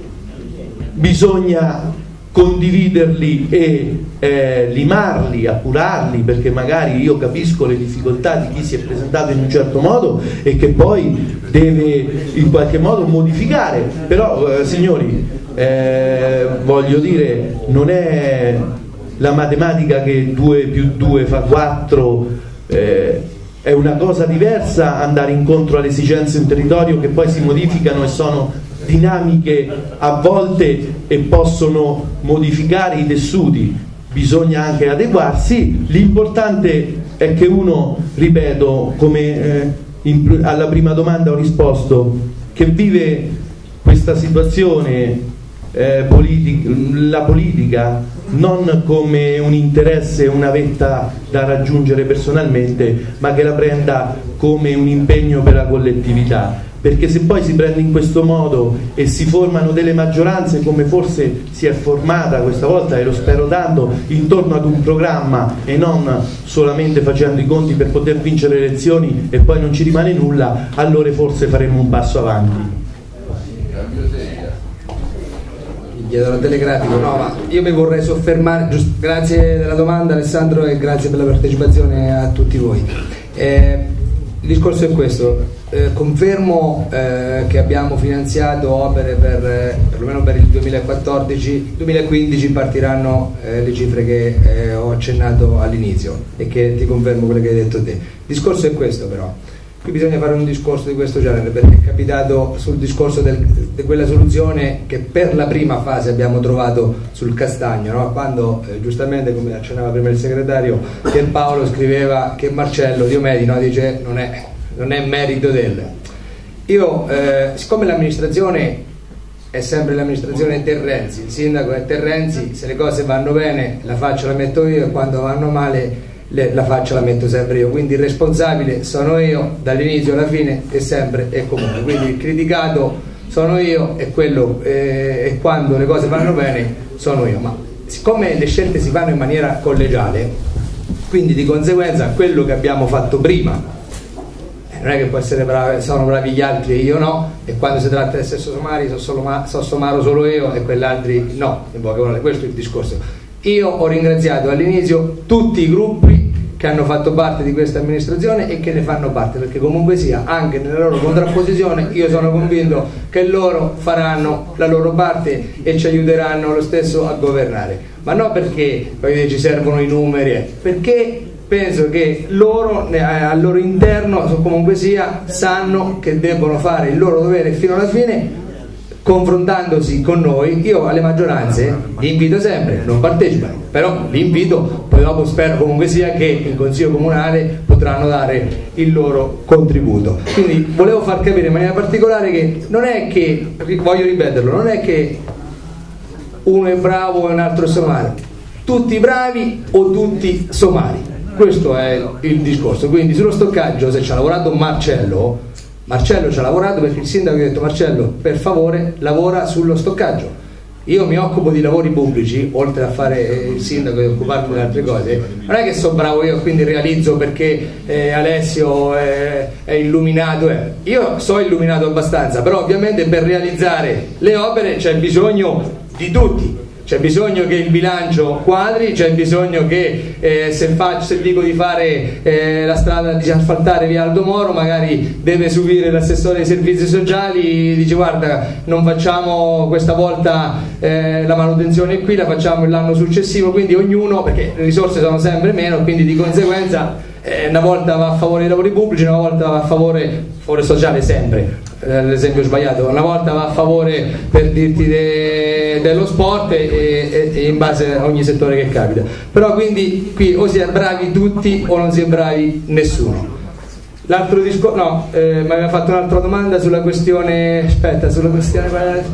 bisogna condividerli e eh, limarli, appurarli, perché magari io capisco le difficoltà di chi si è presentato in un certo modo e che poi deve in qualche modo modificare, però eh, signori, eh, voglio dire, non è la matematica che due più due fa quattro, eh, è una cosa diversa andare incontro alle esigenze di un territorio che poi si modificano e sono dinamiche a volte e possono modificare i tessuti, bisogna anche adeguarsi. L'importante è che uno, ripeto, come eh, in, alla prima domanda ho risposto, che vive questa situazione eh, politica, la politica non come un interesse, una vetta da raggiungere personalmente, ma che la prenda come un impegno per la collettività, perché se poi si prende in questo modo e si formano delle maggioranze, come forse si è formata questa volta, e lo spero tanto, intorno ad un programma e non solamente facendo i conti per poter vincere le elezioni e poi non ci rimane nulla, allora forse faremo un passo avanti. Chiedo la telegrafico, no, ma io mi vorrei soffermare, giusto, grazie della domanda Alessandro e grazie per la partecipazione a tutti voi. Eh, il discorso è questo, eh, confermo eh, che abbiamo finanziato opere per, eh, perlomeno per il duemilaquattordici, duemilaquindici partiranno eh, le cifre che eh, ho accennato all'inizio e che ti confermo quelle che hai detto te. Il discorso è questo però. Qui bisogna fare un discorso di questo genere, perché è capitato sul discorso del, di quella soluzione che per la prima fase abbiamo trovato sul Castagno, no? Quando eh, giustamente, come accennava prima il segretario, Pierpaolo scriveva che Marcello Diomedi, no? Dice non è, non è merito del... io eh, siccome l'amministrazione è sempre l'amministrazione Terrenzi, il sindaco è Terrenzi, se le cose vanno bene la faccia la metto io e quando vanno male le, la faccia la metto sempre io, quindi il responsabile sono io dall'inizio alla fine e sempre e comunque, quindi il criticato sono io e, quello, eh, e quando le cose vanno bene sono io, ma siccome le scelte si fanno in maniera collegiale, quindi di conseguenza quello che abbiamo fatto prima non è che può essere bravi, sono bravi gli altri e io no, e quando si tratta di stesso somari so, solo, so somaro solo io e quell'altri no, in poche parole, questo è il discorso. Io ho ringraziato all'inizio tutti i gruppi che hanno fatto parte di questa amministrazione e che ne fanno parte, perché comunque sia, anche nella loro contrapposizione, io sono convinto che loro faranno la loro parte e ci aiuteranno lo stesso a governare, ma non perché poi ci servono i numeri, perché penso che loro al loro interno comunque sia sanno che debbono fare il loro dovere fino alla fine, confrontandosi con noi. Io alle maggioranze li invito sempre, non partecipano, però li invito, poi dopo spero comunque sia che in consiglio comunale potranno dare il loro contributo. Quindi volevo far capire in maniera particolare che non è che, voglio ripeterlo, non è che uno è bravo e un altro è somaro, tutti bravi o tutti somari. Questo è il discorso. Quindi sullo stoccaggio, se ci ha lavorato Marcello, Marcello ci ha lavorato perché il sindaco ha detto: Marcello, per favore lavora sullo stoccaggio. Io mi occupo di lavori pubblici, oltre a fare il sindaco e occuparmi di altre cose, non è che sono bravo io quindi realizzo perché eh, Alessio è, è illuminato, eh. Io so illuminato abbastanza, però ovviamente per realizzare le opere c'è bisogno di tutti. C'è bisogno che il bilancio quadri, c'è bisogno che eh, se, faccio, se dico di fare eh, la strada, di asfaltare via Aldo Moro, magari deve subire l'assessore dei servizi sociali, dice guarda non facciamo questa volta eh, la manutenzione qui, la facciamo l'anno successivo, quindi ognuno, perché le risorse sono sempre meno, quindi di conseguenza eh, una volta va a favore dei lavori pubblici, una volta va a favore, favore sociale sempre, eh, l'esempio sbagliato, una volta va a favore per dirti de, dello sport e, e, e in base a ogni settore che capita. Però quindi qui o si è bravi tutti o non si è bravi nessuno. L'altro discorso, no, eh, mi aveva fatto un'altra domanda sulla questione, aspetta, sulla questione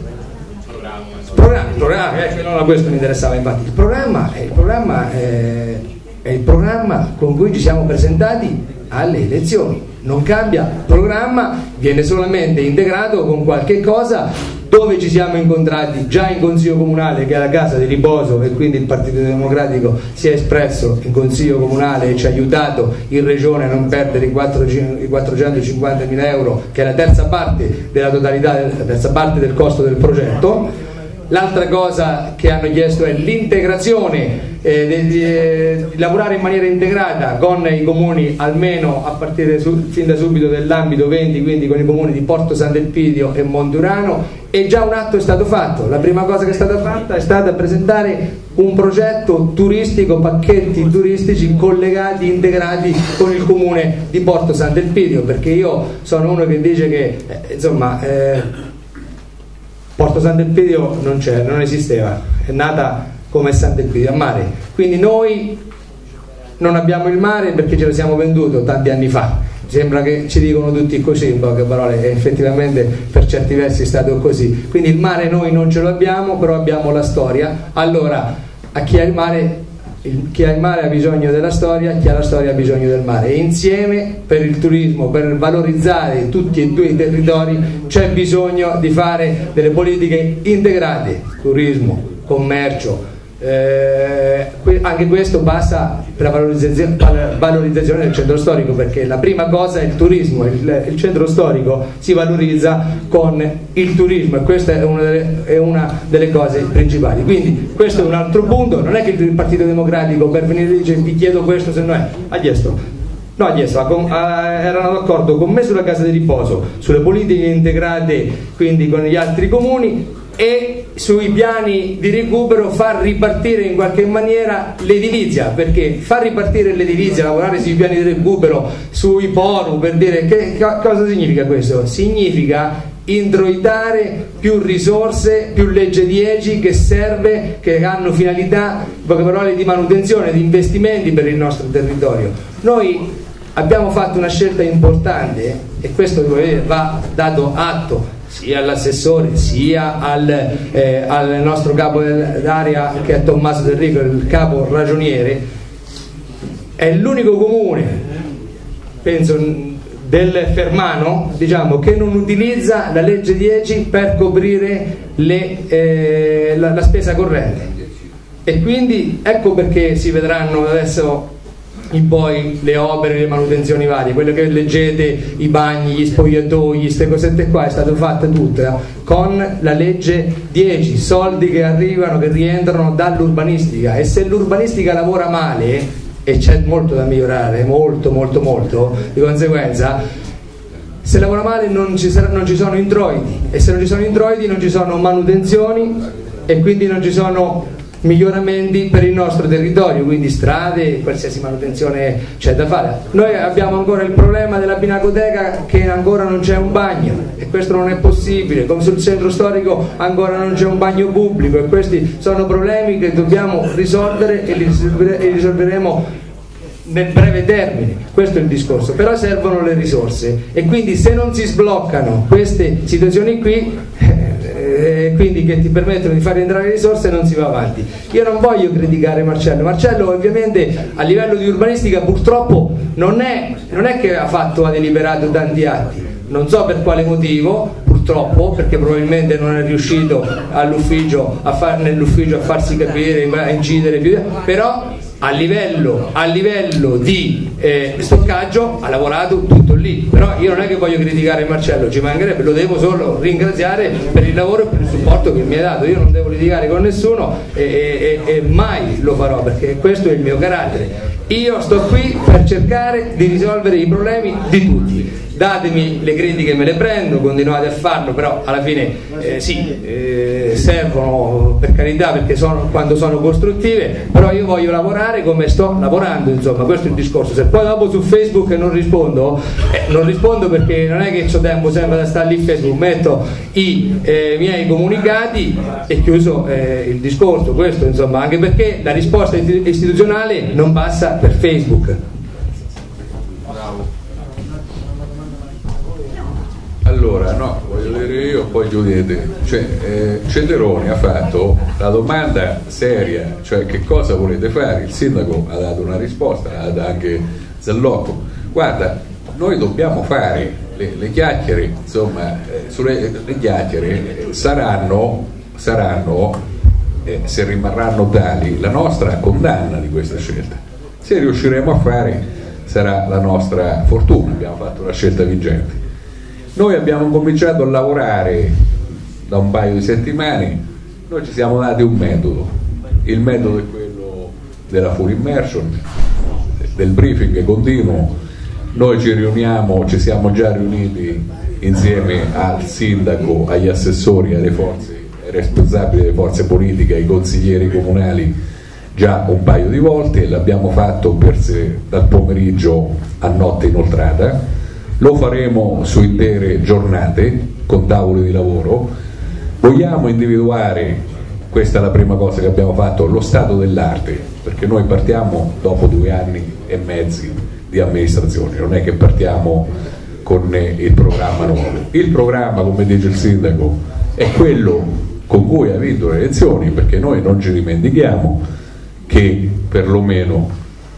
programma, programma, eh, no, questo mi interessava infatti. Il programma, il programma è, è il programma con cui ci siamo presentati alle elezioni. Non cambia programma, viene solamente integrato con qualche cosa dove ci siamo incontrati già in consiglio comunale, che è la casa di riposo, e quindi il Partito Democratico si è espresso in consiglio comunale e ci ha aiutato in regione a non perdere i quattrocentocinquantamila euro, che è la terza parte della totalità, la terza parte del costo del progetto. L'altra cosa che hanno chiesto è l'integrazione, eh, di, di, di lavorare in maniera integrata con i comuni, almeno a partire su, fin da subito dell'ambito venti, quindi con i comuni di Porto Sant'Elpidio e Monturano, e già un atto è stato fatto. La prima cosa che è stata fatta è stata presentare un progetto turistico, pacchetti turistici collegati, integrati con il comune di Porto Sant'Elpidio, perché io sono uno che dice che eh, insomma eh, Porto Sant'Elpidio non c'è, non esisteva, è nata come Sant'Elpidio a mare, quindi noi non abbiamo il mare perché ce lo siamo venduto tanti anni fa. Sembra che ci dicono tutti così, in poche parole, e effettivamente per certi versi è stato così. Quindi il mare noi non ce lo abbiamo, però abbiamo la storia. Allora a chi ha il mare, il, chi ha il mare ha bisogno della storia, chi ha la storia ha bisogno del mare, e insieme per il turismo, per valorizzare tutti e due i territori, c'è bisogno di fare delle politiche integrate: turismo, commercio. Eh, anche questo passa per la valorizzazione, valorizzazione del centro storico, perché la prima cosa è il turismo. Il, il centro storico si valorizza con il turismo e questa è una, delle, è una delle cose principali. Quindi questo è un altro punto. Non è che il Partito Democratico per venire e dice vi chiedo questo, se no è ha chiesto, no, ha chiesto, erano d'accordo con me sulla casa di riposo, sulle politiche integrate quindi con gli altri comuni, e sui piani di recupero far ripartire in qualche maniera l'edilizia, perché far ripartire l'edilizia, lavorare sui piani di recupero, sui poru, per dire che cosa significa questo? Significa introitare più risorse, più legge dieci che serve, che hanno finalità, in poche parole, di manutenzione, di investimenti per il nostro territorio. Noi abbiamo fatto una scelta importante e questo va dato atto sia all'assessore sia al, eh, al nostro capo d'area che è Tommaso Del Rico, il capo ragioniere. È l'unico comune, penso, del Fermano, diciamo, che non utilizza la legge dieci per coprire le, eh, la, la spesa corrente, e quindi ecco perché si vedranno adesso in poi le opere, le manutenzioni varie, quello che leggete, i bagni, gli spogliatoi, queste cosette qua, è stato fatto tutto eh, con la legge dieci, soldi che arrivano, che rientrano dall'urbanistica, e se l'urbanistica lavora male, e c'è molto da migliorare, molto molto molto, di conseguenza se lavora male non ci, sarà, non ci sono introiti, e se non ci sono introiti non ci sono manutenzioni e quindi non ci sono miglioramenti per il nostro territorio, quindi strade, qualsiasi manutenzione c'è da fare. Noi abbiamo ancora il problema della Pinacoteca, che ancora non c'è un bagno, e questo non è possibile, come sul centro storico ancora non c'è un bagno pubblico, e questi sono problemi che dobbiamo risolvere e li risolveremo nel breve termine. Questo è il discorso, però servono le risorse, e quindi se non si sbloccano queste situazioni qui, eh, quindi che ti permettono di far entrare le risorse, non si va avanti. Io non voglio criticare Marcello. Marcello ovviamente a livello di urbanistica purtroppo non è, non è che ha fatto, ha deliberato tanti atti, non so per quale motivo, purtroppo, perché probabilmente non è riuscito all'ufficio a far, nell'ufficio a farsi capire, a incidere più, però a livello, a livello di eh, stoccaggio ha lavorato tutto lì. Però io non è che voglio criticare Marcello, ci mancherebbe, lo devo solo ringraziare per il lavoro e per il supporto che mi ha dato. Io non devo litigare con nessuno e, e, e mai lo farò, perché questo è il mio carattere. Io sto qui per cercare di risolvere i problemi di tutti. Datemi le critiche, me le prendo, continuate a farlo, però alla fine eh, sì, eh, servono, per carità, perché sono, quando sono costruttive, però io voglio lavorare come sto lavorando, insomma, questo è il discorso. Se poi dopo su Facebook non rispondo, eh, non rispondo perché non è che ho tempo sempre da stare lì Facebook, metto i eh, miei comunicati e chiuso eh, il discorso, questo insomma, anche perché la risposta istituzionale non passa per Facebook. Allora, no, voglio dire io, poi chiudete. Cioè, eh, Ceteroni ha fatto la domanda seria, cioè che cosa volete fare? Il sindaco ha dato una risposta, ha dato anche Zallocco. Guarda, noi dobbiamo fare le, le chiacchiere, insomma, eh, sulle le chiacchiere eh, saranno, saranno eh, se rimarranno tali, la nostra condanna di questa scelta. Se riusciremo a fare, sarà la nostra fortuna, abbiamo fatto una scelta vincente. Noi abbiamo cominciato a lavorare da un paio di settimane, noi ci siamo dati un metodo, il metodo è quello della full immersion, del briefing continuo. Noi ci riuniamo, ci siamo già riuniti insieme al sindaco, agli assessori, alle forze, ai responsabili delle forze politiche, ai consiglieri comunali già un paio di volte, l'abbiamo fatto per se, dal pomeriggio a notte inoltrata. Lo faremo su intere giornate con tavoli di lavoro. Vogliamo individuare, questa è la prima cosa che abbiamo fatto, lo stato dell'arte, perché noi partiamo dopo due anni e mezzi di amministrazione, non è che partiamo con il programma nuovo. Il programma, come dice il sindaco, è quello con cui ha vinto le elezioni, perché noi non ci dimentichiamo che perlomeno,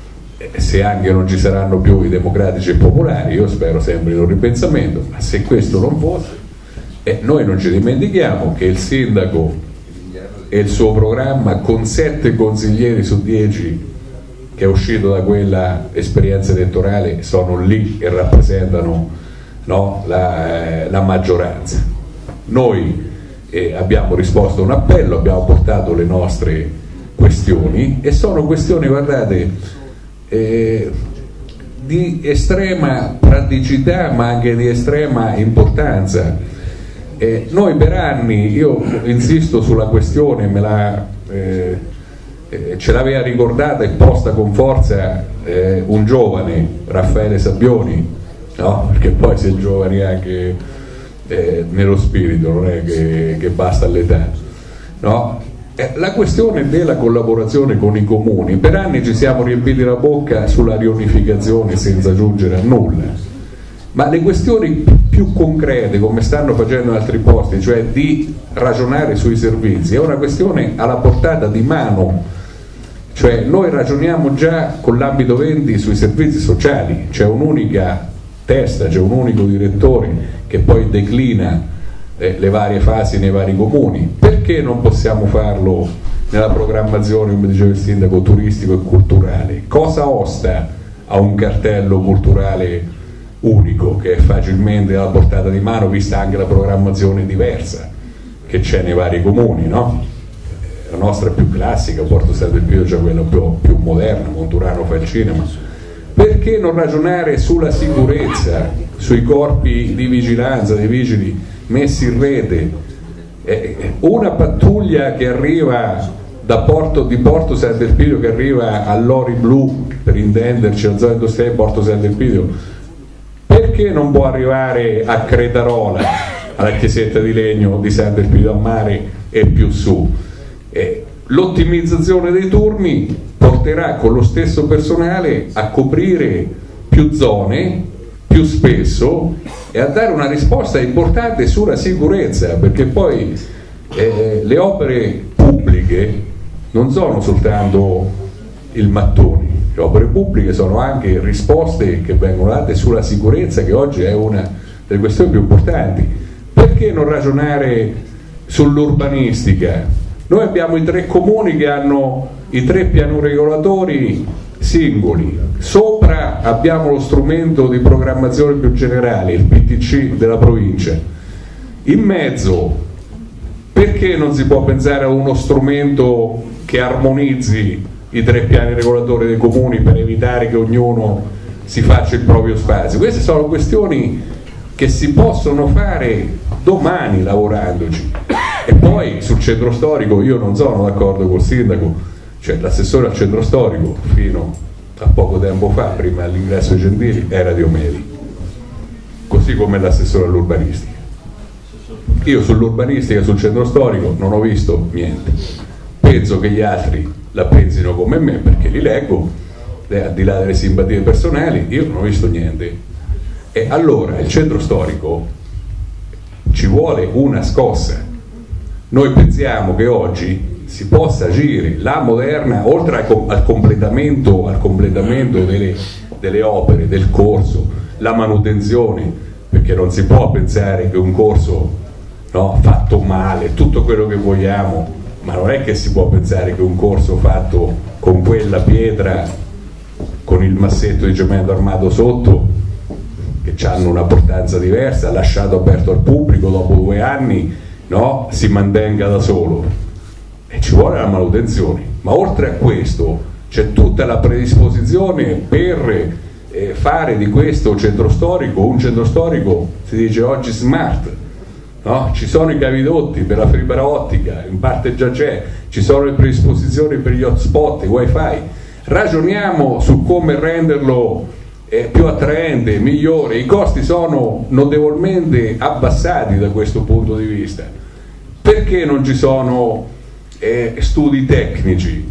se anche non ci saranno più i democratici e popolari, io spero sempre in un ripensamento, ma se questo non fosse, eh, noi non ci dimentichiamo che il sindaco e il suo programma, con sette consiglieri su dieci che è uscito da quella esperienza elettorale, sono lì e rappresentano, no, la, eh, la maggioranza. Noi eh, abbiamo risposto a un appello, abbiamo portato le nostre questioni, e sono questioni, guardate, Eh, di estrema praticità ma anche di estrema importanza. Eh, noi per anni, io insisto sulla questione, me la, eh, eh, ce l'aveva ricordata e posta con forza eh, un giovane, Raffaele Sabbioni, no? Perché poi si è giovani anche eh, nello spirito, non è che, che basta l'età, no? Eh, la questione della collaborazione con i comuni, per anni ci siamo riempiti la bocca sulla riunificazione senza giungere a nulla, ma le questioni più concrete, come stanno facendo in altri posti, cioè di ragionare sui servizi, è una questione alla portata di mano. Cioè noi ragioniamo già con l'ambito venti sui servizi sociali, c'è un'unica testa, c'è un unico direttore che poi declina eh, le varie fasi nei vari comuni. Perché non possiamo farlo nella programmazione, come diceva il sindaco, turistico e culturale? Cosa osta a un cartello culturale unico che è facilmente alla portata di mano, vista anche la programmazione diversa che c'è nei vari comuni, no? La nostra è più classica, Porto San del Pio c'è quella più, più moderna, Monturano fa il cinema. Perché non ragionare sulla sicurezza, sui corpi di vigilanza, dei vigili messi in rete? Eh, una pattuglia che arriva da Porto, di Porto San del Pio, che arriva all'Ori Blu, per intenderci, alla zona industriale di Porto San del Pio, perché non può arrivare a Cretarola, alla chiesetta di legno di San del Pio a mare e più su? Eh, l'ottimizzazione dei turni porterà con lo stesso personale a coprire più zone più spesso e a dare una risposta importante sulla sicurezza, perché poi eh, le opere pubbliche non sono soltanto il mattoni, le opere pubbliche sono anche risposte che vengono date sulla sicurezza, che oggi è una delle questioni più importanti. Perché non ragionare sull'urbanistica? Noi abbiamo i tre comuni che hanno i tre piani regolatori singoli, sopra abbiamo lo strumento di programmazione più generale, il P T C della provincia, in mezzo perché non si può pensare a uno strumento che armonizzi i tre piani regolatori dei comuni per evitare che ognuno si faccia il proprio spazio? Queste sono questioni che si possono fare domani lavorandoci. E poi sul centro storico io non sono d'accordo col sindaco, cioè l'assessore al centro storico fino a poco tempo fa, prima dell'ingresso di Gentili, era Diomedi, così come l'assessore all'urbanistica. Io sull'urbanistica, sul centro storico non ho visto niente, penso che gli altri la pensino come me perché li leggo, eh, al di là delle simpatie personali, io non ho visto niente. E allora il centro storico ci vuole una scossa. Noi pensiamo che oggi si possa agire la moderna, oltre al, al completamento, al completamento delle, delle opere, del corso, la manutenzione, perché non si può pensare che un corso, no, fatto male, tutto quello che vogliamo, ma non è che si può pensare che un corso fatto con quella pietra, con il massetto di cemento armato sotto, che hanno una portanza diversa, lasciato aperto al pubblico dopo due anni, no, si mantenga da solo, e ci vuole la manutenzione. Ma oltre a questo c'è tutta la predisposizione per eh, fare di questo centro storico un centro storico, si dice oggi smart, no? Ci sono i cavidotti per la fibra ottica, in parte già c'è, ci sono le predisposizioni per gli hotspot, i wifi. Ragioniamo su come renderlo eh, più attraente, migliore. I costi sono notevolmente abbassati da questo punto di vista. Perché non ci sono eh, studi tecnici?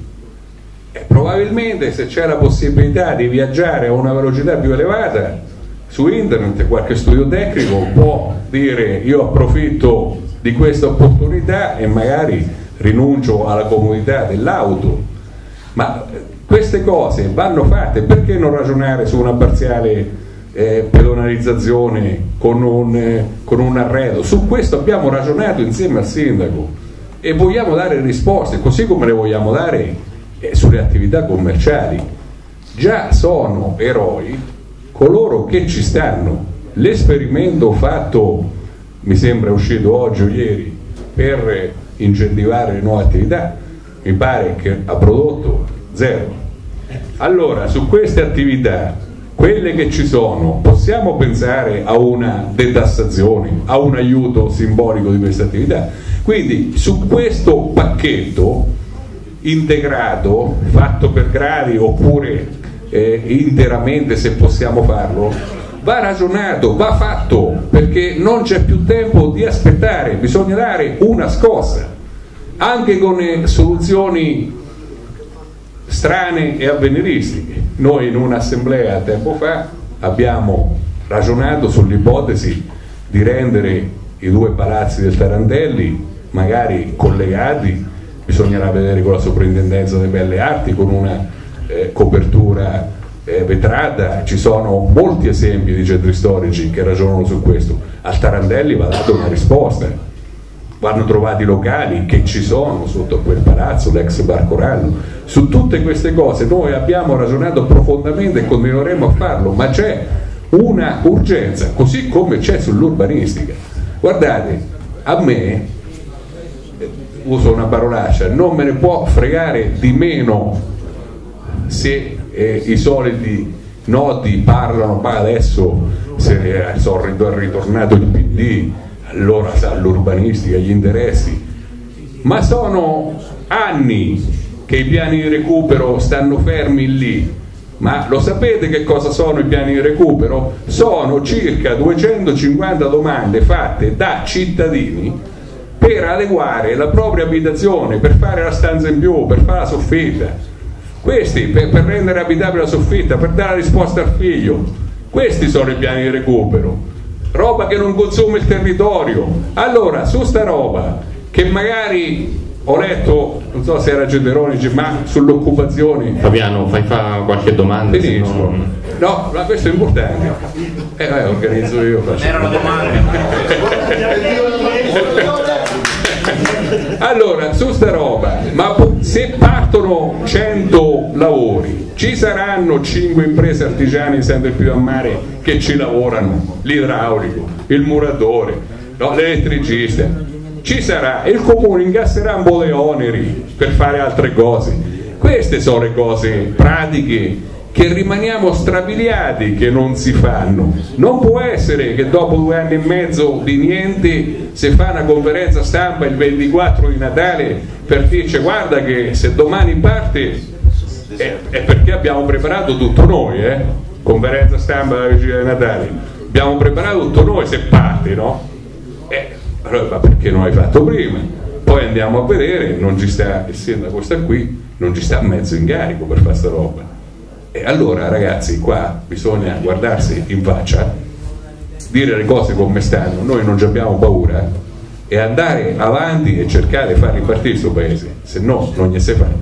Eh, probabilmente se c'è la possibilità di viaggiare a una velocità più elevata, su internet qualche studio tecnico può dire io approfitto di questa opportunità e magari rinuncio alla comodità dell'auto. Ma queste cose vanno fatte. Perché non ragionare su una parziale eh, pedonalizzazione con un, eh, con un arredo? Su questo abbiamo ragionato insieme al sindaco e vogliamo dare risposte, così come le vogliamo dare eh, sulle attività commerciali. Già sono eroi coloro che ci stanno. L'esperimento fatto, mi sembra uscito oggi o ieri, per incentivare le nuove attività, mi pare che ha prodotto zero. Allora, su queste attività, quelle che ci sono, possiamo pensare a una detassazione, a un aiuto simbolico di queste attività. Quindi su questo pacchetto integrato, fatto per gradi oppure eh, interamente, se possiamo farlo, va ragionato, va fatto, perché non c'è più tempo di aspettare, bisogna dare una scossa. anche con eh, soluzioni strane e avveniristiche. Noi in un'assemblea tempo fa abbiamo ragionato sull'ipotesi di rendere i due palazzi del Tarantelli magari collegati, bisognerà vedere con la soprintendenza delle belle arti, con una eh, copertura eh, vetrata. Ci sono molti esempi di centri storici che ragionano su questo. Al Tarantelli va data una risposta, vanno trovati locali che ci sono sotto quel palazzo, l'ex Bar Corallo. Su tutte queste cose noi abbiamo ragionato profondamente e continueremo a farlo, ma c'è una urgenza, così come c'è sull'urbanistica. Guardate, a me, uso una parolaccia, non me ne può fregare di meno se eh, i soliti noti parlano, ma adesso se eh, sono ritornato il P D, allora sa l'urbanistica, gli interessi, ma sono anni che i piani di recupero stanno fermi lì. Ma lo sapete che cosa sono i piani di recupero? Sono circa duecentocinquanta domande fatte da cittadini per adeguare la propria abitazione, per fare la stanza in più, per fare la soffitta. Questi per, per rendere abitabile la soffitta, per dare la risposta al figlio. Questi sono i piani di recupero. Roba che non consuma il territorio. Allora, su sta roba, che magari ho letto, non so se era Genderoni, ma sull'occupazione. Fabiano, fai fa qualche domanda? Benissimo. Non... No, ma questo è importante. Eh, eh organizzo io. Faccio. Era una domanda. Allora, su sta roba, ma se partono cento lavori, ci saranno cinque imprese artigiane sempre più a mare che ci lavorano, l'idraulico, il muratore, no, l'elettricista, ci sarà, e il comune incasserà un po' di oneri per fare altre cose. Queste sono le cose pratiche che rimaniamo strabiliati che non si fanno. Non può essere che dopo due anni e mezzo di niente si fa una conferenza stampa il ventiquattro di Natale per dirci guarda che se domani parte è, è perché abbiamo preparato tutto noi, eh? Conferenza stampa della vigilia di Natale, abbiamo preparato tutto noi se parte, no? Eh, allora, ma perché non hai fatto prima? Poi andiamo a vedere, non ci sta, il sindaco sta qui, non ci sta mezzo incarico per fare sta roba. E allora ragazzi, qua bisogna guardarsi in faccia, dire le cose come stanno, noi non ci abbiamo paura e andare avanti e cercare di far ripartire questo paese, se no non gli si fa.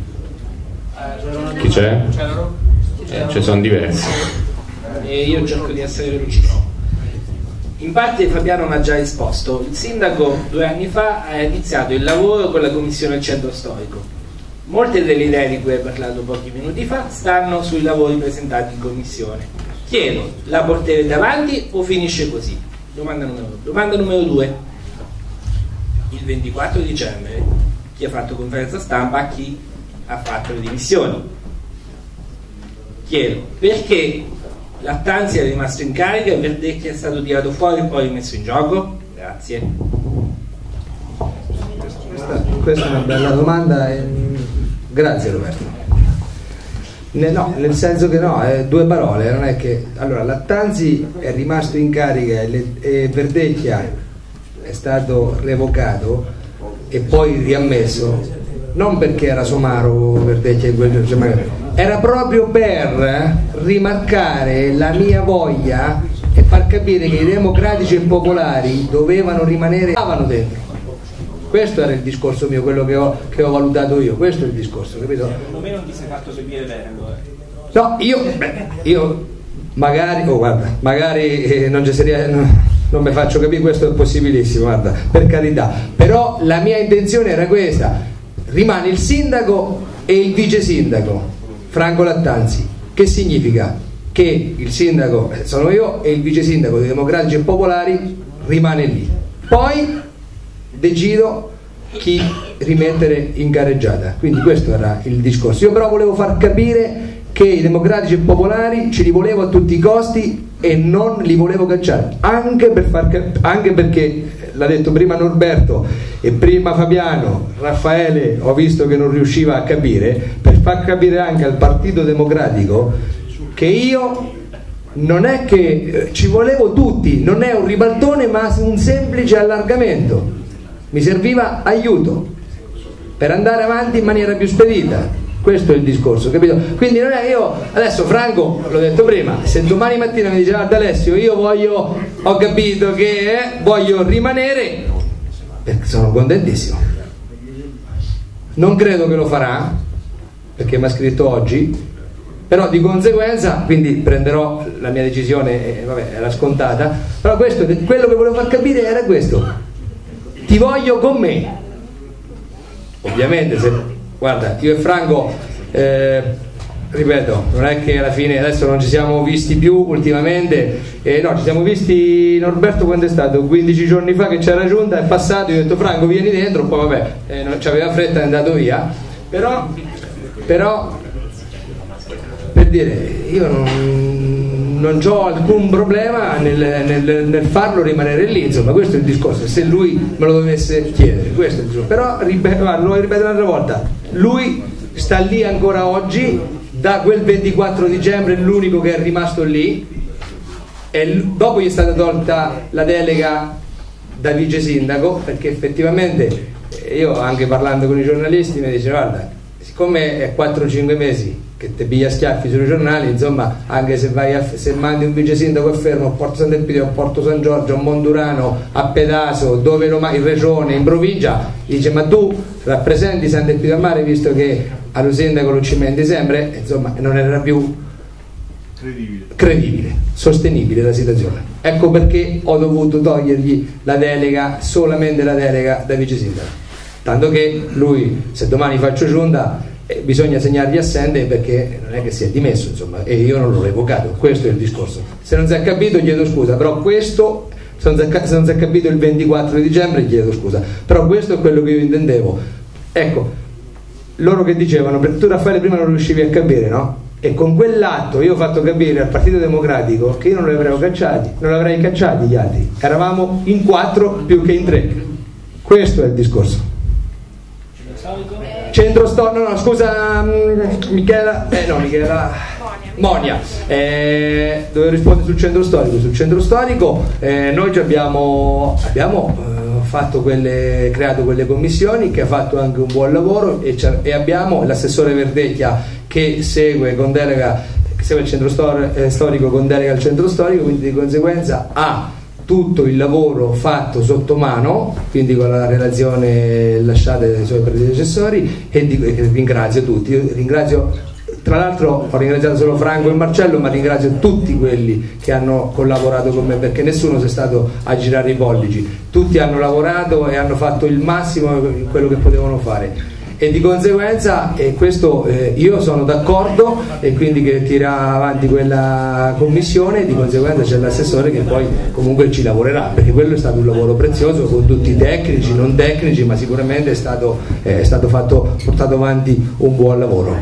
Chi c'è? Eh, ci sono diversi. E io cerco di essere velocissimo. In parte Fabiano mi ha già risposto. Il sindaco due anni fa ha iniziato il lavoro con la commissione del centro storico. Molte delle idee di cui hai parlato pochi minuti fa stanno sui lavori presentati in commissione. Chiedo, la porterete avanti o finisce così? Domanda numero uno. Domanda numero due. Il ventiquattro dicembre chi ha fatto conferenza stampa a chi ha fatto le dimissioni? Chiedo, perché Lattanzi è rimasto in carica e Verdecchi è stato tirato fuori e poi messo in gioco? Grazie. Questa, questa è una bella domanda. E... grazie Roberto. Ne, no, nel senso che no, eh, due parole, non è che allora Lattanzi è rimasto in carica e, le, e Verdecchia è stato revocato e poi riammesso non perché era somaro Verdecchia e quello, cioè, era proprio per rimarcare la mia voglia e far capire che i democratici e popolari dovevano rimanere, stavano dentro. Questo era il discorso mio, quello che ho, che ho valutato io, questo è il discorso, capito? Secondo me non ti sei fatto seguire bene allora. No, io, beh, io magari, oh guarda, magari eh, non ci seria, no, non mi faccio capire, questo è possibilissimo, guarda, per carità, però la mia intenzione era questa, rimane il sindaco e il vice sindaco, Franco Lattanzi, che significa che il sindaco sono io e il vice sindaco dei democratici e popolari rimane lì, poi decido chi rimettere in carreggiata, quindi questo era il discorso. Io però volevo far capire che i democratici e popolari ce li volevo a tutti i costi e non li volevo cacciare, anche, per far cap- anche perché l'ha detto prima Norberto e prima Fabiano, Raffaele ho visto che non riusciva a capire, per far capire anche al Partito Democratico che io non è che eh, ci volevo tutti, non è un ribaltone ma un semplice allargamento, mi serviva aiuto, per andare avanti in maniera più spedita. Questo è il discorso, capito? Quindi non è io, adesso Franco, l'ho detto prima, se domani mattina mi dice guarda Alessio, io voglio, ho capito che eh, voglio rimanere, perché sono contentissimo. Non credo che lo farà, perché mi ha scritto oggi, però di conseguenza, quindi prenderò la mia decisione, eh, vabbè, era scontata, però questo, quello che volevo far capire era questo: ti voglio con me. Ovviamente se... Guarda, io e Franco, eh, ripeto, non è che alla fine adesso non ci siamo visti più ultimamente, eh, no, ci siamo visti, Norberto quando è stato? quindici giorni fa che c'era giunta, è passato, io ho detto Franco vieni dentro, poi vabbè, eh, non c'aveva fretta, è andato via, però, però per dire, io non, non ho alcun problema nel, nel, nel farlo rimanere lì, insomma, questo è il discorso, se lui me lo dovesse chiedere, questo è il discorso. Però ripeto, lo ripeto un'altra volta, lui sta lì ancora oggi, da quel ventiquattro dicembre è l'unico che è rimasto lì, e dopo gli è stata tolta la delega da vice sindaco, perché effettivamente io anche parlando con i giornalisti mi dice guarda, siccome è quattro cinque mesi che te piglia schiaffi sui giornali, insomma, anche se vai a, se mandi un vice sindaco è fermo a Porto Sant'Elpidio, a Porto San Giorgio, a Mondurano, a Pedaso, dove lo in regione, in provincia, dice ma tu rappresenti Sant'Elpidio al Mare, visto che allo sindaco lo cimenti sempre, insomma non era più credibile. credibile, sostenibile la situazione. Ecco perché ho dovuto togliergli la delega, solamente la delega da vice sindaco, tanto che lui, se domani faccio giunta, Eh, bisogna segnargli assente, perché non è che si è dimesso, insomma, e io non l'ho revocato. Questo è il discorso. Se non si è capito chiedo scusa, però questo, se non si è, se non si è capito il ventiquattro di dicembre chiedo scusa, però questo è quello che io intendevo. Ecco, loro che dicevano, perché tu Raffaele prima non riuscivi a capire, no? E con quell'atto io ho fatto capire al Partito Democratico che io non li avrei cacciati, non li avrei cacciati gli altri, eravamo in quattro più che in tre. Questo è il discorso. Centro storico, no, no, scusa, Michela, eh no, Michela, Monia, eh, dovevo rispondere sul centro storico. Sul centro storico eh, noi già abbiamo, abbiamo eh, fatto quelle, creato quelle commissioni, che ha fatto anche un buon lavoro, e, e abbiamo l'assessore Verdecchia che segue con delega, che segue il centro stor- eh, storico con delega al centro storico, quindi di conseguenza ha tutto il lavoro fatto sotto mano, quindi con la relazione lasciata dai suoi predecessori, e, di, e ringrazio tutti. Io ringrazio, tra l'altro ho ringraziato solo Franco e Marcello, ma ringrazio tutti quelli che hanno collaborato con me, perché nessuno si è stato a girare i pollici, tutti hanno lavorato e hanno fatto il massimo di quello che potevano fare, e di conseguenza eh, questo eh, io sono d'accordo, e quindi che tira avanti quella commissione, e di conseguenza c'è l'assessore che poi comunque ci lavorerà, perché quello è stato un lavoro prezioso con tutti i tecnici, non tecnici, ma sicuramente è stato, eh, è stato fatto, portato avanti un buon lavoro.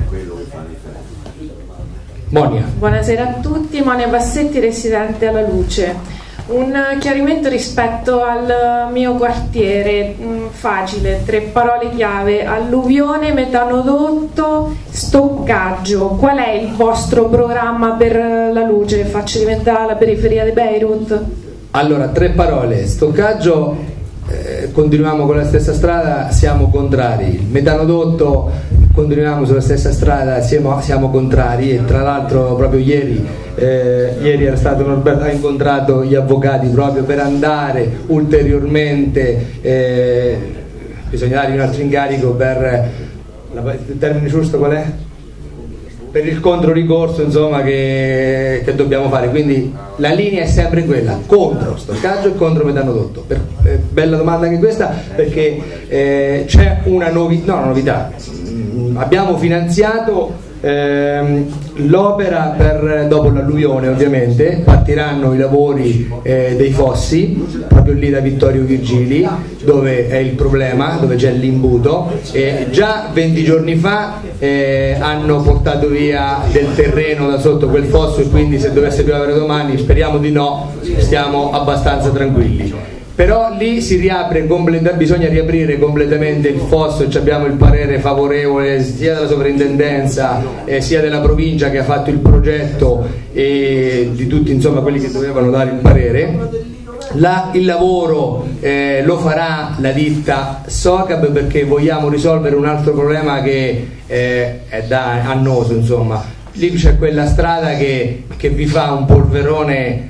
Monia. Buonasera a tutti, Monia Bassetti, residente alla Luce. Un chiarimento rispetto al mio quartiere, mh, facile, tre parole chiave: alluvione, metanodotto, stoccaggio. Qual è il vostro programma per la Luce? Faccio diventare la periferia di Beirut? Allora, tre parole: stoccaggio, eh, continuiamo con la stessa strada, siamo contrari. Il metanodotto, continuiamo sulla stessa strada, siamo, siamo contrari, e tra l'altro proprio ieri Eh, ieri era stato Norberto, ha incontrato gli avvocati proprio per andare ulteriormente, eh, bisogna dargli un altro incarico per la, il termine giusto qual è? Per il controricorso, insomma, che, che dobbiamo fare. Quindi la linea è sempre quella: contro stoccaggio e contro metanodotto. Per, eh, bella domanda anche questa, perché eh, c'è una, novi- no, una novità. Mm, abbiamo finanziato Ehm, l'opera per dopo l'alluvione, ovviamente partiranno i lavori eh, dei fossi proprio lì da Vittorio Virgili, dove è il problema, dove c'è l'imbuto, e già venti giorni fa eh, hanno portato via del terreno da sotto quel fosso, e quindi se dovesse piovere domani, speriamo di no, stiamo abbastanza tranquilli. Però lì si riapre completa, bisogna riaprire completamente il fosso, e abbiamo il parere favorevole sia della sovrintendenza eh, sia della provincia che ha fatto il progetto, e di tutti, insomma, quelli che dovevano dare il parere. La, il lavoro eh, lo farà la ditta Socab, perché vogliamo risolvere un altro problema che eh, è da annoso, insomma. Lì c'è quella strada che, che vi fa un polverone,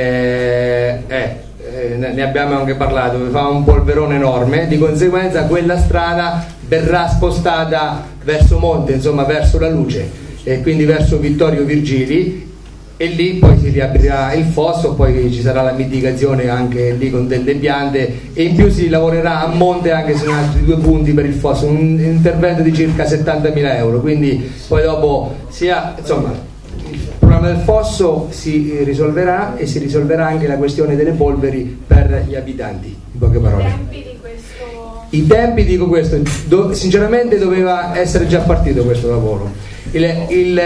eh, eh, eh, ne abbiamo anche parlato, vi fa un polverone enorme, di conseguenza quella strada verrà spostata verso monte, insomma verso la luce, e quindi verso Vittorio Virgili, e lì poi si riaprirà il fosso, poi ci sarà la mitigazione anche lì con delle piante, e in più si lavorerà a monte anche su altri due punti per il fosso, un intervento di circa settantamila euro, quindi poi dopo sia, insomma, il problema del fosso si risolverà, e si risolverà anche la questione delle polveri per gli abitanti, in poche parole. I tempi di questo... I tempi, dico questo, do, sinceramente doveva essere già partito questo lavoro. Il, il,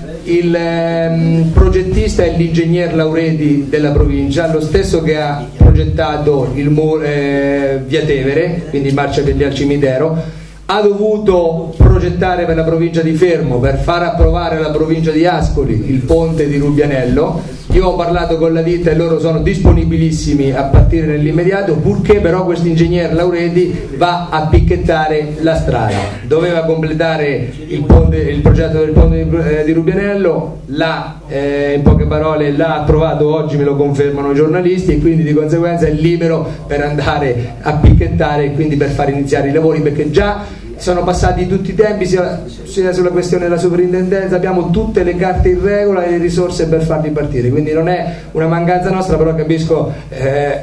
il um, progettista è l'ingegner Laureti della provincia, lo stesso che ha progettato il mur, eh, Via Tevere, quindi Marciapiedi al cimitero. Ha dovuto progettare per la provincia di Fermo, per far approvare alla provincia di Ascoli il ponte di Rubianello. Io ho parlato con la ditta e loro sono disponibilissimi a partire nell'immediato, purché però questo ingegner Laureti va a picchettare la strada. Doveva completare il, ponte, il progetto del ponte di, eh, di Rubianello, l'ha, eh, in poche parole l'ha approvato oggi, me lo confermano i giornalisti, e quindi di conseguenza è libero per andare a picchettare e quindi per far iniziare i lavori, perché già sono passati tutti i tempi, sia, sia sulla questione della sovrintendenza, abbiamo tutte le carte in regola e le risorse per farli partire, quindi non è una mancanza nostra, però capisco, eh,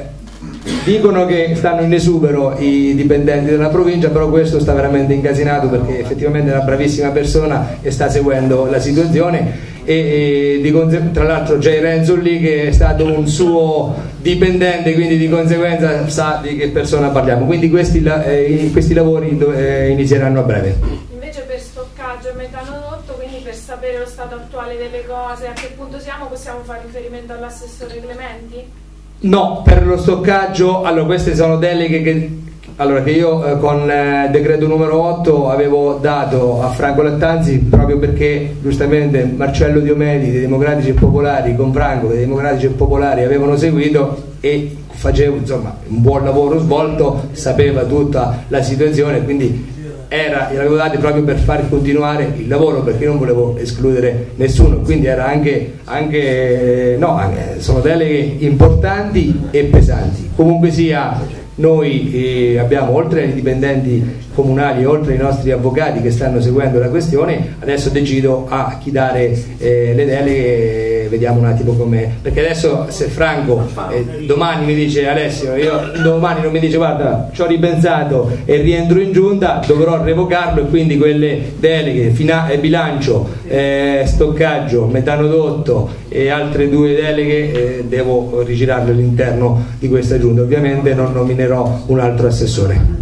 dicono che stanno in esubero i dipendenti della provincia, però questo sta veramente incasinato, perché effettivamente è una bravissima persona e sta seguendo la situazione, e, e di, tra l'altro c'è Renzo lì che è stato un suo dipendente, quindi di conseguenza sa di che persona parliamo, quindi questi, eh, questi lavori eh, inizieranno a breve. Invece per stoccaggio e metanodotto, quindi per sapere lo stato attuale delle cose, a che punto siamo, possiamo fare riferimento all'assessore Clementi? No, per lo stoccaggio, allora queste sono deleghe che, allora, che io eh, con eh, decreto numero otto avevo dato a Franco Lattanzi, proprio perché giustamente Marcello Diomedi dei Democratici e Popolari con Franco dei Democratici e Popolari avevano seguito, e facevo insomma un buon lavoro svolto, sapeva tutta la situazione, quindi era, l'avevo dato proprio per far continuare il lavoro, perché non volevo escludere nessuno, quindi era anche, anche no, anche, sono deleghe importanti e pesanti. Comunque sia, noi eh, abbiamo, oltre ai dipendenti comunali, oltre ai nostri avvocati che stanno seguendo la questione, adesso decido a chi dare eh, le deleghe, vediamo un attimo come, perché adesso se Franco eh, domani mi dice Alessio, io domani non mi dice guarda ci ho ripensato e rientro in giunta, dovrò revocarlo, e quindi quelle deleghe, fina, eh, bilancio, eh, stoccaggio, metanodotto e altre due deleghe eh, devo rigirarle all'interno di questa giunta. Ovviamente non nominerò un altro assessore.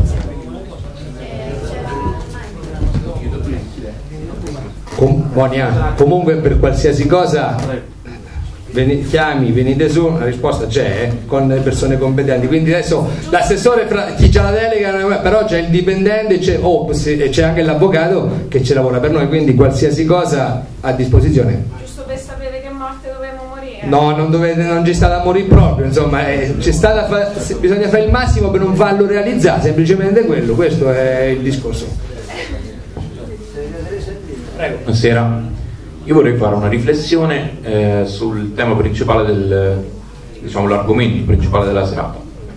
Com- Monia, comunque per qualsiasi cosa veni- chiami, venite su, la risposta c'è eh, con le persone competenti, quindi adesso l'assessore, fra- chi c'ha la delega, però c'è il dipendente, c'è, oh, se- c'è anche l'avvocato che ci lavora per noi, quindi qualsiasi cosa a disposizione. Giusto per sapere che morte dovevamo morire. No, non, dovete, non ci sta da morire proprio, insomma, eh, c'è stata fa- bisogna fare il massimo per non farlo realizzare, semplicemente quello, questo è il discorso. Prego. Buonasera, io vorrei fare una riflessione eh, sul tema principale del, diciamo l'argomento principale della serata.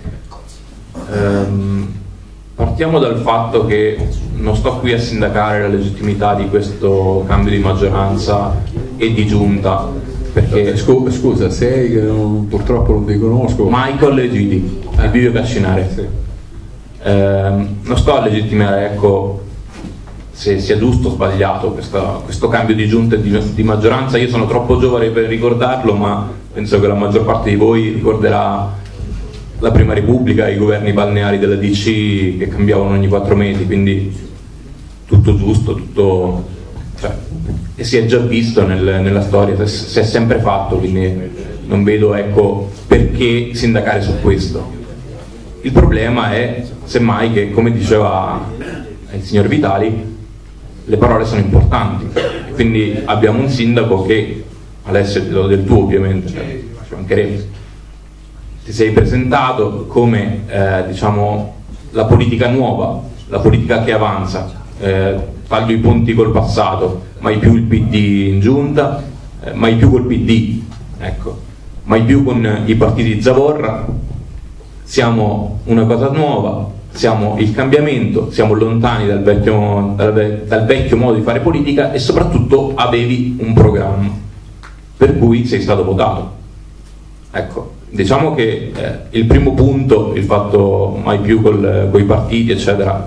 Ehm, partiamo dal fatto che non sto qui a sindacare la legittimità di questo cambio di maggioranza e di giunta, perché scusa, scusa sei che non, purtroppo non ti conosco. Michael Legidi di Bivio Cascinare. Sì. Ehm, non sto a legittimare, ecco, se sia giusto o sbagliato questa, questo cambio di giunta e di, di maggioranza. Io sono troppo giovane per ricordarlo, ma penso che la maggior parte di voi ricorderà la Prima Repubblica, i governi balneari della D C che cambiavano ogni quattro mesi, quindi tutto giusto, tutto, cioè, e si è già visto nel, nella storia, si è sempre fatto, quindi non vedo, ecco, perché sindacare su questo. Il problema è semmai che, come diceva il signor Vitali, le parole sono importanti, quindi abbiamo un sindaco che, Alessio te lo del tuo ovviamente, cioè, ci mancherebbe, ti sei presentato come eh, diciamo la politica nuova, la politica che avanza, eh, taglio i ponti col passato, mai più il P D in giunta, eh, mai più col P D, ecco, mai più con i partiti zavorra, siamo una cosa nuova, siamo il cambiamento, siamo lontani dal vecchio, dal, dal vecchio modo di fare politica e soprattutto avevi un programma per cui sei stato votato. Ecco, diciamo che eh, il primo punto, il fatto mai più con i partiti eccetera,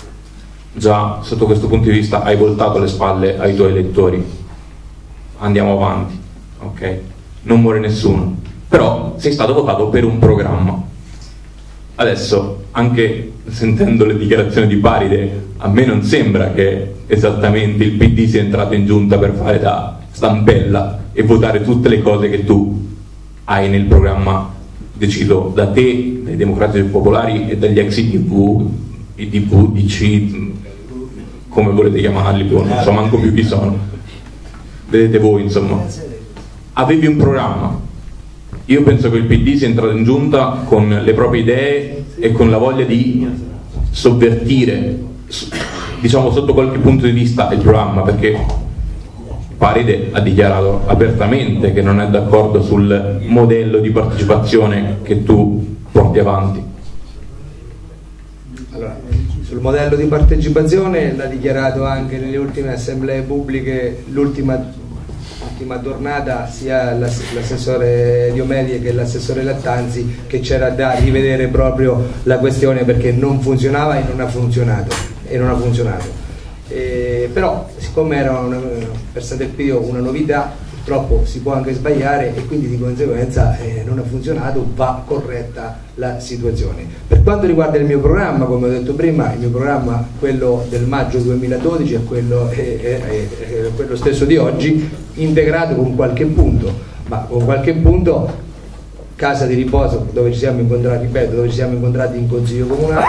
già sotto questo punto di vista hai voltato le spalle ai tuoi elettori. Andiamo avanti, ok? Non muore nessuno, però sei stato votato per un programma. Adesso, anche sentendo le dichiarazioni di Paride, a me non sembra che esattamente il P D sia entrato in giunta per fare da stampella e votare tutte le cose che tu hai nel programma deciso da te, dai democratici popolari e dagli ex I D V, I D V, D C, come volete chiamarli, non so manco più chi sono, vedete voi, insomma. Avevi un programma. Io penso che il P D sia entrato in giunta con le proprie idee e con la voglia di sovvertire, diciamo sotto qualche punto di vista, il programma, perché Paride ha dichiarato apertamente che non è d'accordo sul modello di partecipazione che tu porti avanti. Allora, sul modello di partecipazione l'ha dichiarato anche nelle ultime assemblee pubbliche, l'ultima l'ultima tornata, sia l'assessore Diomedi che l'assessore Lattanzi, che c'era da rivedere proprio la questione perché non funzionava e non ha funzionato e non ha funzionato. Eh, però siccome era una, per Sant'Elpidio una novità, purtroppo si può anche sbagliare e quindi di conseguenza eh, non ha funzionato, va corretta la situazione. Per quanto riguarda il mio programma, come ho detto prima, il mio programma, quello del maggio duemiladodici, è quello, è, è, è, è quello stesso di oggi, integrato con qualche punto, ma con qualche punto casa di riposo dove ci siamo incontrati, ripeto, dove ci siamo incontrati in consiglio comunale,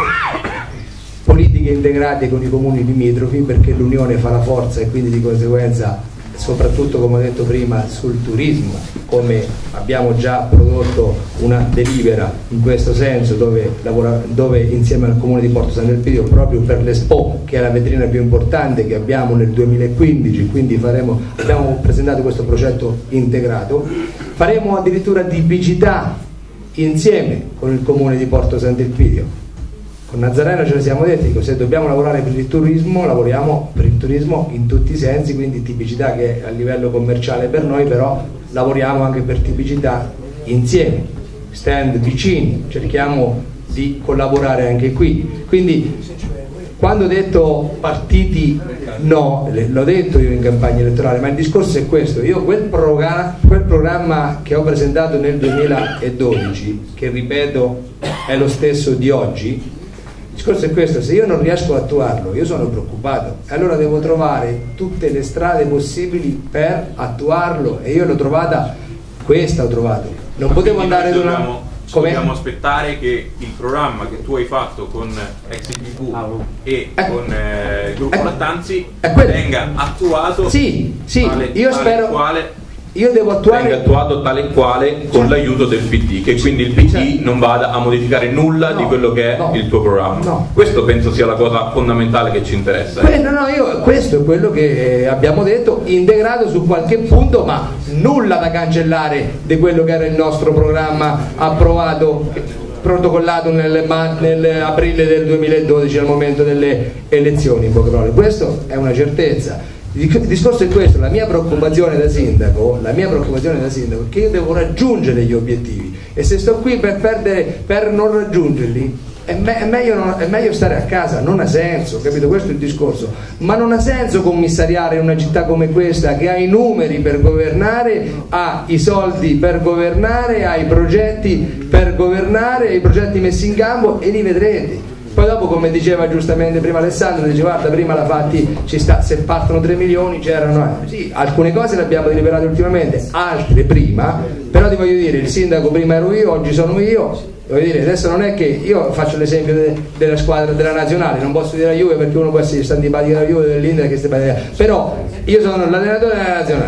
politiche integrate con i comuni limitrofi, perché l'unione fa la forza e quindi di conseguenza, soprattutto come ho detto prima, sul turismo, come abbiamo già prodotto una delibera in questo senso, dove, lavora, dove insieme al comune di Porto Sant'Elpidio, proprio per l'Expo, che è la vetrina più importante che abbiamo nel duemilaquindici, quindi faremo, abbiamo presentato questo progetto integrato, faremo addirittura tipicità insieme con il comune di Porto Sant'Elpidio. Con Nazareno ce ne siamo detti che se dobbiamo lavorare per il turismo, lavoriamo per il turismo in tutti i sensi, quindi tipicità che è a livello commerciale per noi, però lavoriamo anche per tipicità insieme, stand vicini, cerchiamo di collaborare anche qui. Quindi quando ho detto partiti no, l'ho detto io in campagna elettorale, ma il discorso è questo: io quel programma, quel programma che ho presentato nel duemiladodici, che ripeto è lo stesso di oggi, il discorso è questo: se io non riesco a attuarlo io sono preoccupato, e allora devo trovare tutte le strade possibili per attuarlo, e io l'ho trovata, questa ho trovato, non potevo andare ad una... Dobbiamo, dobbiamo aspettare che il programma che tu hai fatto con ex I T V e eh, con eh, il gruppo eh, Lattanzi eh, venga attuato, sì, sì, tale, io tale spero quale io devo attuare, venga attuato tale e quale con l'aiuto del P D, che quindi il P D non vada a modificare nulla no, di quello che è no, il tuo programma. No. Questo penso sia la cosa fondamentale che ci interessa. Eh. No, no, io, questo è quello che abbiamo detto, integrato su qualche punto, ma nulla da cancellare di quello che era il nostro programma approvato, protocollato nel, nel aprile del duemiladodici al momento delle elezioni, in poche parole. Questo è una certezza. Il discorso è questo: la mia preoccupazione da sindaco, la mia preoccupazione da sindaco è che io devo raggiungere gli obiettivi, e se sto qui per perdere, per non raggiungerli, è, me, è, meglio non, è meglio stare a casa, non ha senso, capito? Questo è il discorso. Ma non ha senso commissariare una città come questa, che ha i numeri per governare, ha i soldi per governare, ha i progetti per governare, ha i progetti messi in campo, e li vedrete. Poi dopo, come diceva giustamente prima Alessandro, dice guarda, prima la fatti, ci sta, se partono tre milioni c'erano, eh, sì, alcune cose le abbiamo deliberate ultimamente, altre prima, però ti voglio dire, il sindaco prima ero io, oggi sono io, voglio dire, adesso non è che io faccio l'esempio de, della squadra della nazionale, non posso dire la Juve perché uno può essere sta antipatico della Juve, dell'Inter, che sta, però io sono l'allenatore della nazionale,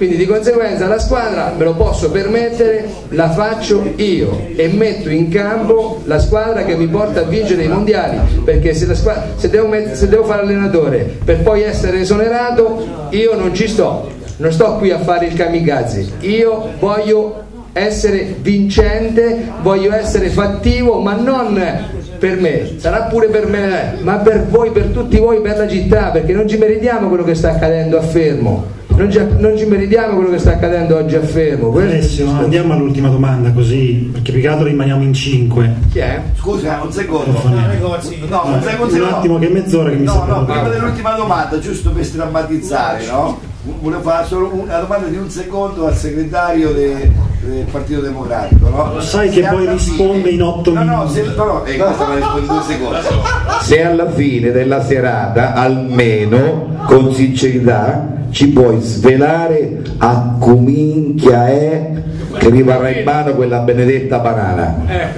quindi di conseguenza la squadra me lo posso permettere, la faccio io e metto in campo la squadra che mi porta a vincere i mondiali, perché se, la squadra, se, devo, met- se devo fare allenatore per poi essere esonerato, io non ci sto, non sto qui a fare il kamikaze, io voglio essere vincente, voglio essere fattivo, ma non per me, sarà pure per me, ma per voi, per tutti voi, per la città, perché non ci meritiamo quello che sta accadendo a Fermo, non ci, non ci meritiamo quello che sta accadendo oggi a Fermo. Alessio, andiamo all'ultima domanda così, perché più che altro rimaniamo in cinque. Chi è? Scusa, un secondo. No, No, un secondo. un attimo che mezz'ora che mi no, sta no, parlando. prima dell'ultima domanda, giusto per strammatizzare, no? Volevo fare solo una domanda di un secondo al segretario de, del Partito Democratico, no? Sai che poi risponde in otto no, minuti. No, se, no, no, eh, questa me la rispondo in due secondi. Se alla fine della serata, almeno con sincerità, ci puoi svelare a cominchia è che rimarrà in mano quella benedetta banana. Ecco,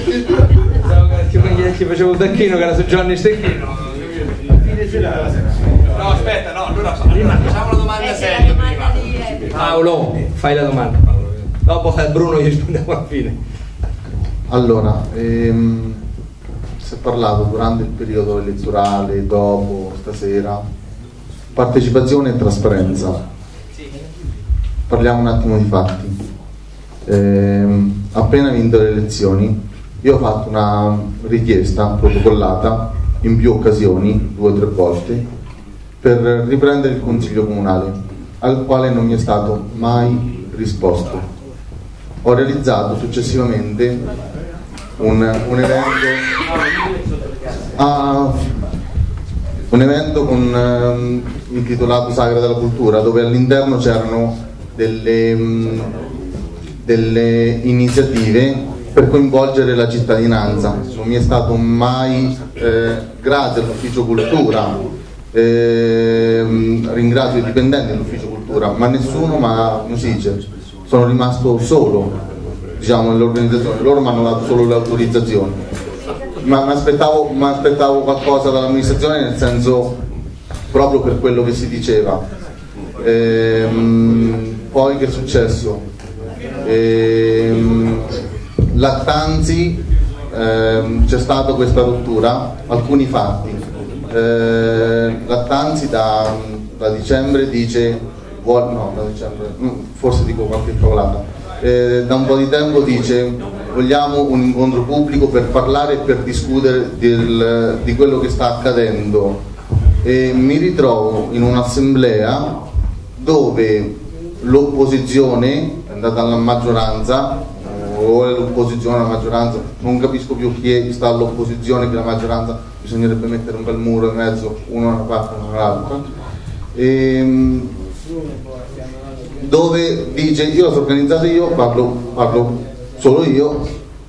ci facevo un tacchino che era su Johnny Stecchino. No, aspetta, no, allora facciamo una domanda seria prima. Paolo, fai la domanda. Dopo Bruno gli rispondiamo alla fine. Allora, ehm, si è parlato durante il periodo elettorale, dopo, stasera, partecipazione e trasparenza. Parliamo un attimo di fatti. Ehm, appena vinto le elezioni, io ho fatto una richiesta protocollata in più occasioni, due o tre volte, per riprendere il consiglio comunale, al quale non mi è stato mai risposto. Ho realizzato successivamente un, un evento ah, un evento con, um, intitolato Sagra della Cultura, dove all'interno c'erano delle, um, delle iniziative per coinvolgere la cittadinanza. Non mi è stato mai eh, grazie all'ufficio cultura, eh, ringrazio i dipendenti dell'ufficio cultura, ma nessuno, ma come si dice, sono rimasto solo, diciamo, nell'organizzazione. Loro mi hanno dato solo le autorizzazioni, ma mi aspettavo, mi aspettavo qualcosa dall'amministrazione, nel senso, proprio per quello che si diceva. Ehm, poi che è successo? Ehm, Lattanzi, ehm, c'è stata questa rottura, alcuni fatti. Eh, Lattanzi da, da dicembre dice, vuol, no, da dicembre, forse dico qualche cavolata, eh, da un po' di tempo dice vogliamo un incontro pubblico per parlare e per discutere del, di quello che sta accadendo, e mi ritrovo in un'assemblea dove l'opposizione è andata alla maggioranza, o è l'opposizione alla maggioranza, non capisco più chi sta all'opposizione, chi la maggioranza, bisognerebbe mettere un bel muro in mezzo, uno da una parte e uno dall'altra, e, dove dice io l'ho organizzato io, parlo, parlo solo io,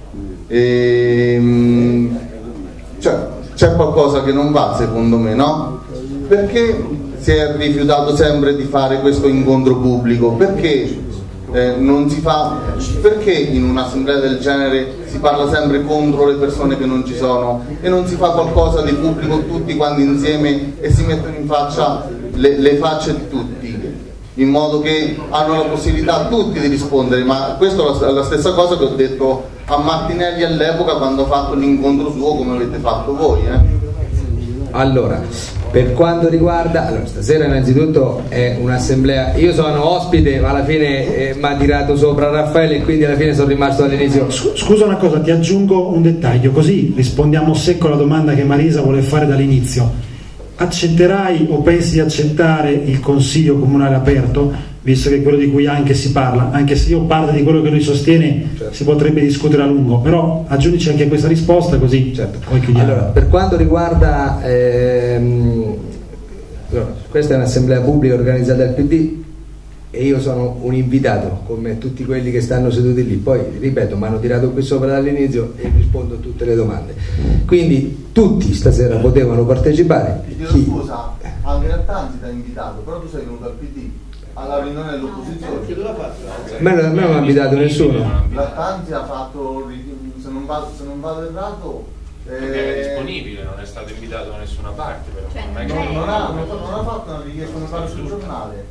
e, cioè, c'è qualcosa che non va secondo me, no? Perché si è rifiutato sempre di fare questo incontro pubblico? Perché eh, non si fa, perché in un'assemblea del genere si parla sempre contro le persone che non ci sono e non si fa qualcosa di pubblico tutti quanti insieme e si mettono in faccia le, le facce di tutti, in modo che hanno la possibilità tutti di rispondere? Ma questo è la stessa cosa che ho detto a Martinelli all'epoca quando ha fatto l'incontro suo, come avete fatto voi, eh? Allora, per quanto riguarda, allora, stasera innanzitutto è un'assemblea, io sono ospite ma alla fine eh, mi ha tirato sopra Raffaele e quindi alla fine sono rimasto all'inizio. Scusa una cosa, ti aggiungo un dettaglio così rispondiamo secco alla domanda che Marisa vuole fare dall'inizio. Accetterai o pensi di accettare il consiglio comunale aperto, visto che è quello di cui anche si parla, anche se io parte di quello che lui sostiene, certo, si potrebbe discutere a lungo, però aggiungici anche questa risposta così, certo, poi chiudiamo. Allora, per quanto riguarda ehm, allora, questa è un'assemblea pubblica organizzata dal P D e io sono un invitato come tutti quelli che stanno seduti lì, poi ripeto, mi hanno tirato qui sopra dall'inizio e rispondo a tutte le domande, quindi tutti stasera potevano partecipare. Chiedo scusa, anche Lattanzi ti ha invitato, però tu sei venuto al P D alla riunione dell'opposizione. A me non mi ha invitato nessuno. Lattanzi ha fatto, se non vado, se non vado errato, perché era disponibile, non è stato invitato da nessuna parte, però cioè, non, non, non, ha, non, non ha fatto una richiesta, non ha fatto sul giornale.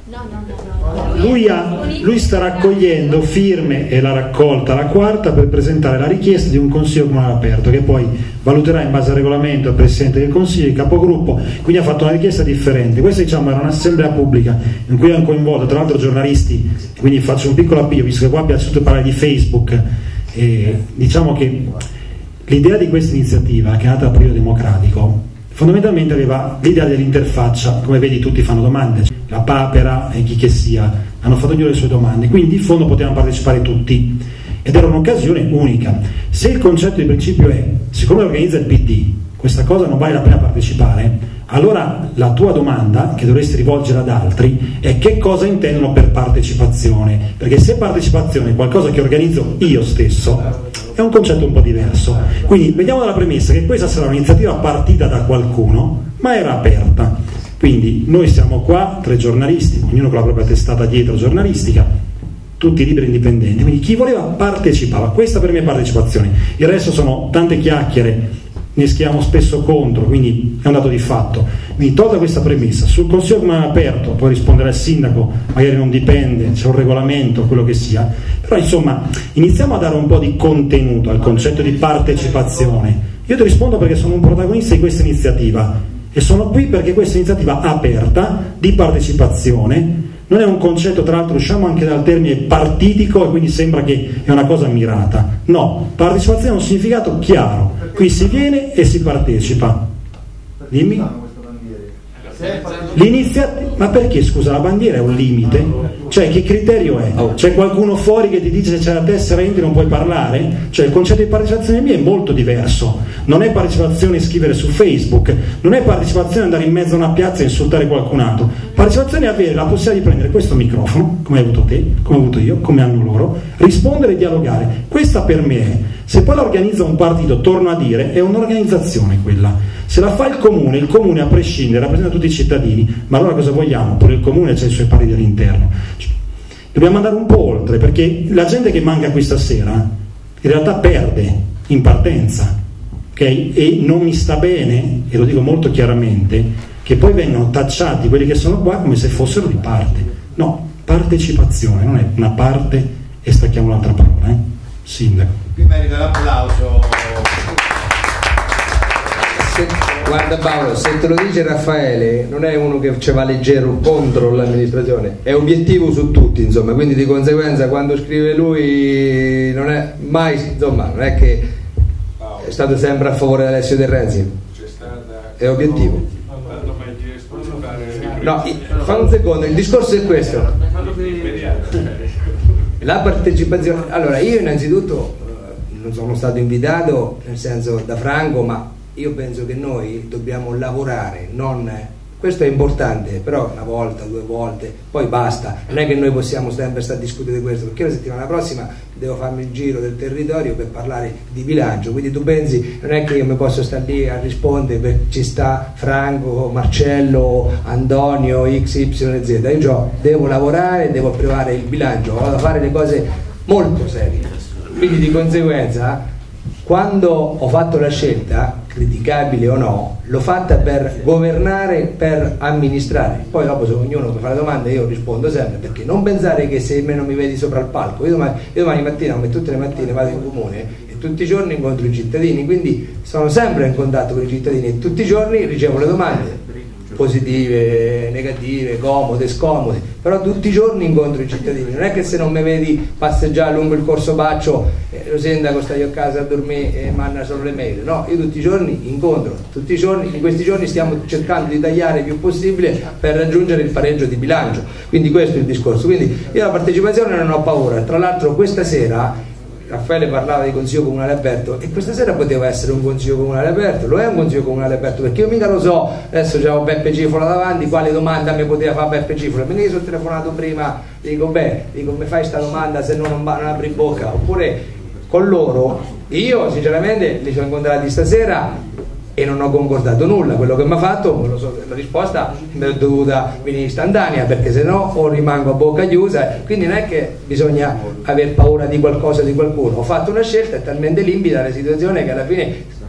Lui, ha, lui sta raccogliendo firme e l'ha raccolta la quarta per presentare la richiesta di un consiglio comunale aperto che poi valuterà in base al regolamento il Presidente del Consiglio, il capogruppo, quindi ha fatto una richiesta differente. Questa diciamo era un'assemblea pubblica in cui hanno coinvolto tra l'altro giornalisti, quindi faccio un piccolo appio visto che qua piace tutto parlare di Facebook, e diciamo che l'idea di questa iniziativa che è nata dal Partito Democratico fondamentalmente aveva l'idea dell'interfaccia, come vedi tutti fanno domande, la Papera e chi che sia hanno fatto ognuno le sue domande, quindi in fondo potevano partecipare tutti ed era un'occasione unica. Se il concetto di principio è siccome organizza il P D questa cosa non vale la pena partecipare, allora la tua domanda che dovresti rivolgere ad altri è che cosa intendono per partecipazione, perché se partecipazione è qualcosa che organizzo io stesso è un concetto un po' diverso. Quindi vediamo dalla premessa che questa sarà un'iniziativa partita da qualcuno ma era aperta, quindi noi siamo qua tre giornalisti, ognuno con la propria testata dietro giornalistica, tutti liberi e indipendenti, quindi chi voleva partecipava. Questa per me è partecipazione, il resto sono tante chiacchiere, ne schiamo spesso contro, quindi è un dato di fatto. Quindi tolta questa premessa, sul Consiglio Comunale aperto può rispondere al sindaco, magari non dipende, c'è un regolamento, quello che sia, però insomma iniziamo a dare un po' di contenuto al concetto di partecipazione. Io ti rispondo perché sono un protagonista di questa iniziativa e sono qui perché questa iniziativa aperta di partecipazione non è un concetto, tra l'altro usciamo anche dal termine partitico e quindi sembra che è una cosa mirata, no, partecipazione ha un significato chiaro, qui si viene e si partecipa. Dimmi. L'iniziativa, ma perché scusa, la bandiera è un limite? Cioè che criterio è? C'è qualcuno fuori che ti dice se c'è la tessera entri non puoi parlare? Cioè il concetto di partecipazione mia è molto diverso, non è partecipazione scrivere su Facebook, non è partecipazione andare in mezzo a una piazza e insultare qualcun altro, partecipazione è avere la possibilità di prendere questo microfono, come hai avuto te, come ho avuto io, come hanno loro, rispondere e dialogare. Questa per me è, se poi la organizza un partito, torno a dire, è un'organizzazione quella. Se la fa il comune, il comune a prescindere rappresenta tutti i cittadini, ma allora cosa vogliamo? Pure il comune c'ha i suoi partiti all'interno. Cioè, dobbiamo andare un po' oltre, perché la gente che manca qui stasera in realtà perde in partenza, ok? E non mi sta bene, e lo dico molto chiaramente, che poi vengano tacciati quelli che sono qua come se fossero di parte. No, partecipazione, non è una parte e stacchiamo l'altra parola, eh? Sindaco. Qui merita l'applauso. Se, guarda Paolo, se te lo dice Raffaele, non è uno che ci va leggero contro l'amministrazione, è obiettivo su tutti, insomma, quindi di conseguenza quando scrive lui non è mai, insomma, non è che è stato sempre a favore di Alessio De Renzi, è obiettivo. No, fa un secondo, il discorso è questo. La partecipazione, allora io innanzitutto non sono stato invitato, nel senso da Franco, ma io penso che noi dobbiamo lavorare, non, questo è importante, però una volta, due volte, poi basta, non è che noi possiamo sempre stare a discutere di questo, perché la settimana prossima devo farmi il giro del territorio per parlare di bilancio, quindi tu pensi, non è che io mi posso stare lì a rispondere perché ci sta Franco, Marcello, Antonio, X Y Z, io devo lavorare, devo approvare il bilancio, vado a fare le cose molto serie, quindi di conseguenza quando ho fatto la scelta, criticabile o no, l'ho fatta per governare, per amministrare. Poi dopo se ognuno mi fa la domanda io rispondo sempre, perché non pensare che se me non mi vedi sopra il palco, io domani, io domani mattina, come tutte le mattine vado in comune e tutti i giorni incontro i cittadini, quindi sono sempre in contatto con i cittadini e tutti i giorni ricevo le domande positive, negative, comode, scomode, però tutti i giorni incontro i cittadini, non è che se non mi vedi passeggiare lungo il corso Baccio eh, lo sindaco stai a casa a dormire e manda solo le mail, no, io tutti i giorni incontro, tutti i giorni, in questi giorni stiamo cercando di tagliare il più possibile per raggiungere il pareggio di bilancio, quindi questo è il discorso, quindi io la partecipazione non ho paura, tra l'altro questa sera Raffaele parlava di consiglio comunale aperto e questa sera poteva essere un consiglio comunale aperto, lo è un consiglio comunale aperto perché io mica lo so, adesso c'avevo Beppe Cifola davanti, quale domanda mi poteva fare Beppe Cifola, me ne sono telefonato prima, dico beh, dico mi fai sta domanda se no non, non apri bocca, oppure con loro, io sinceramente li sono incontrati stasera e non ho concordato nulla, quello che mi ha fatto, lo so, la risposta mi è dovuta venire istantanea perché se no o rimango a bocca chiusa, quindi non è che bisogna aver paura di qualcosa di qualcuno, ho fatto una scelta, è talmente limpida la situazione che alla fine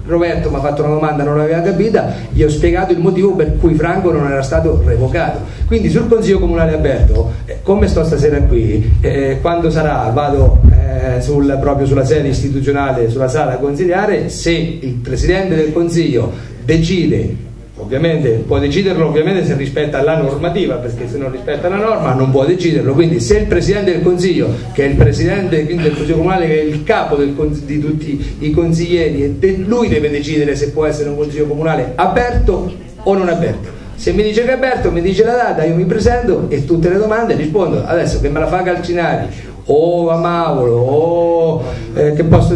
Roberto mi ha fatto una domanda, non l'aveva capita, gli ho spiegato il motivo per cui Franco non era stato revocato. Quindi sul Consiglio Comunale aperto, eh, come sto stasera qui, eh, quando sarà vado eh, sul, proprio sulla sede istituzionale, sulla sala consiliare, se il Presidente del Consiglio decide, ovviamente può deciderlo ovviamente se rispetta la normativa, perché se non rispetta la norma non può deciderlo, quindi se il Presidente del Consiglio, che è il Presidente del Consiglio Comunale, che è il capo del, di tutti i consiglieri, e de, lui deve decidere se può essere un Consiglio Comunale aperto o non aperto. Se mi dice che è aperto, mi dice la data, io mi presento e tutte le domande rispondo. Adesso che me la fa Calcinari o Amavolo o eh, che posso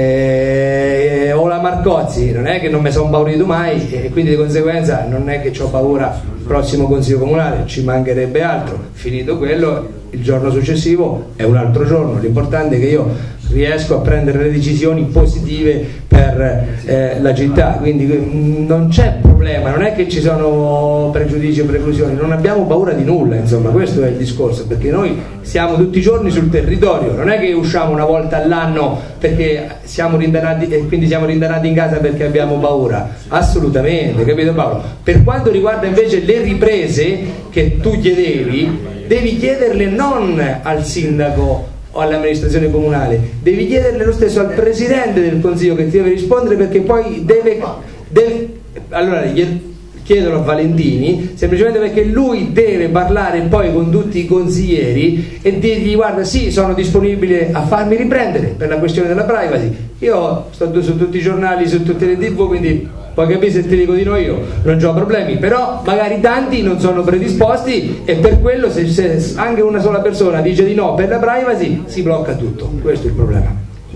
dire eh, o la Marcozzi, non è che non mi sono impaurito mai, e quindi di conseguenza non è che ho paura il prossimo Consiglio Comunale, ci mancherebbe altro. Finito quello, il giorno successivo è un altro giorno, l'importante è che io riesco a prendere le decisioni positive per eh, la città, quindi mh, non c'è problema, non è che ci sono pregiudizi o preclusioni, non abbiamo paura di nulla, insomma, questo è il discorso, perché noi siamo tutti i giorni sul territorio, non è che usciamo una volta all'anno perché siamo rintanati e quindi siamo rintanati in casa perché abbiamo paura, assolutamente, capito Paolo? Per quanto riguarda invece le riprese che tu chiedevi, devi chiederle non al sindaco o all'amministrazione comunale, devi chiederle lo stesso al Presidente del Consiglio, che ti deve rispondere, perché poi deve, deve allora chiedono a Valentini semplicemente perché lui deve parlare poi con tutti i consiglieri e dirgli: guarda, sì, sono disponibile a farmi riprendere per la questione della privacy, io sto su tutti i giornali, su tutte le tv, quindi poi capisci, se ti dico di no io non ho problemi, però magari tanti non sono predisposti e per quello se, se anche una sola persona dice di no per la privacy si blocca tutto, questo è il problema.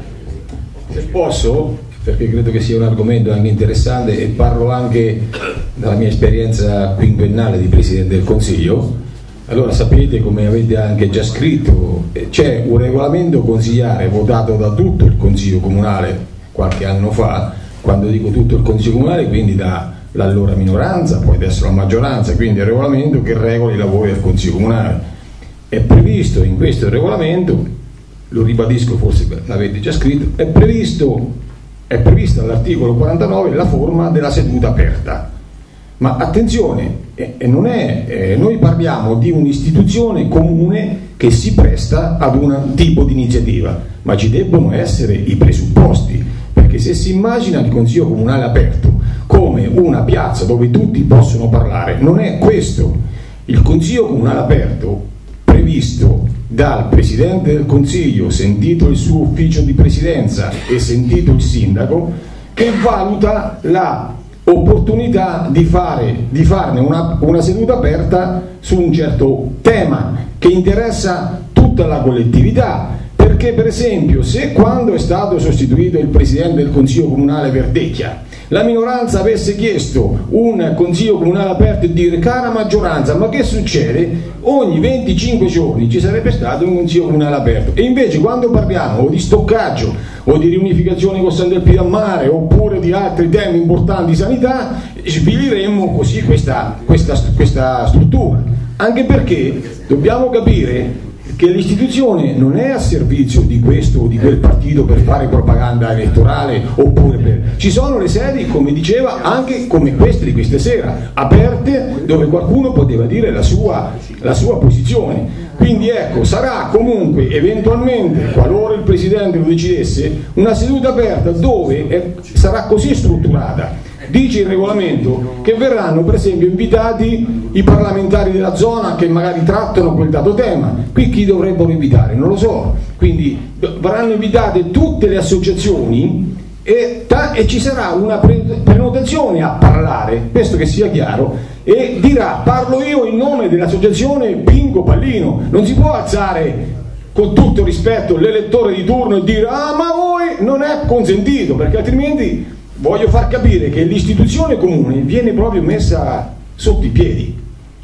Se posso, perché credo che sia un argomento anche interessante e parlo anche dalla mia esperienza quinquennale di Presidente del Consiglio, allora sapete, come avete anche già scritto, c'è un regolamento consigliare votato da tutto il Consiglio Comunale qualche anno fa. Quando dico tutto il Consiglio Comunale, quindi dall'allora minoranza, poi adesso la maggioranza, quindi il regolamento che regola i lavori del Consiglio Comunale. È previsto in questo regolamento, lo ribadisco, forse l'avete già scritto, è previsto, è prevista all'articolo quarantanove la forma della seduta aperta. Ma attenzione, eh, non è, eh, noi parliamo di un'istituzione comune che si presta ad un tipo di iniziativa, ma ci debbono essere i presupposti. Perché se si immagina il Consiglio Comunale aperto come una piazza dove tutti possono parlare, non è questo. Il Consiglio Comunale aperto, previsto dal Presidente del Consiglio, sentito il suo ufficio di presidenza e sentito il sindaco, che valuta la opportunità di, fare, di farne una, una seduta aperta su un certo tema che interessa tutta la collettività. Perché per esempio, se quando è stato sostituito il Presidente del Consiglio Comunale Verdecchia la minoranza avesse chiesto un Consiglio Comunale aperto e dire: cara maggioranza, ma che succede? Ogni venticinque giorni ci sarebbe stato un Consiglio Comunale aperto, e invece quando parliamo o di stoccaggio o di riunificazione con San del Pio a Mare oppure di altri temi importanti di sanità, sviliremmo così questa, questa, questa struttura. Anche perché dobbiamo capire che l'istituzione non è a servizio di questo o di quel partito per fare propaganda elettorale, oppure per... ci sono le sedi, come diceva, anche come queste di questa sera, aperte, dove qualcuno poteva dire la sua, la sua posizione. Quindi ecco, sarà comunque eventualmente, qualora il Presidente lo decidesse, una seduta aperta dove è, sarà così strutturata. Dice il regolamento che verranno per esempio invitati i parlamentari della zona che magari trattano quel dato tema. Qui chi dovrebbero invitare? Non lo so. Quindi verranno invitate tutte le associazioni e, e ci sarà una pre prenotazione a parlare, questo che sia chiaro, e dirà: parlo io in nome dell'associazione Pinco Pallino. Non si può alzare, con tutto rispetto, l'elettore di turno e dire: ah, ma voi, non è consentito, perché altrimenti voglio far capire che l'istituzione comune viene proprio messa sotto i piedi.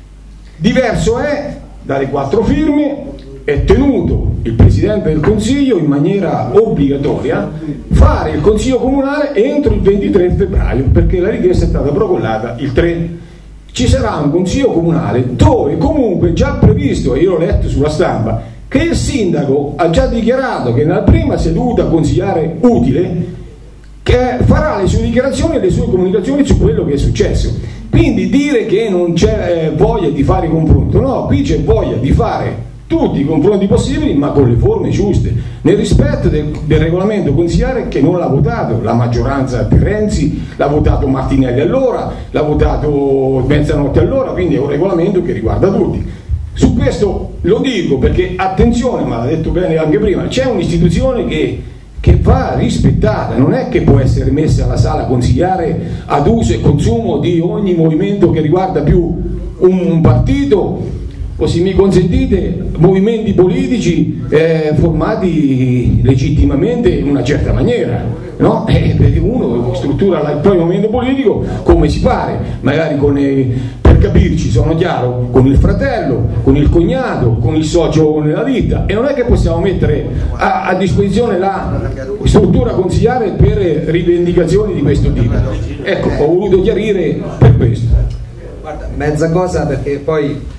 Diverso è, dalle quattro firme, è tenuto il Presidente del Consiglio in maniera obbligatoria fare il Consiglio Comunale entro il ventitré febbraio, perché la richiesta è stata protocollata il tre. Ci sarà un Consiglio Comunale dove comunque è già previsto, e io l'ho letto sulla stampa, che il sindaco ha già dichiarato che nella prima seduta consigliare utile che farà le sue dichiarazioni e le sue comunicazioni su quello che è successo. Quindi dire che non c'è eh, voglia di fare confronto, no, qui c'è voglia di fare tutti i confronti possibili, ma con le forme giuste, nel rispetto del, del regolamento consigliare che non l'ha votato la maggioranza di Renzi, l'ha votato Martinelli allora, l'ha votato Mezzanotte allora, quindi è un regolamento che riguarda tutti. Su questo lo dico perché, attenzione, ma l'ha detto bene anche prima, c'è un'istituzione che, che va rispettata, non è che può essere messa alla sala consigliare ad uso e consumo di ogni movimento che riguarda più un, un partito, o se mi consentite movimenti politici eh, formati legittimamente in una certa maniera, no? Eh, perché uno struttura il proprio movimento politico come si pare, magari con eh, per capirci, sono chiaro, con il fratello, con il cognato, con il socio nella ditta, e non è che possiamo mettere a, a disposizione la struttura consigliare per rivendicazioni di questo tipo. Ecco, ho voluto chiarire per questo. Guarda, mezza cosa, perché poi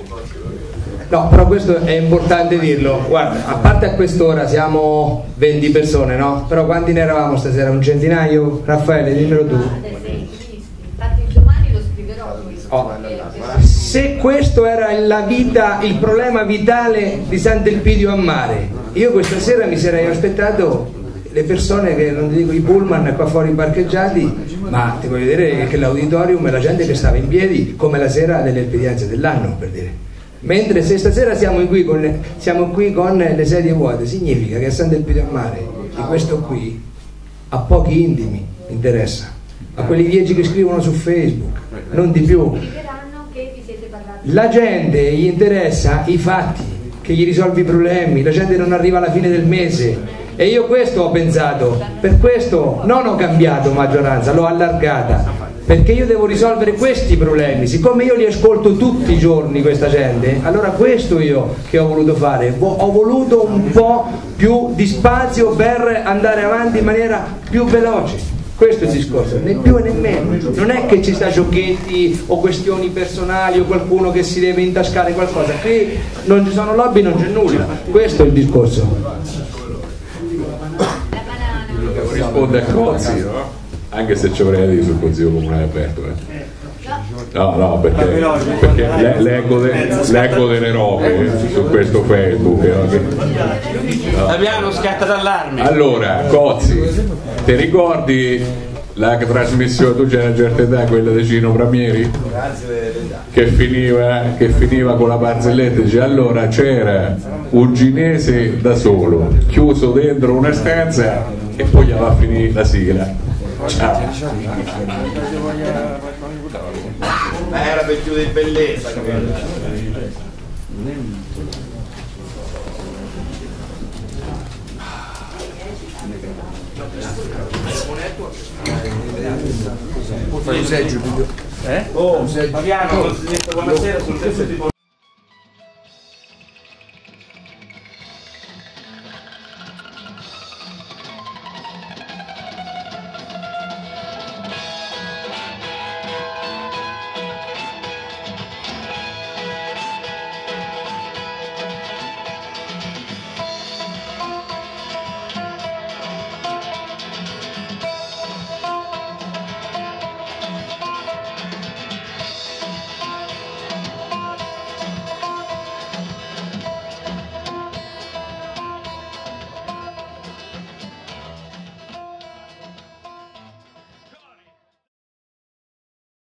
no, però questo è importante dirlo. Guarda, a parte a quest'ora siamo venti persone, no? Però quanti ne eravamo stasera? Un centinaio? Raffaele, dimmelo tu. Infatti domani lo scriverò. Oh. Se questo era la vita, il problema vitale di Sant'Elpidio a Mare, io questa sera mi sarei aspettato le persone che, non ti dico i pullman qua fuori parcheggiati, ma ti voglio dire che l'auditorium e la gente che stava in piedi come la sera delle esperienze dell'anno, per dire. Mentre se stasera siamo qui, con, siamo qui con le sedie vuote, significa che a Sant'Elpidio a Mare di questo qui a pochi intimi interessa, a quelli dieci che scrivono su Facebook, non di più. La gente gli interessa i fatti, che gli risolvi i problemi, la gente non arriva alla fine del mese. E io questo ho pensato, per questo non ho cambiato maggioranza, l'ho allargata, perché io devo risolvere questi problemi. Siccome io li ascolto tutti i giorni questa gente, allora questo io che ho voluto fare, ho voluto un po' più di spazio per andare avanti in maniera più veloce. Questo è il discorso, né più né meno. Non è che ci sta giochetti o questioni personali o qualcuno che si deve intascare qualcosa. Qui non ci sono lobby, non c'è nulla. Questo è il discorso. Risponde a Cozzi, no? Anche se ci avrei dire sul consiglio comunale aperto, eh. No, no, perché, perché le, leggo, de, leggo delle robe su questo Facebook, no? Che, no. Fabiano scatta d'allarme. Allora, Cozzi, ti ricordi la trasmissione, tu c'è una certa età, quella di Cino Bramieri? Che finiva, che finiva con la barzelletta, dice allora c'era un cinese da solo, chiuso dentro una stanza e poi gli va a finire la sigla. Ciao. Ma era per più di bellezza, capito? Eh? Oh, Fabiano, non si detto buonasera sul testo tipo